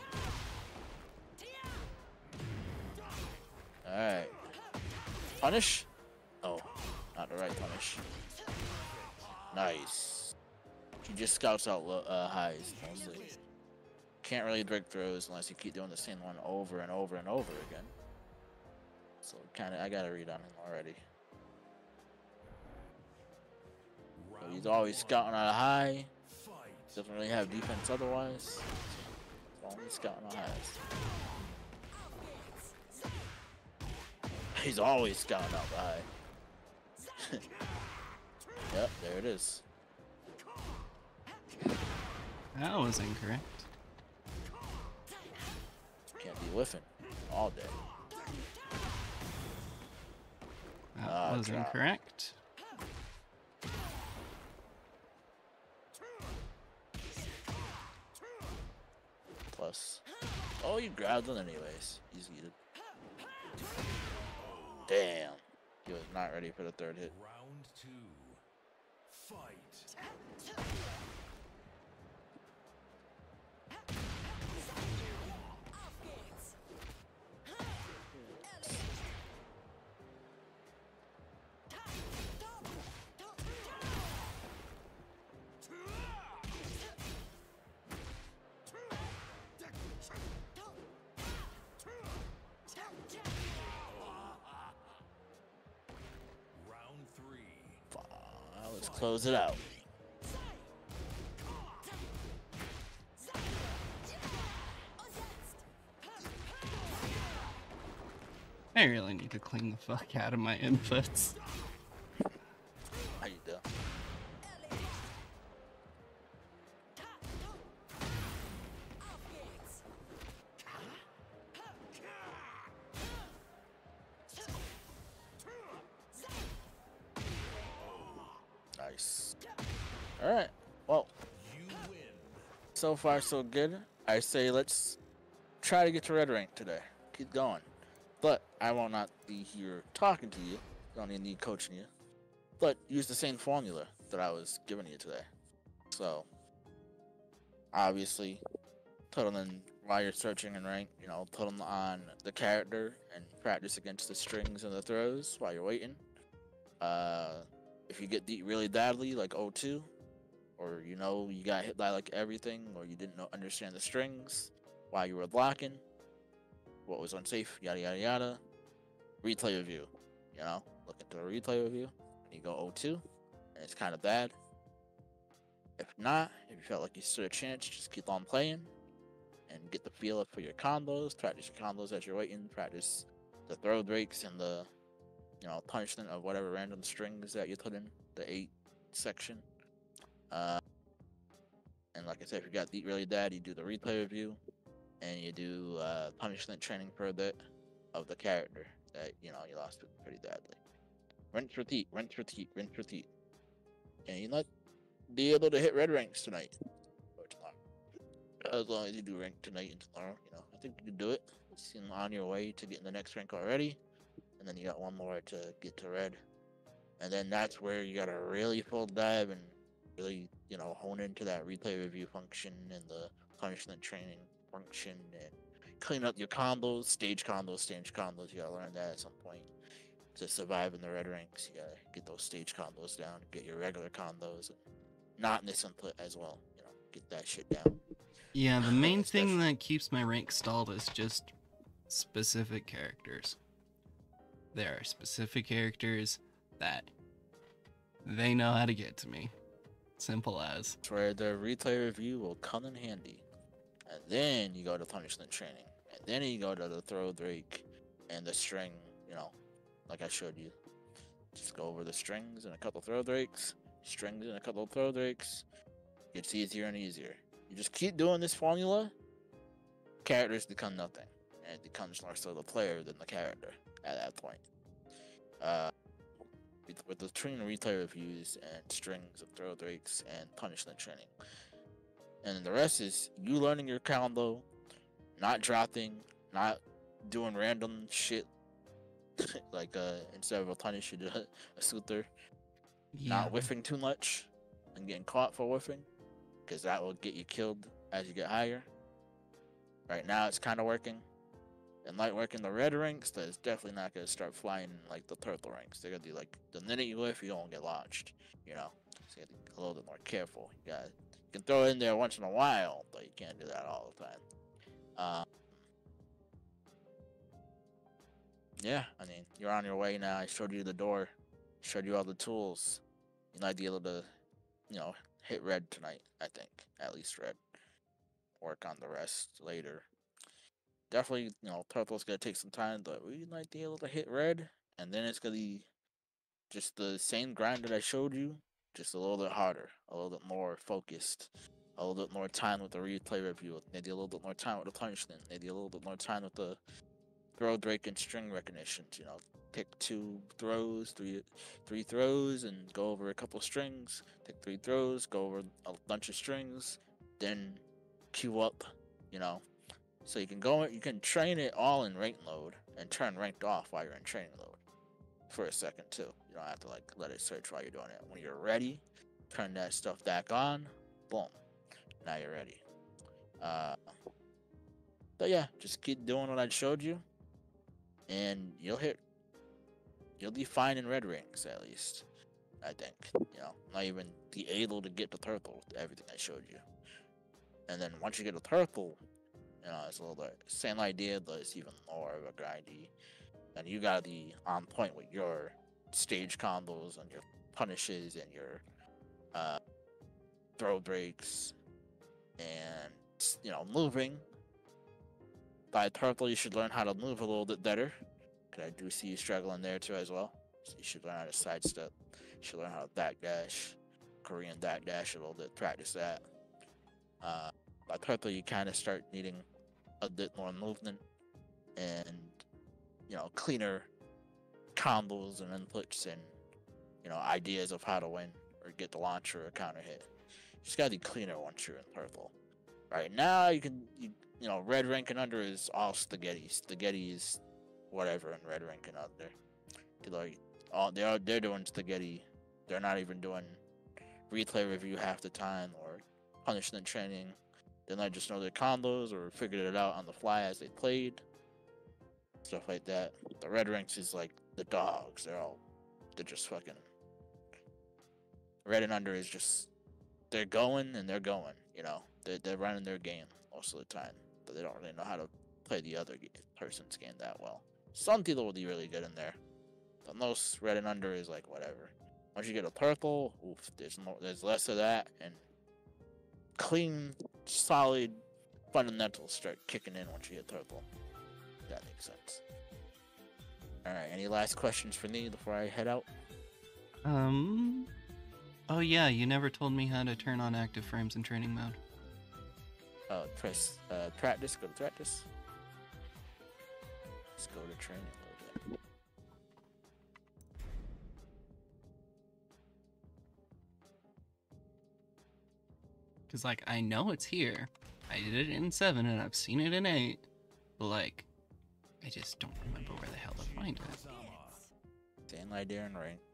Alright. Punish? Oh, not the right punish. Nice. He just scouts out low, uh, highs mostly. Can't really break throws unless you keep doing the same one over and over and over again. So kind of, I got to read on him already. So he's always scouting out a high. Doesn't really have defense otherwise. So only scouting out highs. He's always scouting out the high. Yep, there it is. That was incorrect. Can't be whiffing all day. That Ah, was drop. incorrect. Plus. Oh, you grabbed it anyways. Easy to. Damn. He was not ready for the third hit. Round two. Fight. Round three. Fine, let's close it out. I really need to clean the fuck out of my inputs. How you doing? Nice. All right. Well, You win. so far so good. I say let's try to get to red rank today. Keep going. But I will not be here talking to you. Don't even need coaching you. But use the same formula that I was giving you today. So, obviously, put them in while you're searching in rank. You know, put them on the character and practice against the strings and the throws while you're waiting. Uh, if you get beat really badly, like oh two, or you know you got hit by like everything, or you didn't know, understand the strings while you were blocking, what was unsafe, yada yada yada. Replay review, you know, look into a replay review. And you go oh two, and it's kind of bad. If not, if you felt like you stood a chance, just keep on playing and get the feel for your combos. Practice your combos as you're waiting. Practice the throw breaks and the, you know, punishment of whatever random strings that you put in the eight section. Uh, and like I said, if you got beat really bad, you do the replay review, and you do uh, punishment training for a bit of the character that, you know, you lost pretty badly. Rinse, repeat, rinse, repeat, rinse, repeat. And you not be able to hit red ranks tonight or tomorrow. As long as you do rank tonight and tomorrow, you know, I think you can do it. You seem on your way to getting the next rank already, and then you got one more to get to red. And then that's where you gotta really full dive and really, you know, hone into that replay review function and the punishment training function and clean up your combos, stage combos, stage combos. You gotta learn that at some point to survive in the red ranks. You gotta get those stage combos down, get your regular combos, and not miss input as well. You know, get that shit down. Yeah, the main thing Especially- that keeps my rank stalled is just specific characters. there are specific characters that they know how to get to me. Simple as. It's where the replay review will come in handy. And then you go to punishment training. And then you go to the throw drake and the string, you know, like I showed you. Just go over the strings and a couple throw drakes, strings and a couple of throw drakes. Gets easier and easier. You just keep doing this formula, characters become nothing. And it becomes more so the player than the character at that point. Uh, with, with the training replay reviews and strings of throw drakes and punishment training. And then the rest is you learning your combo, not dropping, not doing random shit. Like uh, instead of a punish, you do a, a Suther. Yeah. Not whiffing too much and getting caught for whiffing, because that will get you killed as you get higher. Right now it's kind of working. And like working the red ranks, that's definitely not going to start flying like the turtle ranks. They're going to be like, the minute you whiff, you don't get launched, you know? So you got to be a little bit more careful. You, gotta, you can throw it in there once in a while, but you can't do that all the time. Um, yeah, I mean, you're on your way now. I showed you the door, showed you all the tools. You might be able to, you know, hit red tonight, I think. At least red. Work on the rest later. Definitely, you know, Turtle's gonna take some time, but we might be able to hit red, and then it's gonna be just the same grind that I showed you, just a little bit harder, a little bit more focused, a little bit more time with the replay review, maybe a little bit more time with the punishment, maybe a little bit more time with the throw drake and string recognitions. You know, pick two throws, three three throws, and go over a couple strings. Pick three throws, go over a bunch of strings, then queue up. You know. So you can go, you can train it all in ranked mode and turn ranked off while you're in training mode for a second too. You don't have to like let it search while you're doing it. When you're ready, turn that stuff back on. Boom. Now you're ready. Uh, but yeah, just keep doing what I showed you, and you'll hit. You'll be fine in red rings at least. I think. You know, not even be able to get the turtle with everything I showed you. And then once you get a turtle, you know, it's a little bit same idea, but it's even more of a grindy. And you gotta be on point with your stage combos and your punishes and your uh, throw breaks and, you know, moving. By turtle, you should learn how to move a little bit better. Cause I do see you struggling there too as well. So you should learn how to sidestep. You should learn how to backdash, Korean backdash a little bit. Practice that. Uh, by turtle, you kind of start needing a bit more movement and, you know, cleaner combos and inputs and, you know, ideas of how to win or get the launch or a counter hit. You just gotta be cleaner once you're in purple. Right now, you can, you, you know, red rank and under is all spaghetti. Spaghetti is whatever in red rank and under. They're like, all they're they're doing spaghetti. They're not even doing replay review half the time or punishment training. They might just know their combos or figured it out on the fly as they played. Stuff like that. The red ranks is like the dogs. They're all, they're just fucking. Red and under is just, they're going and they're going, you know. They're, they're running their game most of the time. But they don't really know how to play the other person's game that well. Some people will be really good in there. But most red and under is like whatever. Once you get a purple, oof, there's more, there's less of that, and clean, solid fundamentals start kicking in once you hit purple. If that makes sense. Alright, any last questions for me before I head out? Um. Oh yeah, you never told me how to turn on active frames in training mode. Uh, press uh, practice, go to practice. Let's go to training a little bit. Cause like I know it's here. I did it in seven and I've seen it in eight. But like, I just don't remember where the hell to find it. Same idea in ranked.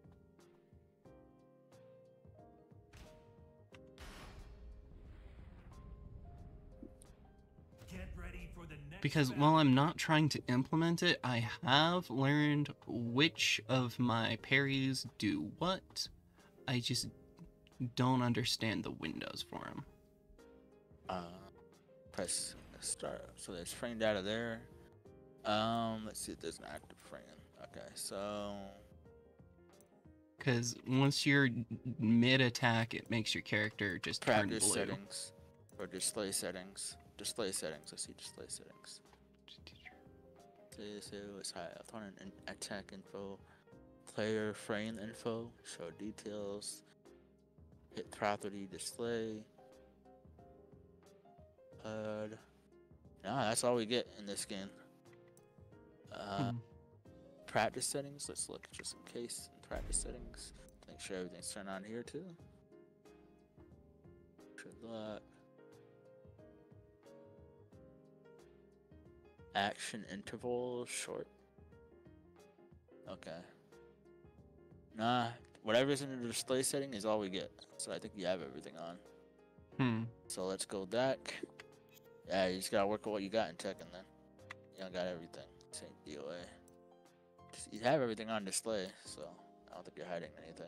Get ready for the next Because battle. while I'm not trying to implement it, I have learned which of my parries do what. I just don't understand the windows for them. Uh, press start. So there's frame data there. Um, let's see if there's an active frame. Okay. Okay, so Because once you're mid attack, it makes your character just turn blue. practice settings or display settings. Display settings. Let's see display settings. So it's high opponent and attack info, player frame info, show details, hit property display. Uh, no, that's all we get in this game. Uh, Hmm. Practice settings. Let's look just in case. In practice settings, make sure everything's turned on here too. Should that. Action interval short. Okay. Nah, whatever's in the display setting is all we get. So I think you have everything on. Hmm. So let's go back. Yeah, you just gotta work with what you got in Tekken then. You don't got everything. Same D O A. Just, you have everything on display, so I don't think you're hiding anything.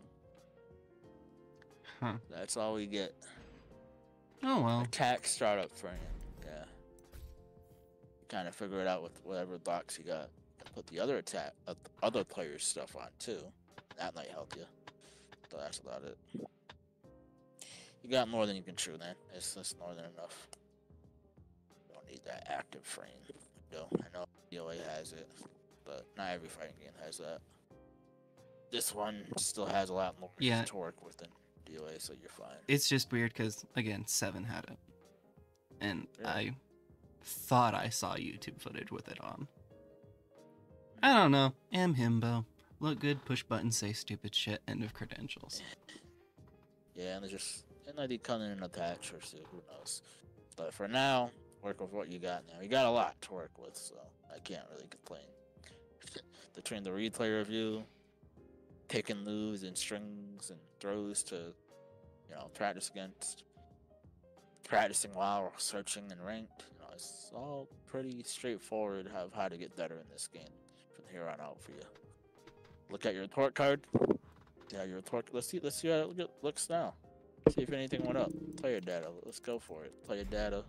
Huh. That's all we get. Oh well. Attack startup frame. Yeah. Kind of figure it out with whatever box you got. And put the other attack, uh, other players' stuff on too. That might help you. So that's about it. You got more than you can chew, man. It's just more than enough. You don't need that active frame. No, I know D O A has it, but not every fighting game has that. This one still has a lot more Yeah. to work with than D O A, so you're fine. It's just weird because again, Seven had it, and Really? I thought I saw YouTube footage with it on. I don't know. Am himbo. Look good. Push buttons. Say stupid shit. End of credentials. Yeah, and there's just it might be coming in a patch or two, who knows. But for now, work with what you got now. You got a lot to work with, so I can't really complain. Between the replay review, pick and lose and strings and throws to, you know, practice against, practicing while searching and ranked, you know, it's all pretty straightforward of how to get better in this game from here on out for you. Look at your report card. Yeah, your report. Let's see. Let's see how it looks now. See if anything went up. Player data. Let's go for it. Player data.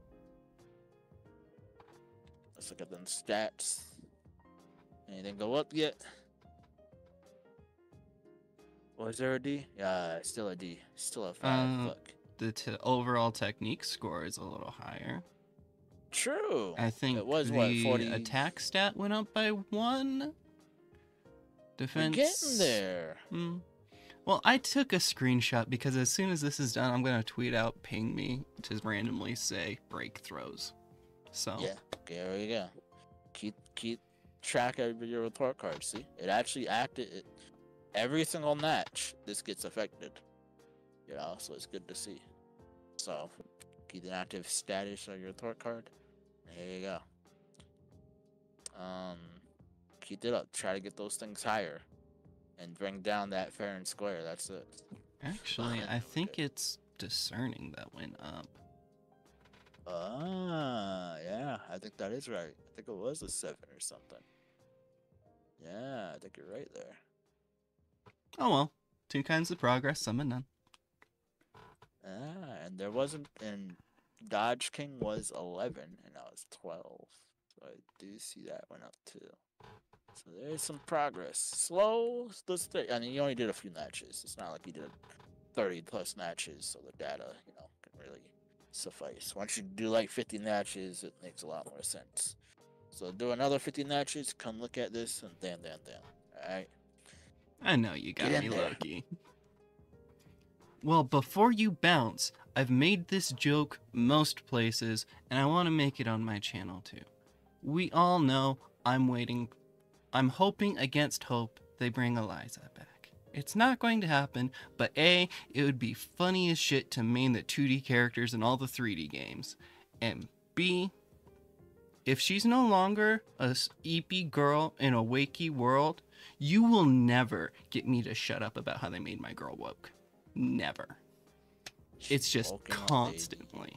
Let's look at them stats. Anything go up yet? Was there a D? Yeah, still a D. Still a five. Uh, Look. The t- overall technique score is a little higher. True. I think it was the what forty. attack stat went up by one. We're Defense. getting there. Hmm. Well, I took a screenshot because as soon as this is done, I'm gonna tweet out "ping me" to randomly say breakthrows. So Yeah. Okay, there you go. Keep keep track of your report card. See, it actually acted. It, every single match, this gets affected. You know, so it's good to see. So keep an active status of your report card. There you go. Um, keep it up. Try to get those things higher, and bring down that fair and square. That's it. actually, I think it's discerning that went up. Ah, yeah, I think that is right. I think it was a seven or something. Yeah, I think you're right there. Oh well, two kinds of progress, some and none. Ah, and there wasn't, and Dodge King was eleven, and now it's twelve. So I do see that went up too. So there's some progress. Slow, still stay. I mean, you only did a few matches. It's not like you did thirty plus matches, so the data, you know, can really suffice. Once you do like fifty matches, it makes a lot more sense. So do another fifty matches, come look at this, and then, then, then. Alright? I know you got Get me, in there. Loki. Well, before you bounce, I've made this joke most places, and I want to make it on my channel too. We all know I'm waiting, I'm hoping against hope they bring Eliza back. It's not going to happen, but A, it would be funny as shit to main the two D characters in all the three D games. And B, if she's no longer a s- eepy girl in a wakey world, you will never get me to shut up about how they made my girl woke. Never. It's just Smoking a baby. constantly.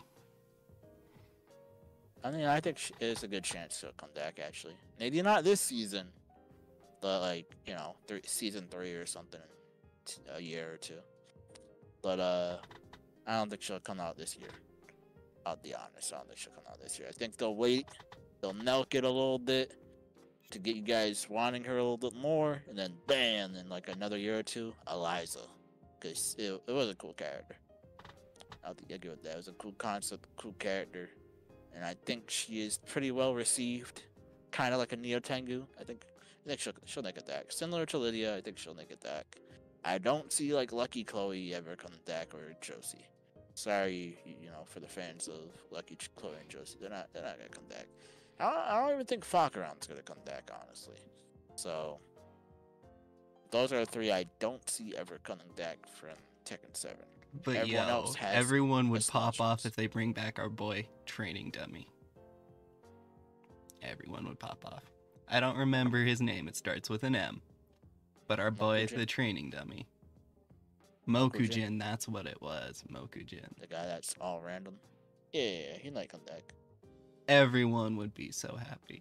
I mean, I think sh- it's a good chance to come back, actually. Maybe not this season, but like, you know, three, season three or something in t- a year or two. But uh, I don't think she'll come out this year. I'll be honest, I don't think she'll come out this year. I think they'll wait, they'll milk it a little bit, to get you guys wanting her a little bit more, and then bam, in like another year or two, Eliza, because it, it was a cool character. I'll give it that. It was a cool concept, cool character, and I think she is pretty well received, kind of like a Neo Tengu. I think I think she'll she'll make it back, similar to Lydia. I think she'll make it back. I don't see like Lucky Chloe ever coming back, or Josie. Sorry, you, you know, for the fans of Lucky Chloe and Josie, they're not they're not gonna come back. I don't, I don't even think Fakaron's gonna come back, honestly. So those are the three I don't see ever coming back from Tekken seven. But Everyone yo, else has everyone would pop off expansions. if they bring back our boy Training Dummy. Everyone would pop off. I don't remember his name. It starts with an M. But our boy is Mokujin? the Training Dummy. Mokujin? Mokujin, that's what it was. Mokujin. The guy that's all random. Yeah, yeah, yeah, he might come back. Everyone would be so happy.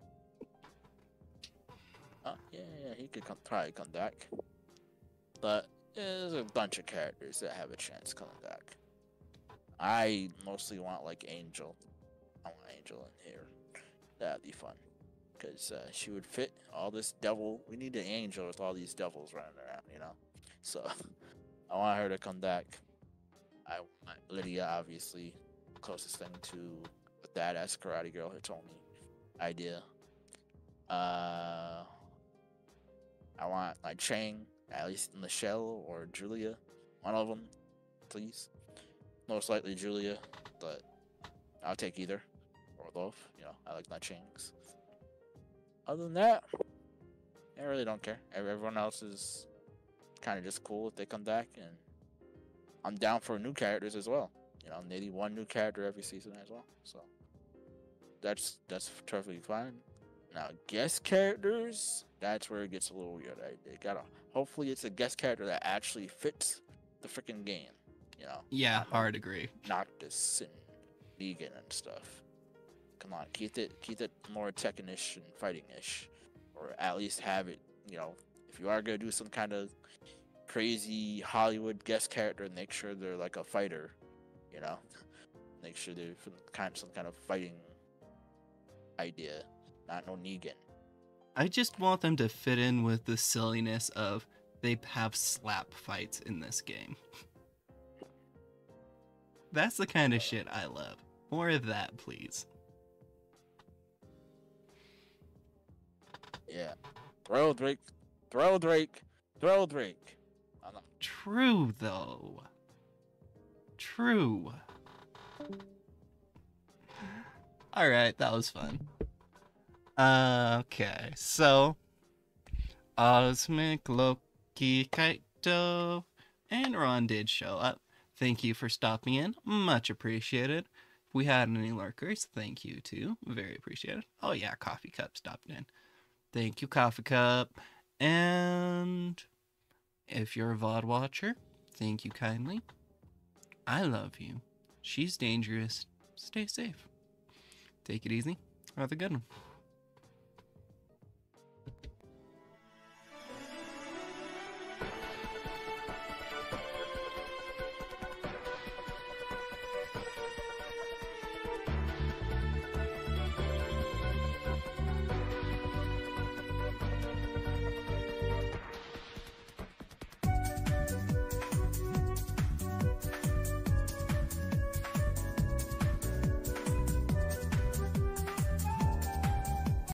Oh, yeah, yeah, he could come, probably come back. But yeah, there's a bunch of characters that have a chance coming back. I mostly want like Angel. I want Angel in here. That'd be fun. Because uh, she would fit all this devil. We need an Angel with all these devils running around, you know? So I want her to come back. I want Lydia, obviously, closest thing to a badass karate girl Hitomi idea. Uh, I want like Chang, at least Michelle or Julia, one of them, please. Most likely Julia, but I'll take either or both. You know, I like my Changs. Other than that, I really don't care. Everyone else is kind of just cool if they come back, and I'm down for new characters as well. You know, maybe one new character every season as well. So that's that's perfectly fine. Now, guest characters, that's where it gets a little weird. I, they gotta hopefully it's a guest character that actually fits the freaking game. You know, Yeah, not hard agree. Noctis and Negan and stuff. Come on, keep it keep it more Tekken-ish and fighting-ish, or at least have it. You know, if you are gonna do some kind of crazy Hollywood guest character, make sure they're like a fighter. You know, make sure they're from kind of some kind of fighting idea, not no Negan. I just want them to fit in with the silliness of they have slap fights in this game. That's the kind of shit I love. More of that, please. Yeah, throw Drake, throw Drake, throw Drake. I'm not- True, though. True. Alright, that was fun. Uh, okay, so Osmic, Loki, Kaito, and Ron did show up. Thank you for stopping in. Much appreciated. If we had any lurkers, thank you too. Very appreciated. Oh yeah, Coffee Cup stopped in. Thank you, Coffee Cup. And if you're a V O D watcher, thank you kindly. I love you. She's dangerous. Stay safe. Take it easy. Have a good one.